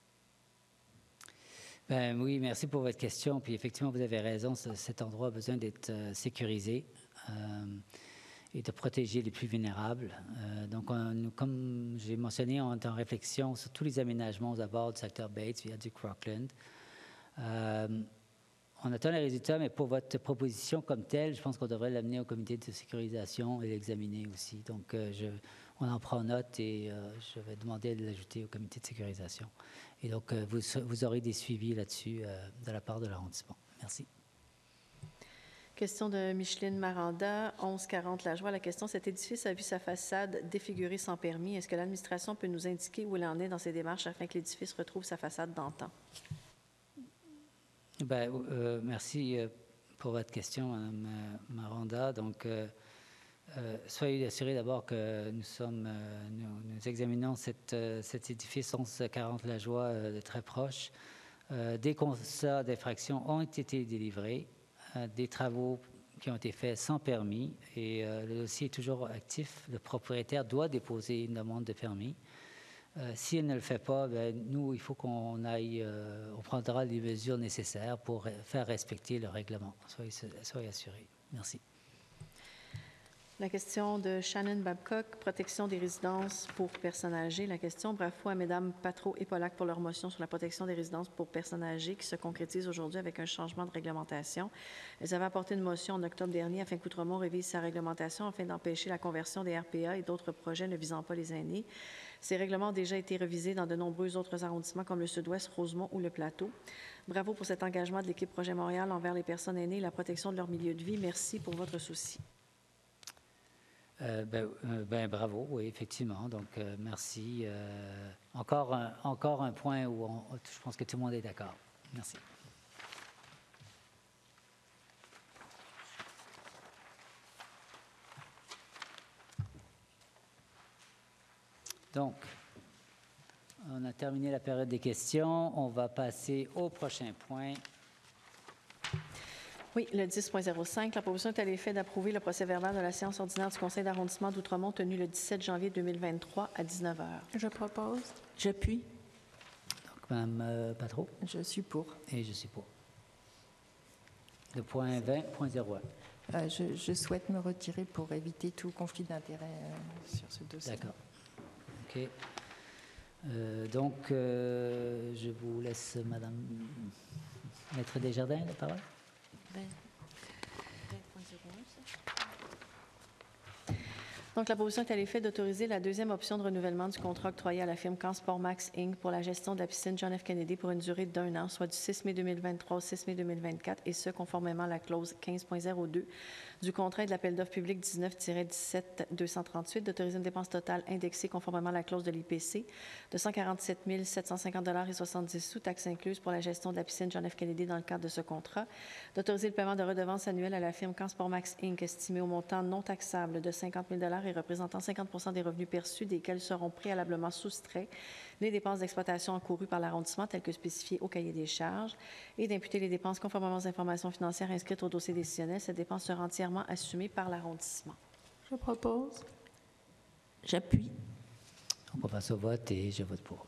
Oui, merci pour votre question. Puis effectivement, vous avez raison, cet endroit a besoin d'être sécurisé et de protéger les plus vulnérables. Donc, comme j'ai mentionné, on est en réflexion sur tous les aménagements aux abords du secteur Bates, viaduc Rockland. On attend les résultats, mais pour votre proposition comme telle, je pense qu'on devrait l'amener au comité de sécurisation et l'examiner aussi. Donc, on en prend note et je vais demander de l'ajouter au comité de sécurisation. Et donc, vous aurez des suivis là-dessus de la part de l'arrondissement. Merci. Question de Micheline Maranda, 1140 La Joie. La question, cet édifice a vu sa façade défigurée sans permis. Est-ce que l'administration peut nous indiquer où elle en est dans ses démarches afin que l'édifice retrouve sa façade d'antan? Merci pour votre question, Mme Maranda. Donc, soyez assurés d'abord que nous examinons cet édifice 1140 La Joie de très proche. Des constats d'infraction ont été délivrés, des travaux qui ont été faits sans permis et le dossier est toujours actif. Le propriétaire doit déposer une demande de permis. Si elle ne le fait pas, nous, il faut qu'on aille, on prendra les mesures nécessaires pour faire respecter le règlement. Soyez assurés. Merci. La question de Shannon Babcock, protection des résidences pour personnes âgées. La question, bravo à Mesdames Patro et Pollack pour leur motion sur la protection des résidences pour personnes âgées qui se concrétise aujourd'hui avec un changement de réglementation. Elles avaient apporté une motion en octobre dernier afin qu'Outremont révise sa réglementation afin d'empêcher la conversion des RPA et d'autres projets ne visant pas les aînés. Ces règlements ont déjà été revisés dans de nombreux autres arrondissements comme le Sud-Ouest, Rosemont ou le Plateau. Bravo pour cet engagement de l'équipe Projet Montréal envers les personnes aînées et la protection de leur milieu de vie. Merci pour votre souci. Bravo, oui, effectivement. Donc, merci. Encore un point où je pense que tout le monde est d'accord. Merci. Donc, on a terminé la période des questions. On va passer au prochain point. Oui, le 10.05, la proposition est à l'effet d'approuver le procès-verbal de la séance ordinaire du Conseil d'arrondissement d'Outremont tenue le 17 janvier 2023 à 19h. Je propose. J'appuie. Donc, Mme Patro. Je suis pour. Et je suis pour. Le point 20.01. Je souhaite me retirer pour éviter tout conflit d'intérêt sur ce dossier. D'accord. OK. Donc, je vous laisse, Madame Maître Desjardins, la parole. Donc, la proposition est à l'effet d'autoriser la deuxième option de renouvellement du contrat octroyé à la firme Cansport Max Inc. pour la gestion de la piscine John F. Kennedy pour une durée d'1 an, soit du 6 mai 2023 au 6 mai 2024, et ce, conformément à la clause 15.02 du contrat et de l'appel d'offres public 19-17-238, d'autoriser une dépense totale indexée conformément à la clause de l'IPC de 147 750,70 $, taxes incluses, pour la gestion de la piscine John F. Kennedy dans le cadre de ce contrat, d'autoriser le paiement de redevances annuelles à la firme Cansport Max Inc. estimée au montant non taxable de 50 000 $ et représentant 50 % des revenus perçus, desquels seront préalablement soustraits les dépenses d'exploitation encourues par l'arrondissement telles que spécifiées au cahier des charges, et d'imputer les dépenses conformément aux informations financières inscrites au dossier décisionnel. Cette dépense sera entièrement assumée par l'arrondissement. Je propose. J'appuie. On passe au vote et je vote pour.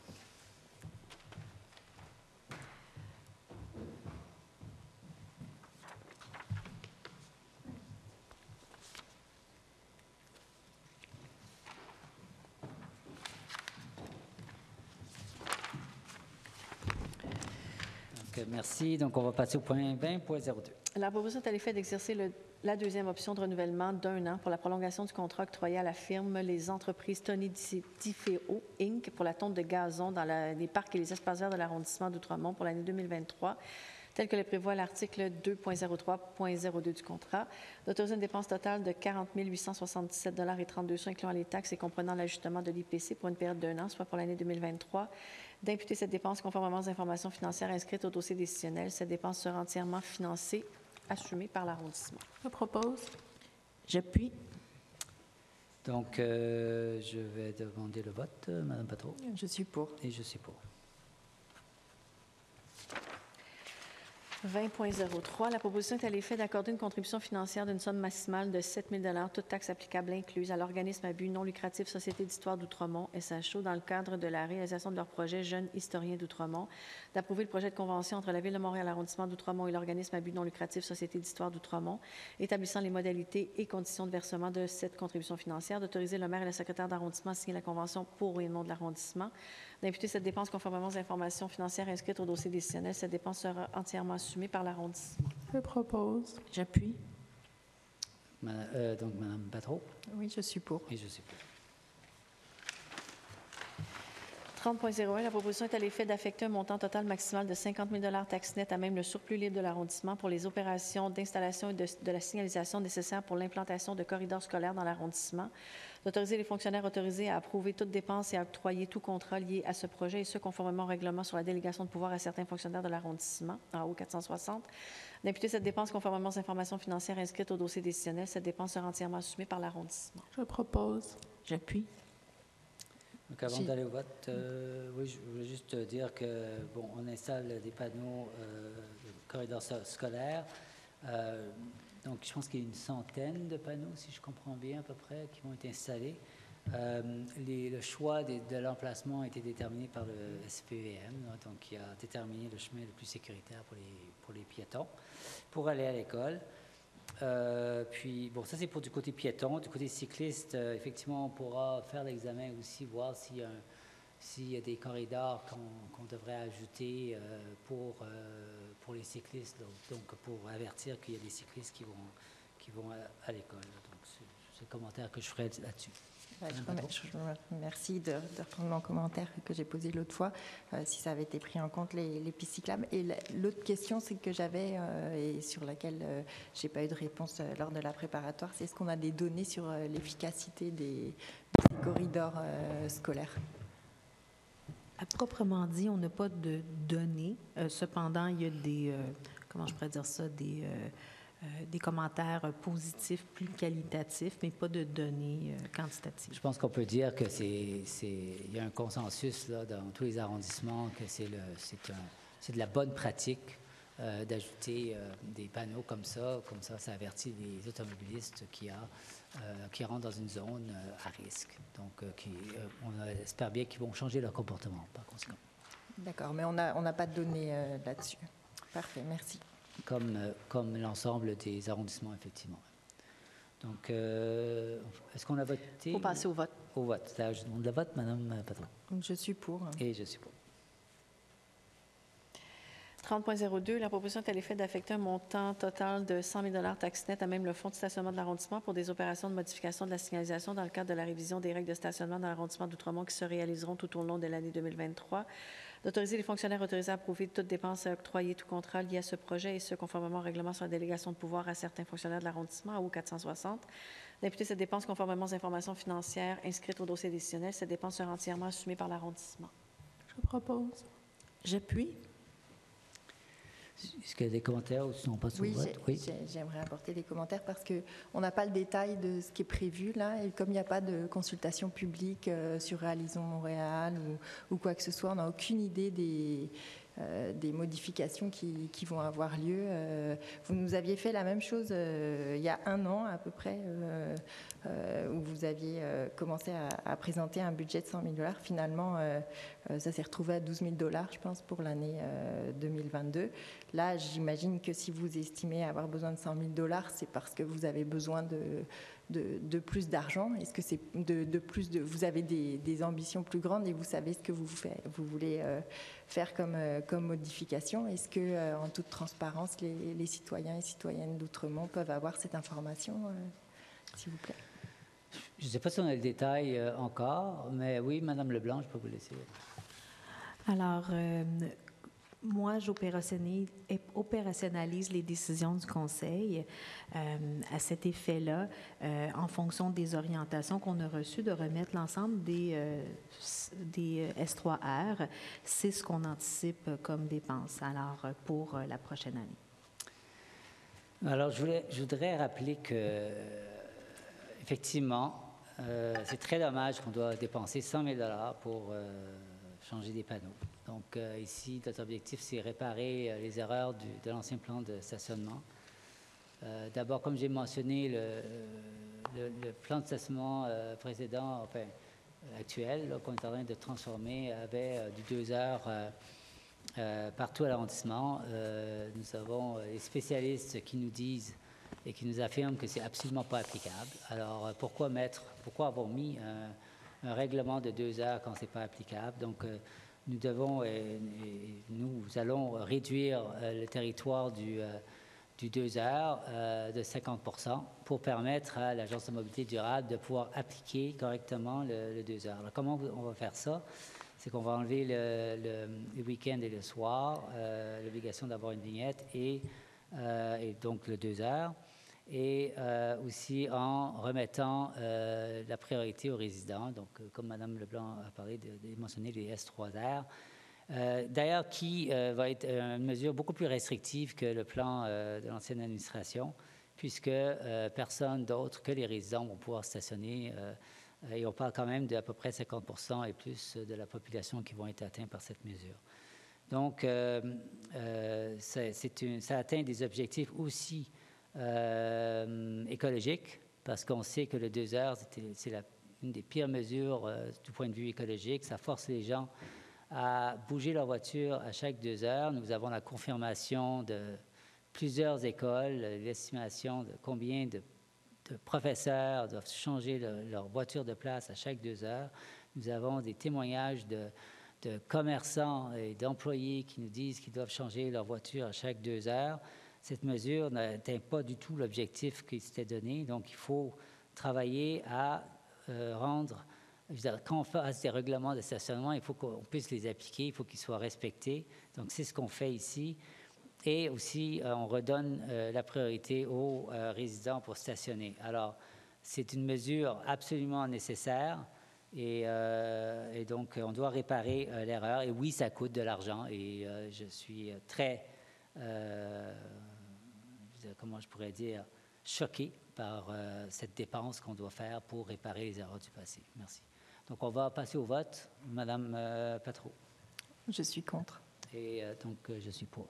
Merci. Donc, on va passer au point 20.02. La proposition est à l'effet d'exercer la deuxième option de renouvellement d'1 an pour la prolongation du contrat octroyé à la firme Les Entreprises Tony DiFeo Inc. pour la tonte de gazon dans les parcs et les espaces verts de l'arrondissement d'Outremont pour l'année 2023, tel que le prévoit l'article 2.03.02 du contrat, d'autoriser une dépense totale de 40 877,32 $, incluant les taxes et comprenant l'ajustement de l'IPC pour une période d'1 an, soit pour l'année 2023, d'imputer cette dépense conformément aux informations financières inscrites au dossier décisionnel. Cette dépense sera entièrement financée, assumée par l'arrondissement. Je propose. J'appuie. Donc, je vais demander le vote, Mme Patro. Je suis pour. Et je suis pour. 20.03, la proposition est à l'effet d'accorder une contribution financière d'une somme maximale de 7 000 $, toutes taxes applicables incluses, à l'organisme à but non lucratif Société d'histoire d'Outremont, SHO, dans le cadre de la réalisation de leur projet Jeunes historiens d'Outremont, d'approuver le projet de convention entre la Ville de Montréal, l'arrondissement d'Outremont et l'organisme à but non lucratif Société d'histoire d'Outremont, établissant les modalités et conditions de versement de cette contribution financière, d'autoriser le maire et le secrétaire d'arrondissement à signer la convention pour et au nom de l'arrondissement, d'imputer cette dépense conformément aux informations financières inscrites au dossier décisionnel. Cette dépense sera entièrement assumée par l'arrondissement. Je propose. J'appuie. Donc, Mme Patro. Oui, je suis pour. Et je suis pour. 30.01, la proposition est à l'effet d'affecter un montant total maximal de 50 000 taxes nettes à même le surplus libre de l'arrondissement pour les opérations d'installation et de la signalisation nécessaires pour l'implantation de corridors scolaires dans l'arrondissement, d'autoriser les fonctionnaires autorisés à approuver toute dépense et à octroyer tout contrat lié à ce projet, et ce, conformément au règlement sur la délégation de pouvoir à certains fonctionnaires de l'arrondissement, en haut 460, d'imputer cette dépense conformément aux informations financières inscrites au dossier décisionnel. Cette dépense sera entièrement assumée par l'arrondissement. Je propose. J'appuie. Donc, avant d'aller au vote, oui, je voulais juste dire que, bon, on installe des panneaux de corridors scolaires. Donc, je pense qu'il y a une centaine de panneaux, si je comprends bien, à peu près, qui vont être installés. Le choix de l'emplacement a été déterminé par le SPVM, donc qui a déterminé le chemin le plus sécuritaire pour les piétons pour aller à l'école. Puis, bon, ça c'est pour du côté piéton. Du côté cycliste, effectivement, on pourra faire l'examen aussi, voir s'il y a des corridors qu'on devrait ajouter pour les cyclistes, donc pour avertir qu'il y a des cyclistes qui vont à l'école. Donc, c'est le commentaire que je ferai là-dessus. Je vous remercie de reprendre mon commentaire que j'ai posé l'autre fois, si ça avait été pris en compte les pistes cyclables. Et l'autre question que j'avais et sur laquelle je n'ai pas eu de réponse lors de la préparatoire, c'est est-ce qu'on a des données sur l'efficacité de ces corridors scolaires? À proprement dit, on n'a pas de données. Cependant, il y a des, comment je pourrais dire ça, des commentaires positifs, plus qualitatifs, mais pas de données quantitatives. Je pense qu'on peut dire que il y a un consensus là, dans tous les arrondissements que c'est de la bonne pratique d'ajouter des panneaux comme ça ça avertit les automobilistes qui rentrent dans une zone à risque. Donc, on espère bien qu'ils vont changer leur comportement, par conséquent. D'accord, mais on n'a pas de données là-dessus. Parfait, merci. Comme l'ensemble des arrondissements, effectivement. Donc, est-ce qu'on a voté? Il faut passer au vote. Au vote. Je demande le vote, Mme Patron. Je suis pour. Et je suis pour. 30.02, la proposition est à l'effet d'affecter un montant total de 100 000 taxes nettes à même le fonds de stationnement de l'arrondissement pour des opérations de modification de la signalisation dans le cadre de la révision des règles de stationnement dans l'arrondissement d'Outremont qui se réaliseront tout au long de l'année 2023. D'autoriser les fonctionnaires autorisés à approuver toute dépense et à octroyer tout contrat lié à ce projet, et ce, conformément au règlement sur la délégation de pouvoir à certains fonctionnaires de l'arrondissement, au 460. D'imputer cette dépense conformément aux informations financières inscrites au dossier décisionnel. Cette dépense sera entièrement assumée par l'arrondissement. Je propose. J'appuie. Est-ce qu'il y a des commentaires ou sinon on passe au vote? Oui, j'aimerais apporter des commentaires parce qu'on n'a pas le détail de ce qui est prévu là, et comme il n'y a pas de consultation publique sur Réalisons Montréal ou quoi que ce soit, on n'a aucune idée des modifications qui vont avoir lieu. Vous nous aviez fait la même chose il y a 1 an à peu près, où vous aviez commencé à présenter un budget de 100 000 $. Finalement, ça s'est retrouvé à 12 000 $, je pense, pour l'année 2022. Là, j'imagine que si vous estimez avoir besoin de 100 000 $, c'est parce que vous avez besoin de plus d'argent. Est-ce que c'est vous avez des ambitions plus grandes et vous savez ce que vous voulez faire comme modification? Est-ce que, en toute transparence, les citoyens et citoyennes d'Outremont peuvent avoir cette information, s'il vous plaît? Je ne sais pas si on a le détail encore, mais oui, Mme Leblanc, je peux vous laisser. Alors, moi, j'opérationnalise les décisions du Conseil à cet effet-là, en fonction des orientations qu'on a reçues de remettre l'ensemble des S3R. C'est ce qu'on anticipe comme dépenses pour la prochaine année. Alors, je voudrais rappeler que, effectivement, c'est très dommage qu'on doit dépenser 100 000 $ pour changer des panneaux. Donc, ici, notre objectif, c'est réparer les erreurs de l'ancien plan de stationnement. D'abord, comme j'ai mentionné, le plan de stationnement précédent, enfin, actuel, qu'on est en train de transformer, avait du 2 heures partout à l'arrondissement. Nous avons les spécialistes qui nous disent et qui nous affirment que c'est absolument pas applicable. Alors, pourquoi avoir mis un règlement de 2 heures quand c'est pas applicable? Donc, nous allons réduire le territoire du 2 heures de 50% pour permettre à l'Agence de mobilité durable de pouvoir appliquer correctement le 2 heures. Alors, comment on va faire ça? c'est qu'on va enlever le week-end et le soir, l'obligation d'avoir une vignette et donc le 2 heures. Et aussi en remettant la priorité aux résidents, donc comme Mme Leblanc a parlé de mentionner les S3R, d'ailleurs qui va être une mesure beaucoup plus restrictive que le plan de l'ancienne administration, puisque personne d'autre que les résidents vont pouvoir stationner, et on parle quand même d'à peu près 50% et plus de la population qui vont être atteints par cette mesure. Donc, ça atteint des objectifs aussi écologique, parce qu'on sait que le 2 heures, c'est une des pires mesures du point de vue écologique. Ça force les gens à bouger leur voiture à chaque 2 heures. Nous avons la confirmation de plusieurs écoles, l'estimation de combien de professeurs doivent changer leur voiture de place à chaque 2 heures. Nous avons des témoignages de commerçants et d'employés qui nous disent qu'ils doivent changer leur voiture à chaque 2 heures. Cette mesure n'atteint pas du tout l'objectif qui s'était donné. Donc, il faut travailler à rendre... Quand on fasse des règlements de stationnement, il faut qu'on puisse les appliquer, il faut qu'ils soient respectés. Donc, c'est ce qu'on fait ici. Et aussi, on redonne la priorité aux résidents pour stationner. Alors, c'est une mesure absolument nécessaire. Et donc, on doit réparer l'erreur. Et oui, ça coûte de l'argent. Et je suis très... comment je pourrais dire, choqué par cette dépense qu'on doit faire pour réparer les erreurs du passé. Merci. Donc, on va passer au vote. Madame Patro. Je suis contre. Et donc, je suis pour.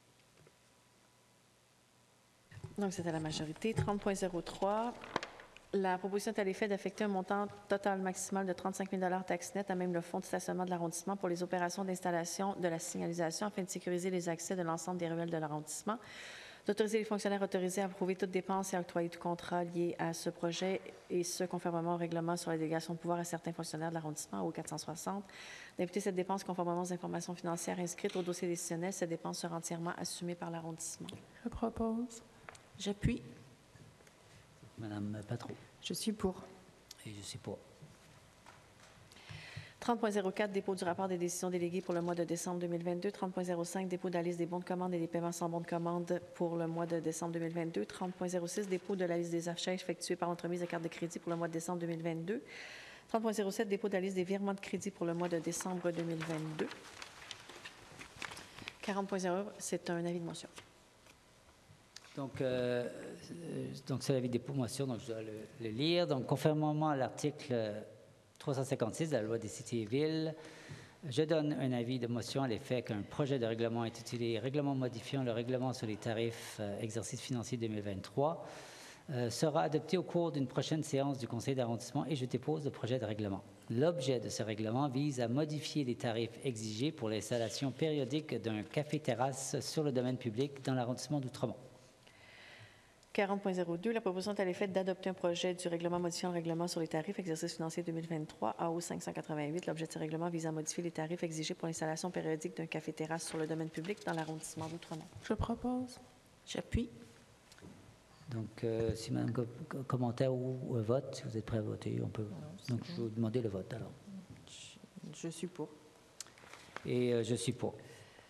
Donc, c'est à la majorité. 30.03. La proposition est à l'effet d'affecter un montant total maximal de 35 000 taxe nette à même le fonds de stationnement de l'arrondissement pour les opérations d'installation de la signalisation afin de sécuriser les accès de l'ensemble des ruelles de l'arrondissement, d'autoriser les fonctionnaires autorisés à approuver toute dépense et à octroyer tout contrat lié à ce projet, et ce, conformément au règlement sur la délégation de pouvoir à certains fonctionnaires de l'arrondissement, au 460, d'imputer cette dépense conformément aux informations financières inscrites au dossier décisionnel. Cette dépense sera entièrement assumée par l'arrondissement. Je propose. J'appuie. Madame Patro. Je suis pour. Et je suis pour. 30.04, dépôt du rapport des décisions déléguées pour le mois de décembre 2022. 30.05, dépôt de la liste des bons de commande et des paiements sans bons de commande pour le mois de décembre 2022. 30.06, dépôt de la liste des achats effectués par l'entremise de carte de crédit pour le mois de décembre 2022. 30.07, dépôt de la liste des virements de crédit pour le mois de décembre 2022. 40.01, c'est un avis de motion. Donc c'est l'avis des promotions, donc je dois le lire. Donc, conformément à l'article 356 de la loi des cités et villes, je donne un avis de motion à l'effet qu'un projet de règlement intitulé « Règlement modifiant le règlement sur les tarifs exercice financier 2023 » sera adopté au cours d'une prochaine séance du conseil d'arrondissement et je dépose le projet de règlement. L'objet de ce règlement vise à modifier les tarifs exigés pour l'installation périodique d'un café-terrasse sur le domaine public dans l'arrondissement d'Outremont. 40.02, la proposition est à l'effet d'adopter un projet du règlement modifiant le règlement sur les tarifs exercice financier 2023, AO 588. L'objet de ce règlement vise à modifier les tarifs exigés pour l'installation périodique d'un café-terrasse sur le domaine public dans l'arrondissement d'Outremont. Je propose. J'appuie. Donc, si Mme commentaire ou vote, si vous êtes prêt à voter, on peut. Donc, je vais vous demander le vote alors. Je suis pour. Et je suis pour.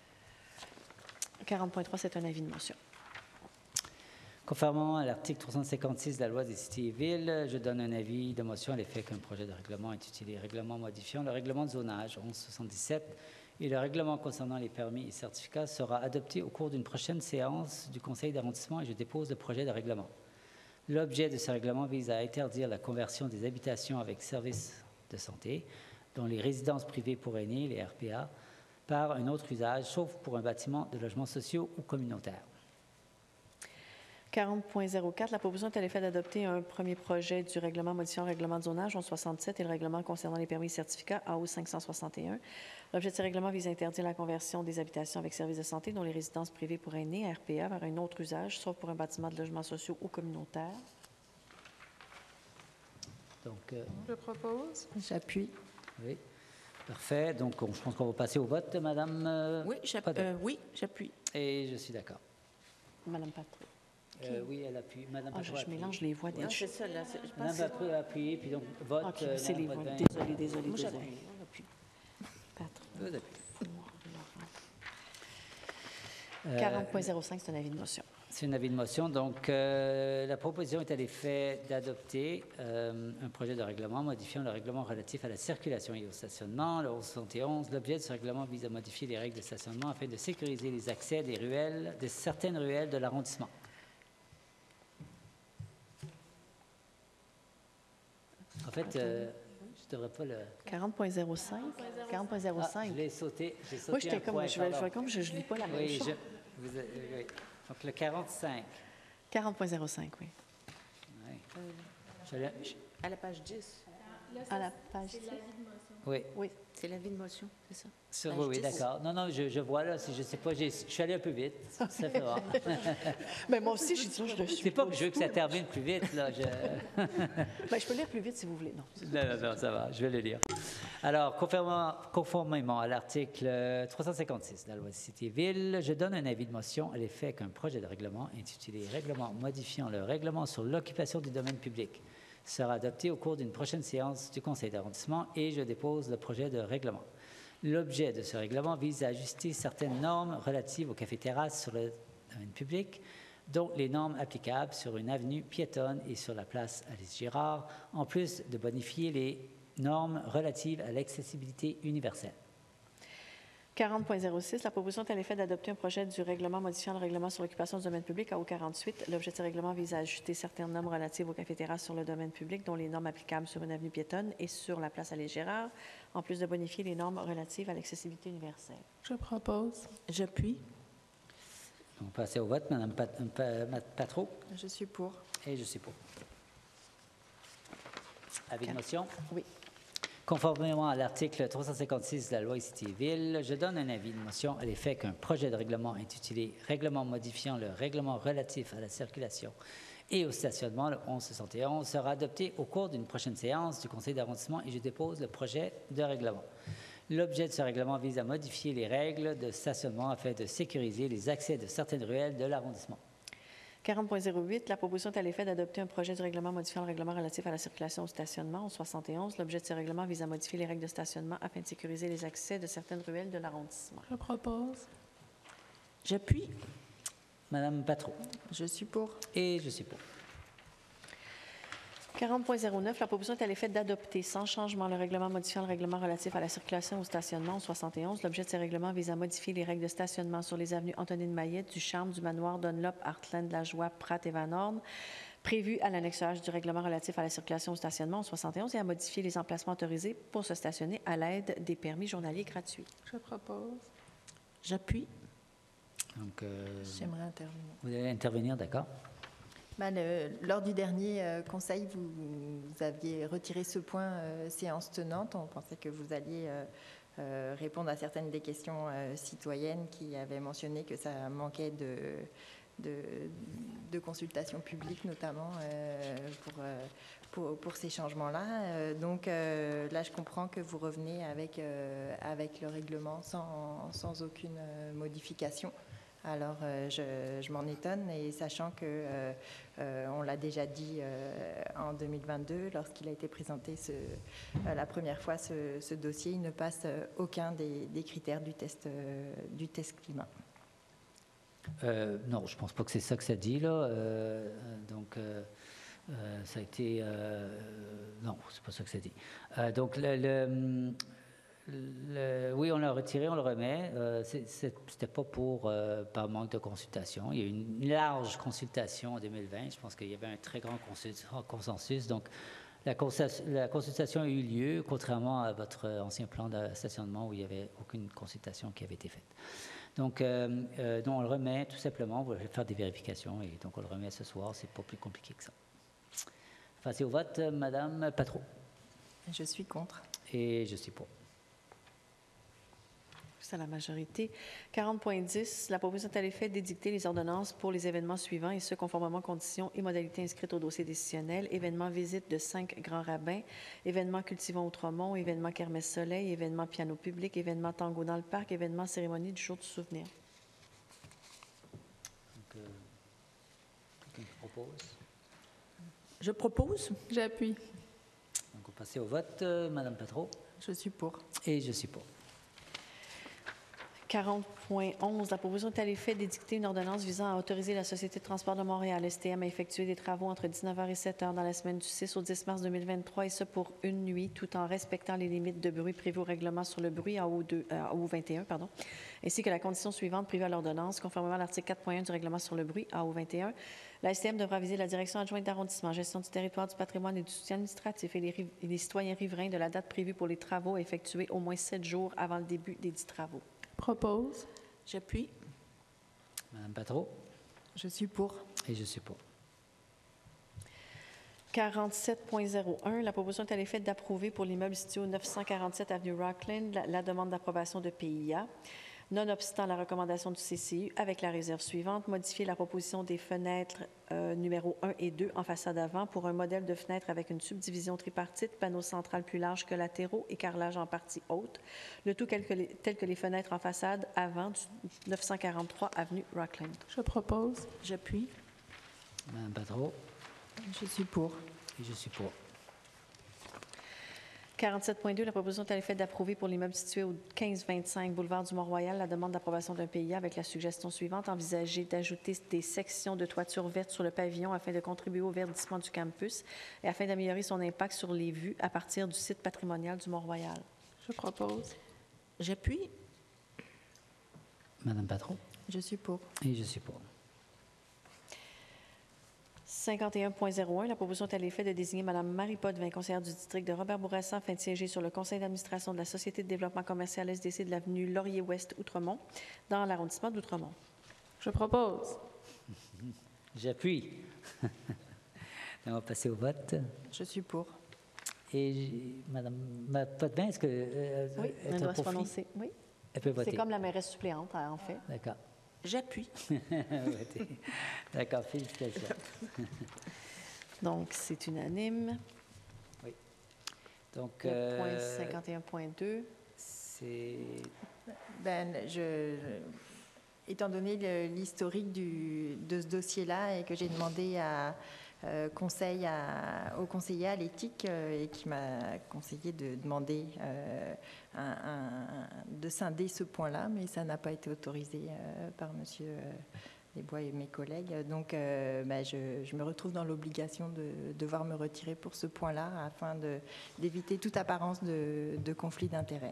40.3, c'est un avis de motion. Conformément à l'article 356 de la loi des cités et villes, je donne un avis de motion à l'effet qu'un projet de règlement intitulé « Règlement modifiant le règlement de zonage 1177 et le règlement concernant les permis et certificats sera adopté au cours d'une prochaine séance du conseil d'arrondissement et je dépose le projet de règlement. L'objet de ce règlement vise à interdire la conversion des habitations avec services de santé, dont les résidences privées pour aînés, les RPA, par un autre usage, sauf pour un bâtiment de logements sociaux ou communautaires. 40.04, la proposition est à l'effet d'adopter un premier projet du règlement modifiant le règlement de zonage 1167 et le règlement concernant les permis et certificats AO 561. L'objet de ce règlement vise à interdire la conversion des habitations avec services de santé dont les résidences privées pour aînés, RPA, vers un autre usage, sauf pour un bâtiment de logements sociaux ou communautaires. Donc, je propose. J'appuie. Oui. Parfait. Donc, je pense qu'on va passer au vote, Madame. Oui, j'appuie. Et je suis d'accord. Madame Patro. Oui, elle appuie. Madame Patro. Je mélange les voix des C'est ça, là. Madame Patro a appuyé, puis donc vote. OK, c'est les voix. Désolée. Vous êtes- 40.05, c'est un avis de motion. C'est un avis de motion. Donc, la proposition est à l'effet d'adopter un projet de règlement modifiant le règlement relatif à la circulation et au stationnement, le 1171. L'objet de ce règlement vise à modifier les règles de stationnement afin de sécuriser les accès des ruelles, de certaines ruelles de l'arrondissement. En fait, je ne devrais pas le... 40.05? 40.05. Ah, je l'ai sauté. J'ai sauté Moi, j'étais un comme, point, je vais pardon. comme je lis pas la même Oui, chose. oui. Donc, le 45. 40.05, oui. Oui. À la page 10. À la page 10. Oui. Oui. C'est l'avis de motion, c'est ça? Oui, oui, d'accord. Non, non, je vois là, si je sais pas, je suis allé un peu vite. Ça fait voir. Mais moi aussi, je dis, je le suis. C'est pas que je veux que ça termine plus vite, là. Ben, je peux lire plus vite si vous voulez. Non. Non, ça va, je vais le lire. Alors, conformément à l'article 356 de la loi Cité-Ville, je donne un avis de motion à l'effet qu'un projet de règlement intitulé « Règlement modifiant le règlement sur l'occupation du domaine public » sera adopté au cours d'une prochaine séance du conseil d'arrondissement et je dépose le projet de règlement. L'objet de ce règlement vise à ajuster certaines normes relatives aux cafés-terrasses sur le domaine public, dont les normes applicables sur une avenue piétonne et sur la place Alice-Girard, en plus de bonifier les normes relatives à l'accessibilité universelle. 40.06, la proposition est à l'effet d'adopter un projet du règlement modifiant le règlement sur l'occupation du domaine public à O48. L'objet de ce règlement vise à ajuster certaines normes relatives aux cafés-terrasses sur le domaine public, dont les normes applicables sur une avenue piétonne et sur la place Allée-Gérard, en plus de bonifier les normes relatives à l'accessibilité universelle. Je propose. J'appuie. On va passer au vote. Mme Patro. Je suis pour. Et je suis pour. Avis de motion? Oui. Conformément à l'article 356 de la loi Cité-Ville, je donne un avis de motion à l'effet qu'un projet de règlement intitulé « Règlement modifiant le règlement relatif à la circulation et au stationnement, le 1171, sera adopté au cours d'une prochaine séance du conseil d'arrondissement et je dépose le projet de règlement. L'objet de ce règlement vise à modifier les règles de stationnement afin de sécuriser les accès de certaines ruelles de l'arrondissement. 40.08, la proposition est à l'effet d'adopter un projet de règlement modifiant le règlement relatif à la circulation au stationnement au 71. L'objet de ce règlement vise à modifier les règles de stationnement afin de sécuriser les accès de certaines ruelles de l'arrondissement. Je propose. J'appuie. Madame Patro. Je suis pour. Et je suis pour. 40.09, la proposition est à l'effet d'adopter sans changement le règlement modifiant le règlement relatif à la circulation au stationnement au 71. L'objet de ces règlements vise à modifier les règles de stationnement sur les avenues Antonine Mayette, du Charme, du Manoir, Dunlop, Heartland, La Joie, Pratt et Van Horn, prévues à l'annexage du règlement relatif à la circulation au stationnement au 71 et à modifier les emplacements autorisés pour se stationner à l'aide des permis journaliers gratuits. Je propose. J'appuie. Donc, J'aimerais intervenir. vous allez intervenir, d'accord? Lors du dernier conseil, vous aviez retiré ce point séance tenante. On pensait que vous alliez répondre à certaines des questions citoyennes qui avaient mentionné que ça manquait de consultation publique, notamment pour ces changements-là. Donc là, je comprends que vous revenez avec le règlement sans aucune modification. Alors, je m'en étonne, et sachant que on l'a déjà dit en 2022, lorsqu'il a été présenté la première fois ce dossier, il ne passe aucun des critères du test climat. Non, je ne pense pas que c'est ça que ça dit, là. Donc, ça a été... non, c'est pas ça que ça dit. Donc, oui, on l'a retiré, on le remet. C'était pas par manque de consultation. Il y a eu une large consultation en 2020. Je pense qu'il y avait un très grand consensus. Donc, la consultation a eu lieu, contrairement à votre ancien plan de stationnement où il n'y avait aucune consultation qui avait été faite. Donc, on le remet tout simplement. On va faire des vérifications et donc on le remet ce soir. C'est pas plus compliqué que ça. Passez au vote, Madame Patro. Je suis contre. Et je suis pour. C'est à la majorité. 40.10, la proposition est à l'effet d'édicter les ordonnances pour les événements suivants, et ce, conformément aux conditions et modalités inscrites au dossier décisionnel. Événement visite de 5 grands rabbins, événement cultivant Outremont, événement Kermesse Soleil, événement piano public, événement tango dans le parc, événement cérémonie du jour du souvenir. Donc, quelqu'un propose? Je propose. J'appuie. Donc, on va passer au vote. Madame Patro. Je suis pour. Et je suis pour. 40.11, la proposition est à l'effet d'édicter une ordonnance visant à autoriser la Société de transport de Montréal, STM, à effectuer des travaux entre 19h et 7h dans la semaine du 6 au 10 mars 2023, et ce pour une nuit, tout en respectant les limites de bruit prévues au règlement sur le bruit AO21, ainsi que la condition suivante prévue à l'ordonnance, conformément à l'article 4.1 du règlement sur le bruit AO21. La STM devra viser la direction adjointe d'arrondissement, gestion du territoire, du patrimoine et du soutien administratif et les citoyens riverains de la date prévue pour les travaux effectués au moins 7 jours avant le début des dits travaux. Propose. J'appuie. Madame Patro. Je suis pour. Et je suis pour. 47.01, la proposition est à l'effet d'approuver pour l'immeuble situé au 947 avenue Rockland la demande d'approbation de PIA. Nonobstant la recommandation du CCU, avec la réserve suivante, modifier la proposition des fenêtres numéro 1 et 2 en façade avant pour un modèle de fenêtre avec une subdivision tripartite, panneau central plus large que latéraux et carrelage en partie haute, le tout tel que les fenêtres en façade avant du 943 avenue Rockland. Je propose. J'appuie. Madame Patro. Je suis pour. Et je suis pour. 47.2, la proposition est à l'effet d'approuver pour l'immeuble situé au 1525 boulevard du Mont-Royal la demande d'approbation d'un PIA avec la suggestion suivante, envisager d'ajouter des sections de toiture verte sur le pavillon afin de contribuer au verdissement du campus et afin d'améliorer son impact sur les vues à partir du site patrimonial du Mont-Royal. Je propose. J'appuie. Madame Patron. Je suis pour. Et je suis pour. 51.01, la proposition est à l'effet de désigner Mme Marie Potvin, conseillère du district de Robert-Bourassa, afin de siéger sur le conseil d'administration de la Société de développement commercial SDC de l'avenue Laurier-Ouest, Outremont, dans l'arrondissement d'Outremont. Je propose. J'appuie. On va passer au vote. Je suis pour. Et Mme Potvin, est-ce que... oui, elle doit se prononcer. Oui. Elle peut voter. C'est comme la mairesse suppléante, en fait. D'accord. J'appuie. D'accord, félicitations. Donc, c'est unanime. Oui. Donc, point 51.2. C'est... Étant donné l'historique de ce dossier-là et que j'ai demandé au conseiller à l'éthique et qui m'a conseillé de demander de scinder ce point-là, mais ça n'a pas été autorisé par M. Desbois et mes collègues. Donc, je me retrouve dans l'obligation de devoir me retirer pour ce point-là afin d'éviter toute apparence de conflit d'intérêts.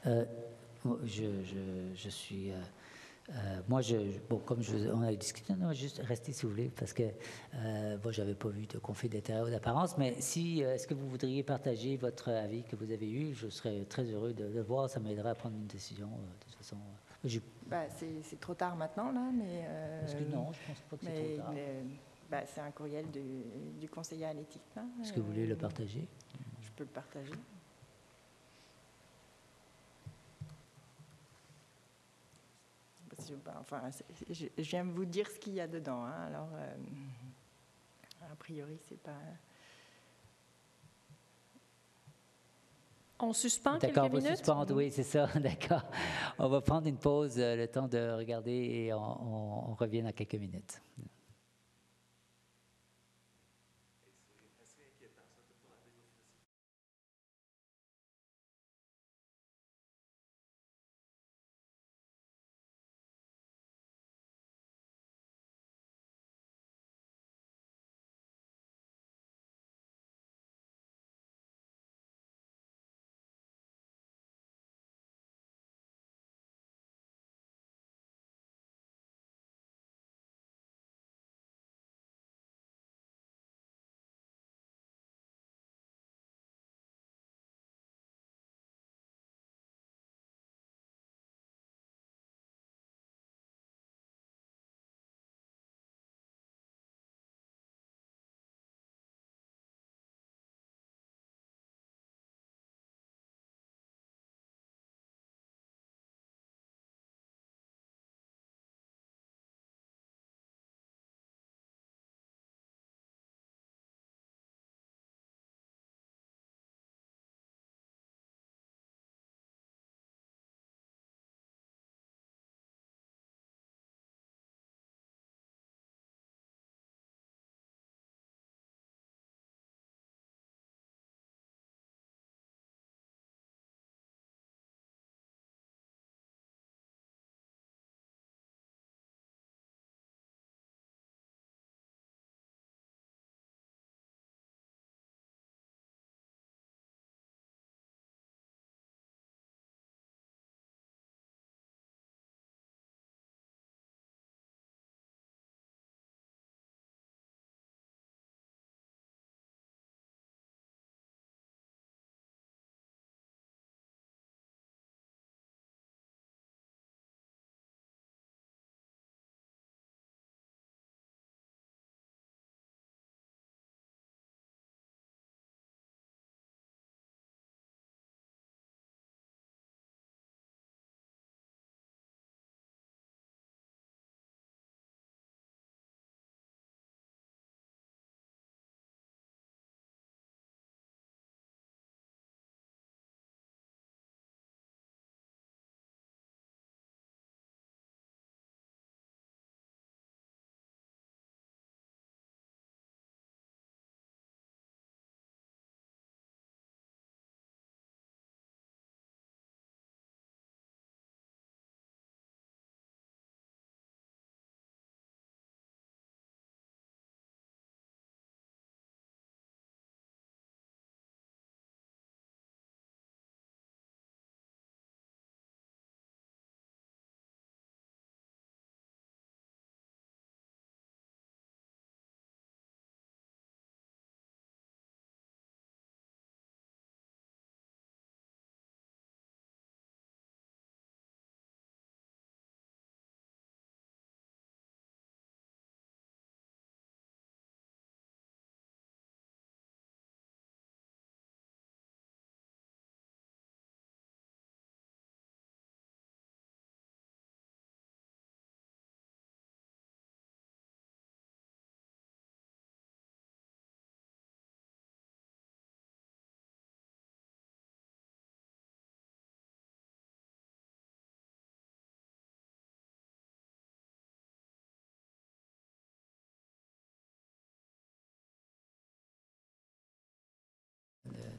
Je suis... comme on a discuté, on va juste rester si vous voulez, parce que je n'avais pas vu de conflit d'intérêt ou d'apparence, mais est-ce que vous voudriez partager votre avis que vous avez eu? Je serais très heureux de le voir, ça m'aiderait à prendre une décision. De toute façon, c'est trop tard maintenant, là, mais... Parce que non, je ne pense pas que c'est trop tard. C'est un courriel du conseiller à l'éthique. Est-ce que vous voulez le partager? Je peux le partager. Je viens vous dire ce qu'il y a dedans. Alors, a priori, c'est pas... On suspend quelques minutes? D'accord, on va suspendre, oui, c'est ça, d'accord. On va prendre une pause, le temps de regarder, et on revient dans quelques minutes.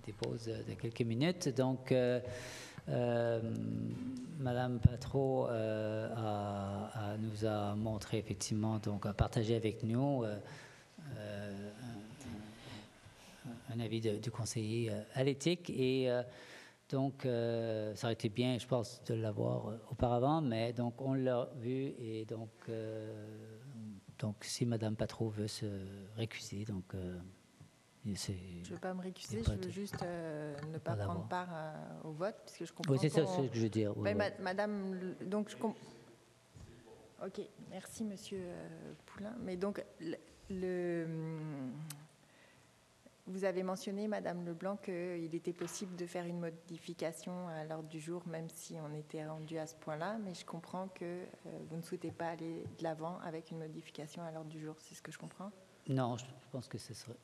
dépose de quelques minutes. Donc, Madame Patro nous a montré effectivement, donc a partagé avec nous un avis du conseiller à l'éthique et donc ça aurait été bien, je pense, de l'avoir auparavant, mais donc on l'a vu et donc si Madame Patro veut se récuser, donc je ne veux pas me récuser, je veux juste ne pas prendre part au vote, puisque je comprends. Oui, c'est ça ce que je veux dire. Oui, oui. Madame, donc ok, merci Monsieur Poulain. Mais donc vous avez mentionné, Madame Leblanc, qu'il était possible de faire une modification à l'ordre du jour, même si on était rendu à ce point-là, mais je comprends que vous ne souhaitez pas aller de l'avant avec une modification à l'ordre du jour, c'est ce que je comprends? Non, je pense que ce serait...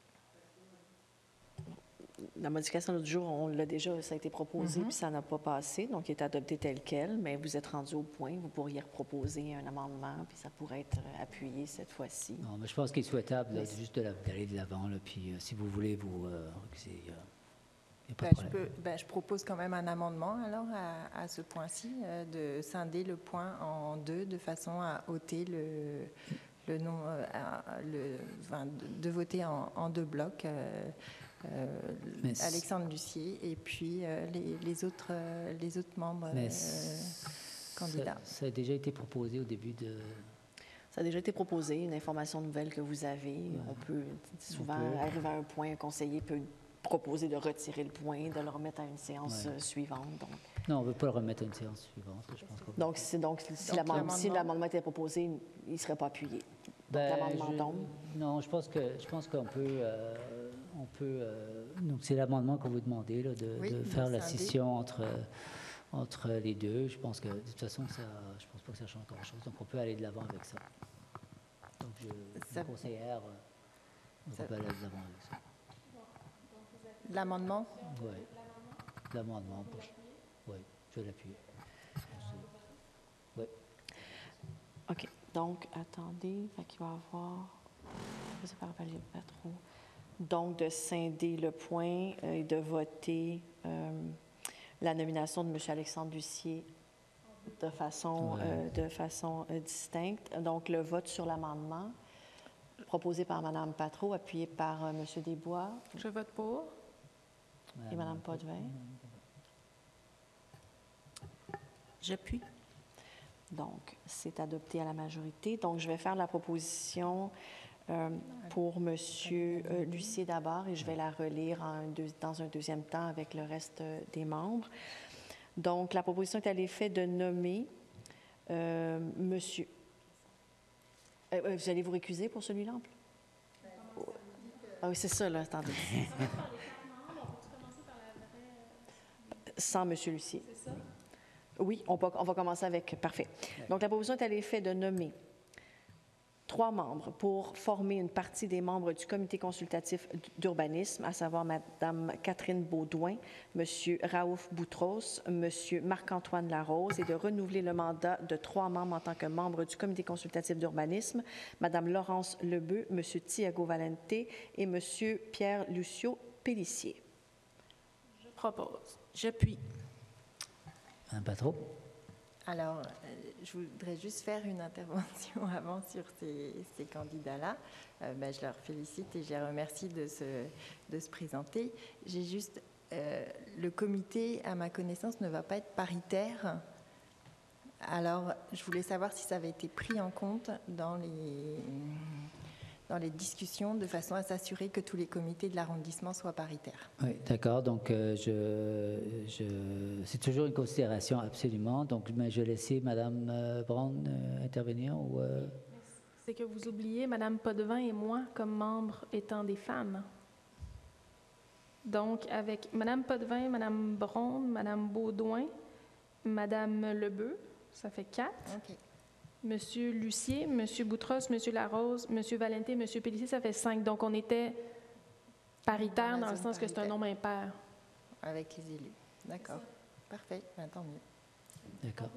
La modification de l'ordre du jour, on l'a déjà, ça a été proposé, puis ça n'a pas passé, donc il est adopté tel quel, mais vous êtes rendu au point, vous pourriez proposer un amendement, puis ça pourrait être appuyé cette fois-ci. Non, mais je pense qu'il est souhaitable là, juste d'aller de l'avant, puis si vous voulez vous recuser, il n'y a pas de problème. Je propose quand même un amendement, alors, à ce point-ci, de scinder le point en deux, de façon à ôter le nom, de voter en deux blocs, Alexandre Lucier et puis les autres membres candidats. Ça a déjà été proposé au début de... Ça a déjà été proposé, une information nouvelle que vous avez. Ouais. On peut souvent arriver à un point, un conseiller peut proposer de retirer le point, de le remettre à une séance suivante. Donc. Non, on ne veut pas le remettre à une séance suivante. Je pense si l'amendement était proposé, il ne serait pas appuyé. L'amendement tombe. Non, je pense qu'on peut... donc c'est l'amendement qu'on vous demandez là, de faire la scission entre les deux. Je pense que de toute façon, je pense pas que ça change grand-chose. Donc on peut aller de l'avant avec ça. Donc la conseillère, on peut aller de l'avant avec ça. L'amendement? Oui. L'amendement. Oui, je vais l'appuyer. Oui. OK. Donc, attendez, il va y avoir... Je ne sais pas pas trop. Donc, de scinder le point et de voter la nomination de M. Alexandre Lucier de façon distincte. Donc, le vote sur l'amendement proposé par Mme Patro, appuyé par M. Desbois. Je vote pour. Et Mme Potvin. J'appuie. Donc, c'est adopté à la majorité. Donc, je vais faire la proposition pour M. Lucier d'abord et je vais la relire dans un deuxième temps avec le reste des membres. Donc, la proposition est à l'effet de nommer Monsieur... vous allez vous récuser pour celui-là? Ah oui, c'est ça, là, attendez. Sans M. Lucier. C'est ça? Oui, on va commencer avec... Parfait. Donc, la proposition est à l'effet de nommer 3 membres pour former une partie des membres du comité consultatif d'urbanisme, à savoir Mme Catherine Baudouin, M. Raouf Boutros, M. Marc-Antoine Larose, et de renouveler le mandat de 3 membres en tant que membres du comité consultatif d'urbanisme, Mme Laurence Lebeu, M. Thiago Valente et M. Pierre-Lucio Pélissier. Je propose. J'appuie. Mme Patro. Alors, je voudrais juste faire une intervention avant sur ces candidats-là. Je leur félicite et je les remercie de se présenter. J'ai juste... le comité, à ma connaissance, ne va pas être paritaire. Alors, je voulais savoir si ça avait été pris en compte dans les discussions, de façon à s'assurer que tous les comités de l'arrondissement soient paritaires. Oui, d'accord. Donc, c'est toujours une considération, absolument. Donc, je vais laisser Mme Brown intervenir. C'est que vous oubliez Mme Potvin et moi comme membres étant des femmes. Donc, avec Mme Potvin, Mme Braun, Mme Baudouin, Mme Lebeu, ça fait 4. OK. M. Lucier, M. Boutros, M. Larose, M. Valente, M. Pélissier, ça fait 5. Donc, on était paritaire dans le sens que c'est un nombre impair. Avec les élus. D'accord. Parfait. Tant mieux. D'accord.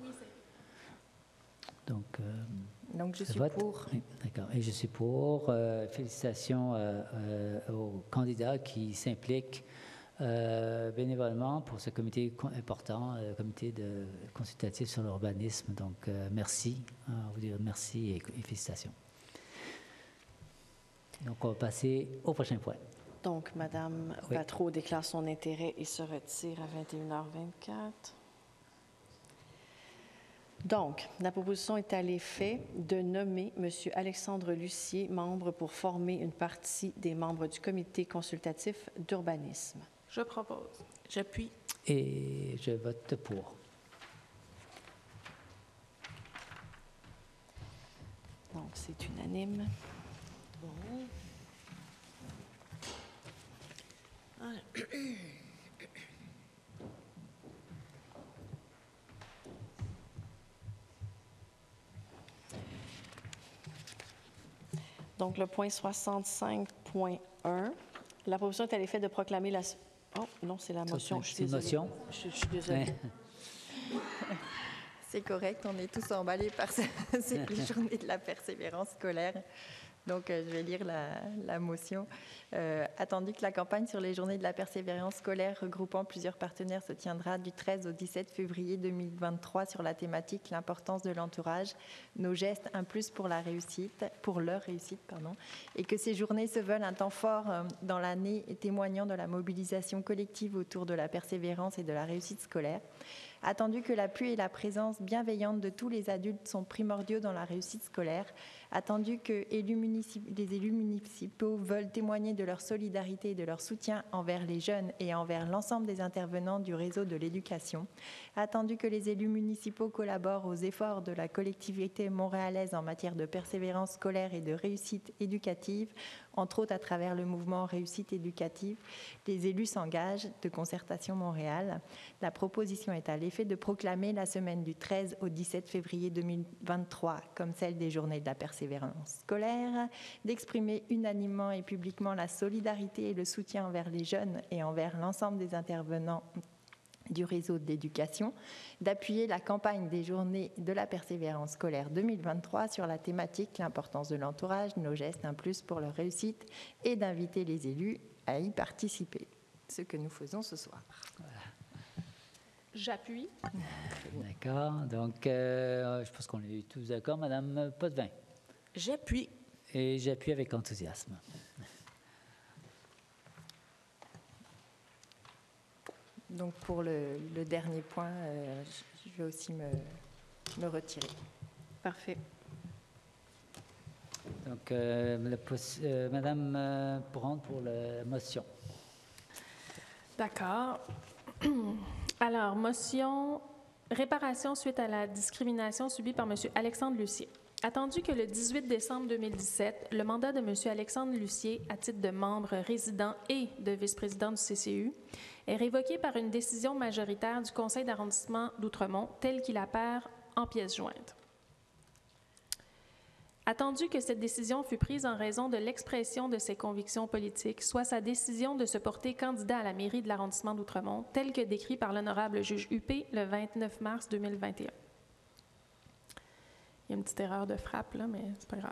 Donc je suis pour. Oui, d'accord. Et je suis pour. Félicitations aux candidats qui s'impliquent bénévolement pour ce comité important, comité consultatif sur l'urbanisme. Donc, merci. On vous dire merci et félicitations. Donc, on va passer au prochain point. Donc, Mme Patro déclare son intérêt et se retire à 21h24. Donc, la proposition est à l'effet de nommer M. Alexandre Lucier membre pour former une partie des membres du comité consultatif d'urbanisme. Je propose. J'appuie. Et je vote pour. Donc, c'est unanime. Bon. Donc, le point 65.1, la proposition est à l'effet de proclamer la... Oh, non, c'est la motion. C'est une motion. Je suis désolée. C'est correct, on est tous emballés par cette journée de la persévérance scolaire. Donc, je vais lire la motion. Attendu que la campagne sur les journées de la persévérance scolaire regroupant plusieurs partenaires se tiendra du 13 au 17 février 2023 sur la thématique « L'importance de l'entourage, nos gestes, un plus pour leur réussite, et que ces journées se veulent un temps fort dans l'année et témoignant de la mobilisation collective autour de la persévérance et de la réussite scolaire. Attendu que l'appui et la présence bienveillante de tous les adultes sont primordiaux dans la réussite scolaire, attendu que les élus municipaux veulent témoigner de leur solidarité et de leur soutien envers les jeunes et envers l'ensemble des intervenants du réseau de l'éducation, attendu que les élus municipaux collaborent aux efforts de la collectivité montréalaise en matière de persévérance scolaire et de réussite éducative, entre autres à travers le mouvement Réussite éducative, les élus s'engagent de Concertation Montréal. La proposition est à l'effet de proclamer la semaine du 13 au 17 février 2023 comme celle des journées de la persévérance scolaire, d'exprimer unanimement et publiquement la solidarité et le soutien envers les jeunes et envers l'ensemble des intervenants du réseau de l'éducation, d'appuyer la campagne des journées de la persévérance scolaire 2023 sur la thématique « L'importance de l'entourage, nos gestes, un plus pour leur réussite » et d'inviter les élus à y participer, ce que nous faisons ce soir. Voilà. J'appuie. D'accord. Donc, je pense qu'on est tous d'accord. Madame Potvin. J'appuie. Et j'appuie avec enthousiasme. Donc, pour le dernier point, je vais aussi me retirer. Parfait. Donc, Madame Pourrande pour la motion. D'accord. Alors, motion réparation suite à la discrimination subie par M. Alexandre Lucier. Attendu que le 18 décembre 2017, le mandat de M. Alexandre Lucier, à titre de membre résident et de vice-président du CCU, est révoqué par une décision majoritaire du Conseil d'arrondissement d'Outremont, tel qu'il apparaît en pièce jointe. Attendu que cette décision fut prise en raison de l'expression de ses convictions politiques, soit sa décision de se porter candidat à la mairie de l'arrondissement d'Outremont, tel que décrit par l'honorable juge Huppé le 29 mars 2021. Il y a une petite erreur de frappe, là, mais c'est pas grave.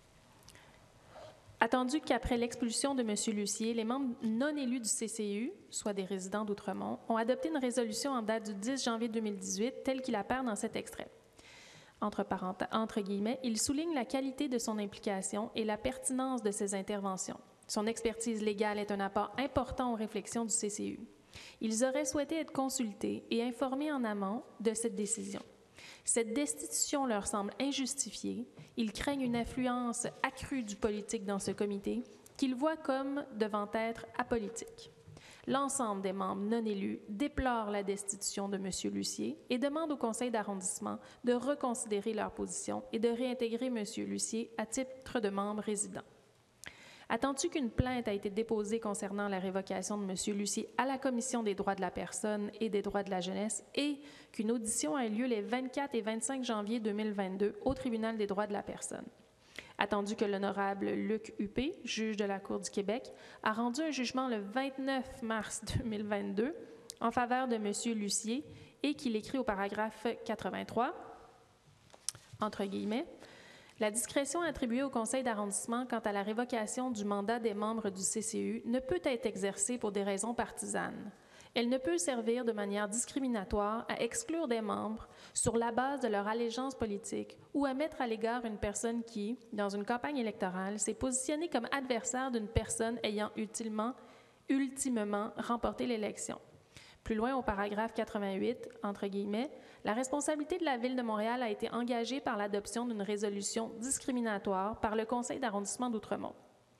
Attendu qu'après l'expulsion de M. Lucier, les membres non élus du CCU, soit des résidents d'Outremont, ont adopté une résolution en date du 10 janvier 2018, telle qu'il apparaît dans cet extrait. Entre guillemets, il souligne la qualité de son implication et la pertinence de ses interventions. Son expertise légale est un apport important aux réflexions du CCU. Ils auraient souhaité être consultés et informés en amont de cette décision. Cette destitution leur semble injustifiée. Ils craignent une influence accrue du politique dans ce comité qu'ils voient comme devant être apolitique. L'ensemble des membres non élus déplorent la destitution de M. Lucier et demandent au conseil d'arrondissement de reconsidérer leur position et de réintégrer M. Lucier à titre de membre résident. Attendu qu'une plainte a été déposée concernant la révocation de M. Lucier à la Commission des droits de la personne et des droits de la jeunesse et qu'une audition a eu lieu les 24 et 25 janvier 2022 au Tribunal des droits de la personne. Attendu que l'honorable Luc Huppé, juge de la Cour du Québec, a rendu un jugement le 29 mars 2022 en faveur de M. Lucier et qu'il écrit au paragraphe 83, entre guillemets, La discrétion attribuée au conseil d'arrondissement quant à la révocation du mandat des membres du CCU ne peut être exercée pour des raisons partisanes. Elle ne peut servir de manière discriminatoire à exclure des membres sur la base de leur allégeance politique ou à mettre à l'égard une personne qui, dans une campagne électorale, s'est positionnée comme adversaire d'une personne ayant ultimement remporté l'élection. Plus loin, au paragraphe 88, entre guillemets, la responsabilité de la Ville de Montréal a été engagée par l'adoption d'une résolution discriminatoire par le Conseil d'arrondissement d'Outremont.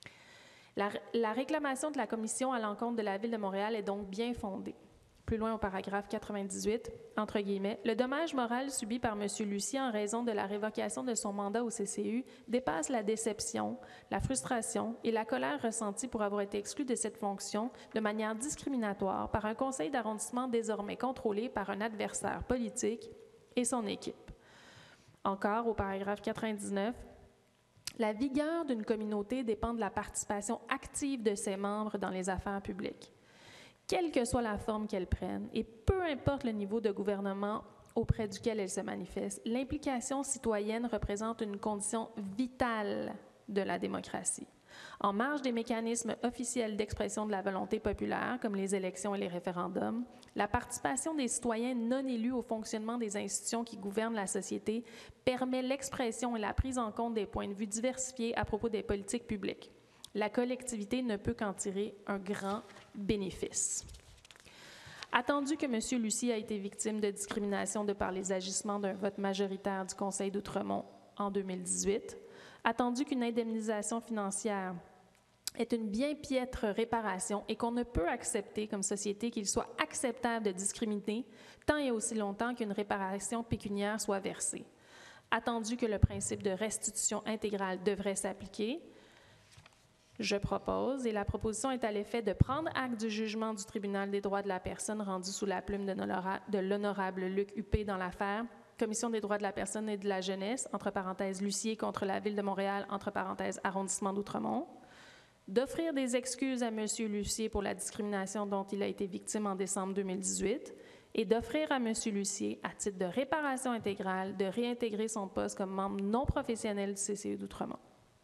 La réclamation de la Commission à l'encontre de la Ville de Montréal est donc bien fondée. Plus loin, au paragraphe 98, entre guillemets, le dommage moral subi par M. Lucier en raison de la révocation de son mandat au CCU dépasse la déception, la frustration et la colère ressenties pour avoir été exclu de cette fonction de manière discriminatoire par un conseil d'arrondissement désormais contrôlé par un adversaire politique et son équipe. Encore, au paragraphe 99, la vigueur d'une communauté dépend de la participation active de ses membres dans les affaires publiques. Quelle que soit la forme qu'elle prenne, et peu importe le niveau de gouvernement auprès duquel elle se manifeste, l'implication citoyenne représente une condition vitale de la démocratie. En marge des mécanismes officiels d'expression de la volonté populaire, comme les élections et les référendums, la participation des citoyens non élus au fonctionnement des institutions qui gouvernent la société permet l'expression et la prise en compte des points de vue diversifiés à propos des politiques publiques. La collectivité ne peut qu'en tirer un grand bénéfice. Attendu que M. Lucier a été victime de discrimination de par les agissements d'un vote majoritaire du Conseil d'Outremont en 2018, attendu qu'une indemnisation financière est une bien piètre réparation et qu'on ne peut accepter comme société qu'il soit acceptable de discriminer tant et aussi longtemps qu'une réparation pécuniaire soit versée, attendu que le principe de restitution intégrale devrait s'appliquer, je propose, et la proposition est à l'effet de prendre acte du jugement du Tribunal des droits de la personne rendu sous la plume de l'honorable Luc Huppé dans l'affaire Commission des droits de la personne et de la jeunesse, entre parenthèses Lucier contre la Ville de Montréal, entre parenthèses arrondissement d'Outremont, d'offrir des excuses à M. Lucier pour la discrimination dont il a été victime en décembre 2018 et d'offrir à M. Lucier, à titre de réparation intégrale, de réintégrer son poste comme membre non professionnel du CCU d'Outremont.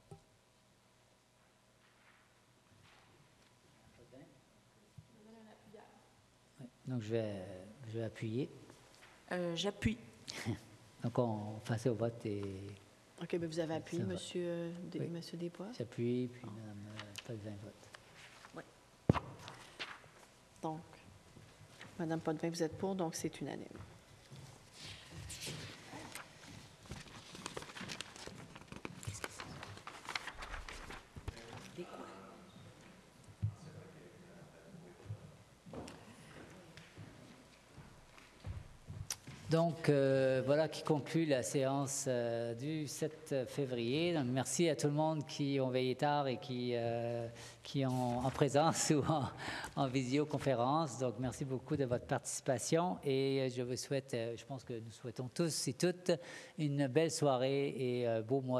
Donc, je vais appuyer. J'appuie. Donc, on passe au vote et... OK, mais vous avez appuyé, Monsieur Desbois? J'appuie, puis Mme Potvin vote. Oui. Donc, Mme Potvin, vous êtes pour, donc c'est unanime. Donc, voilà qui conclut la séance du 7 février. Donc, merci à tout le monde qui ont veillé tard et qui ont en présence ou en visioconférence. Donc, merci beaucoup de votre participation et je vous souhaite, je pense que nous souhaitons tous et toutes une belle soirée et beau mois.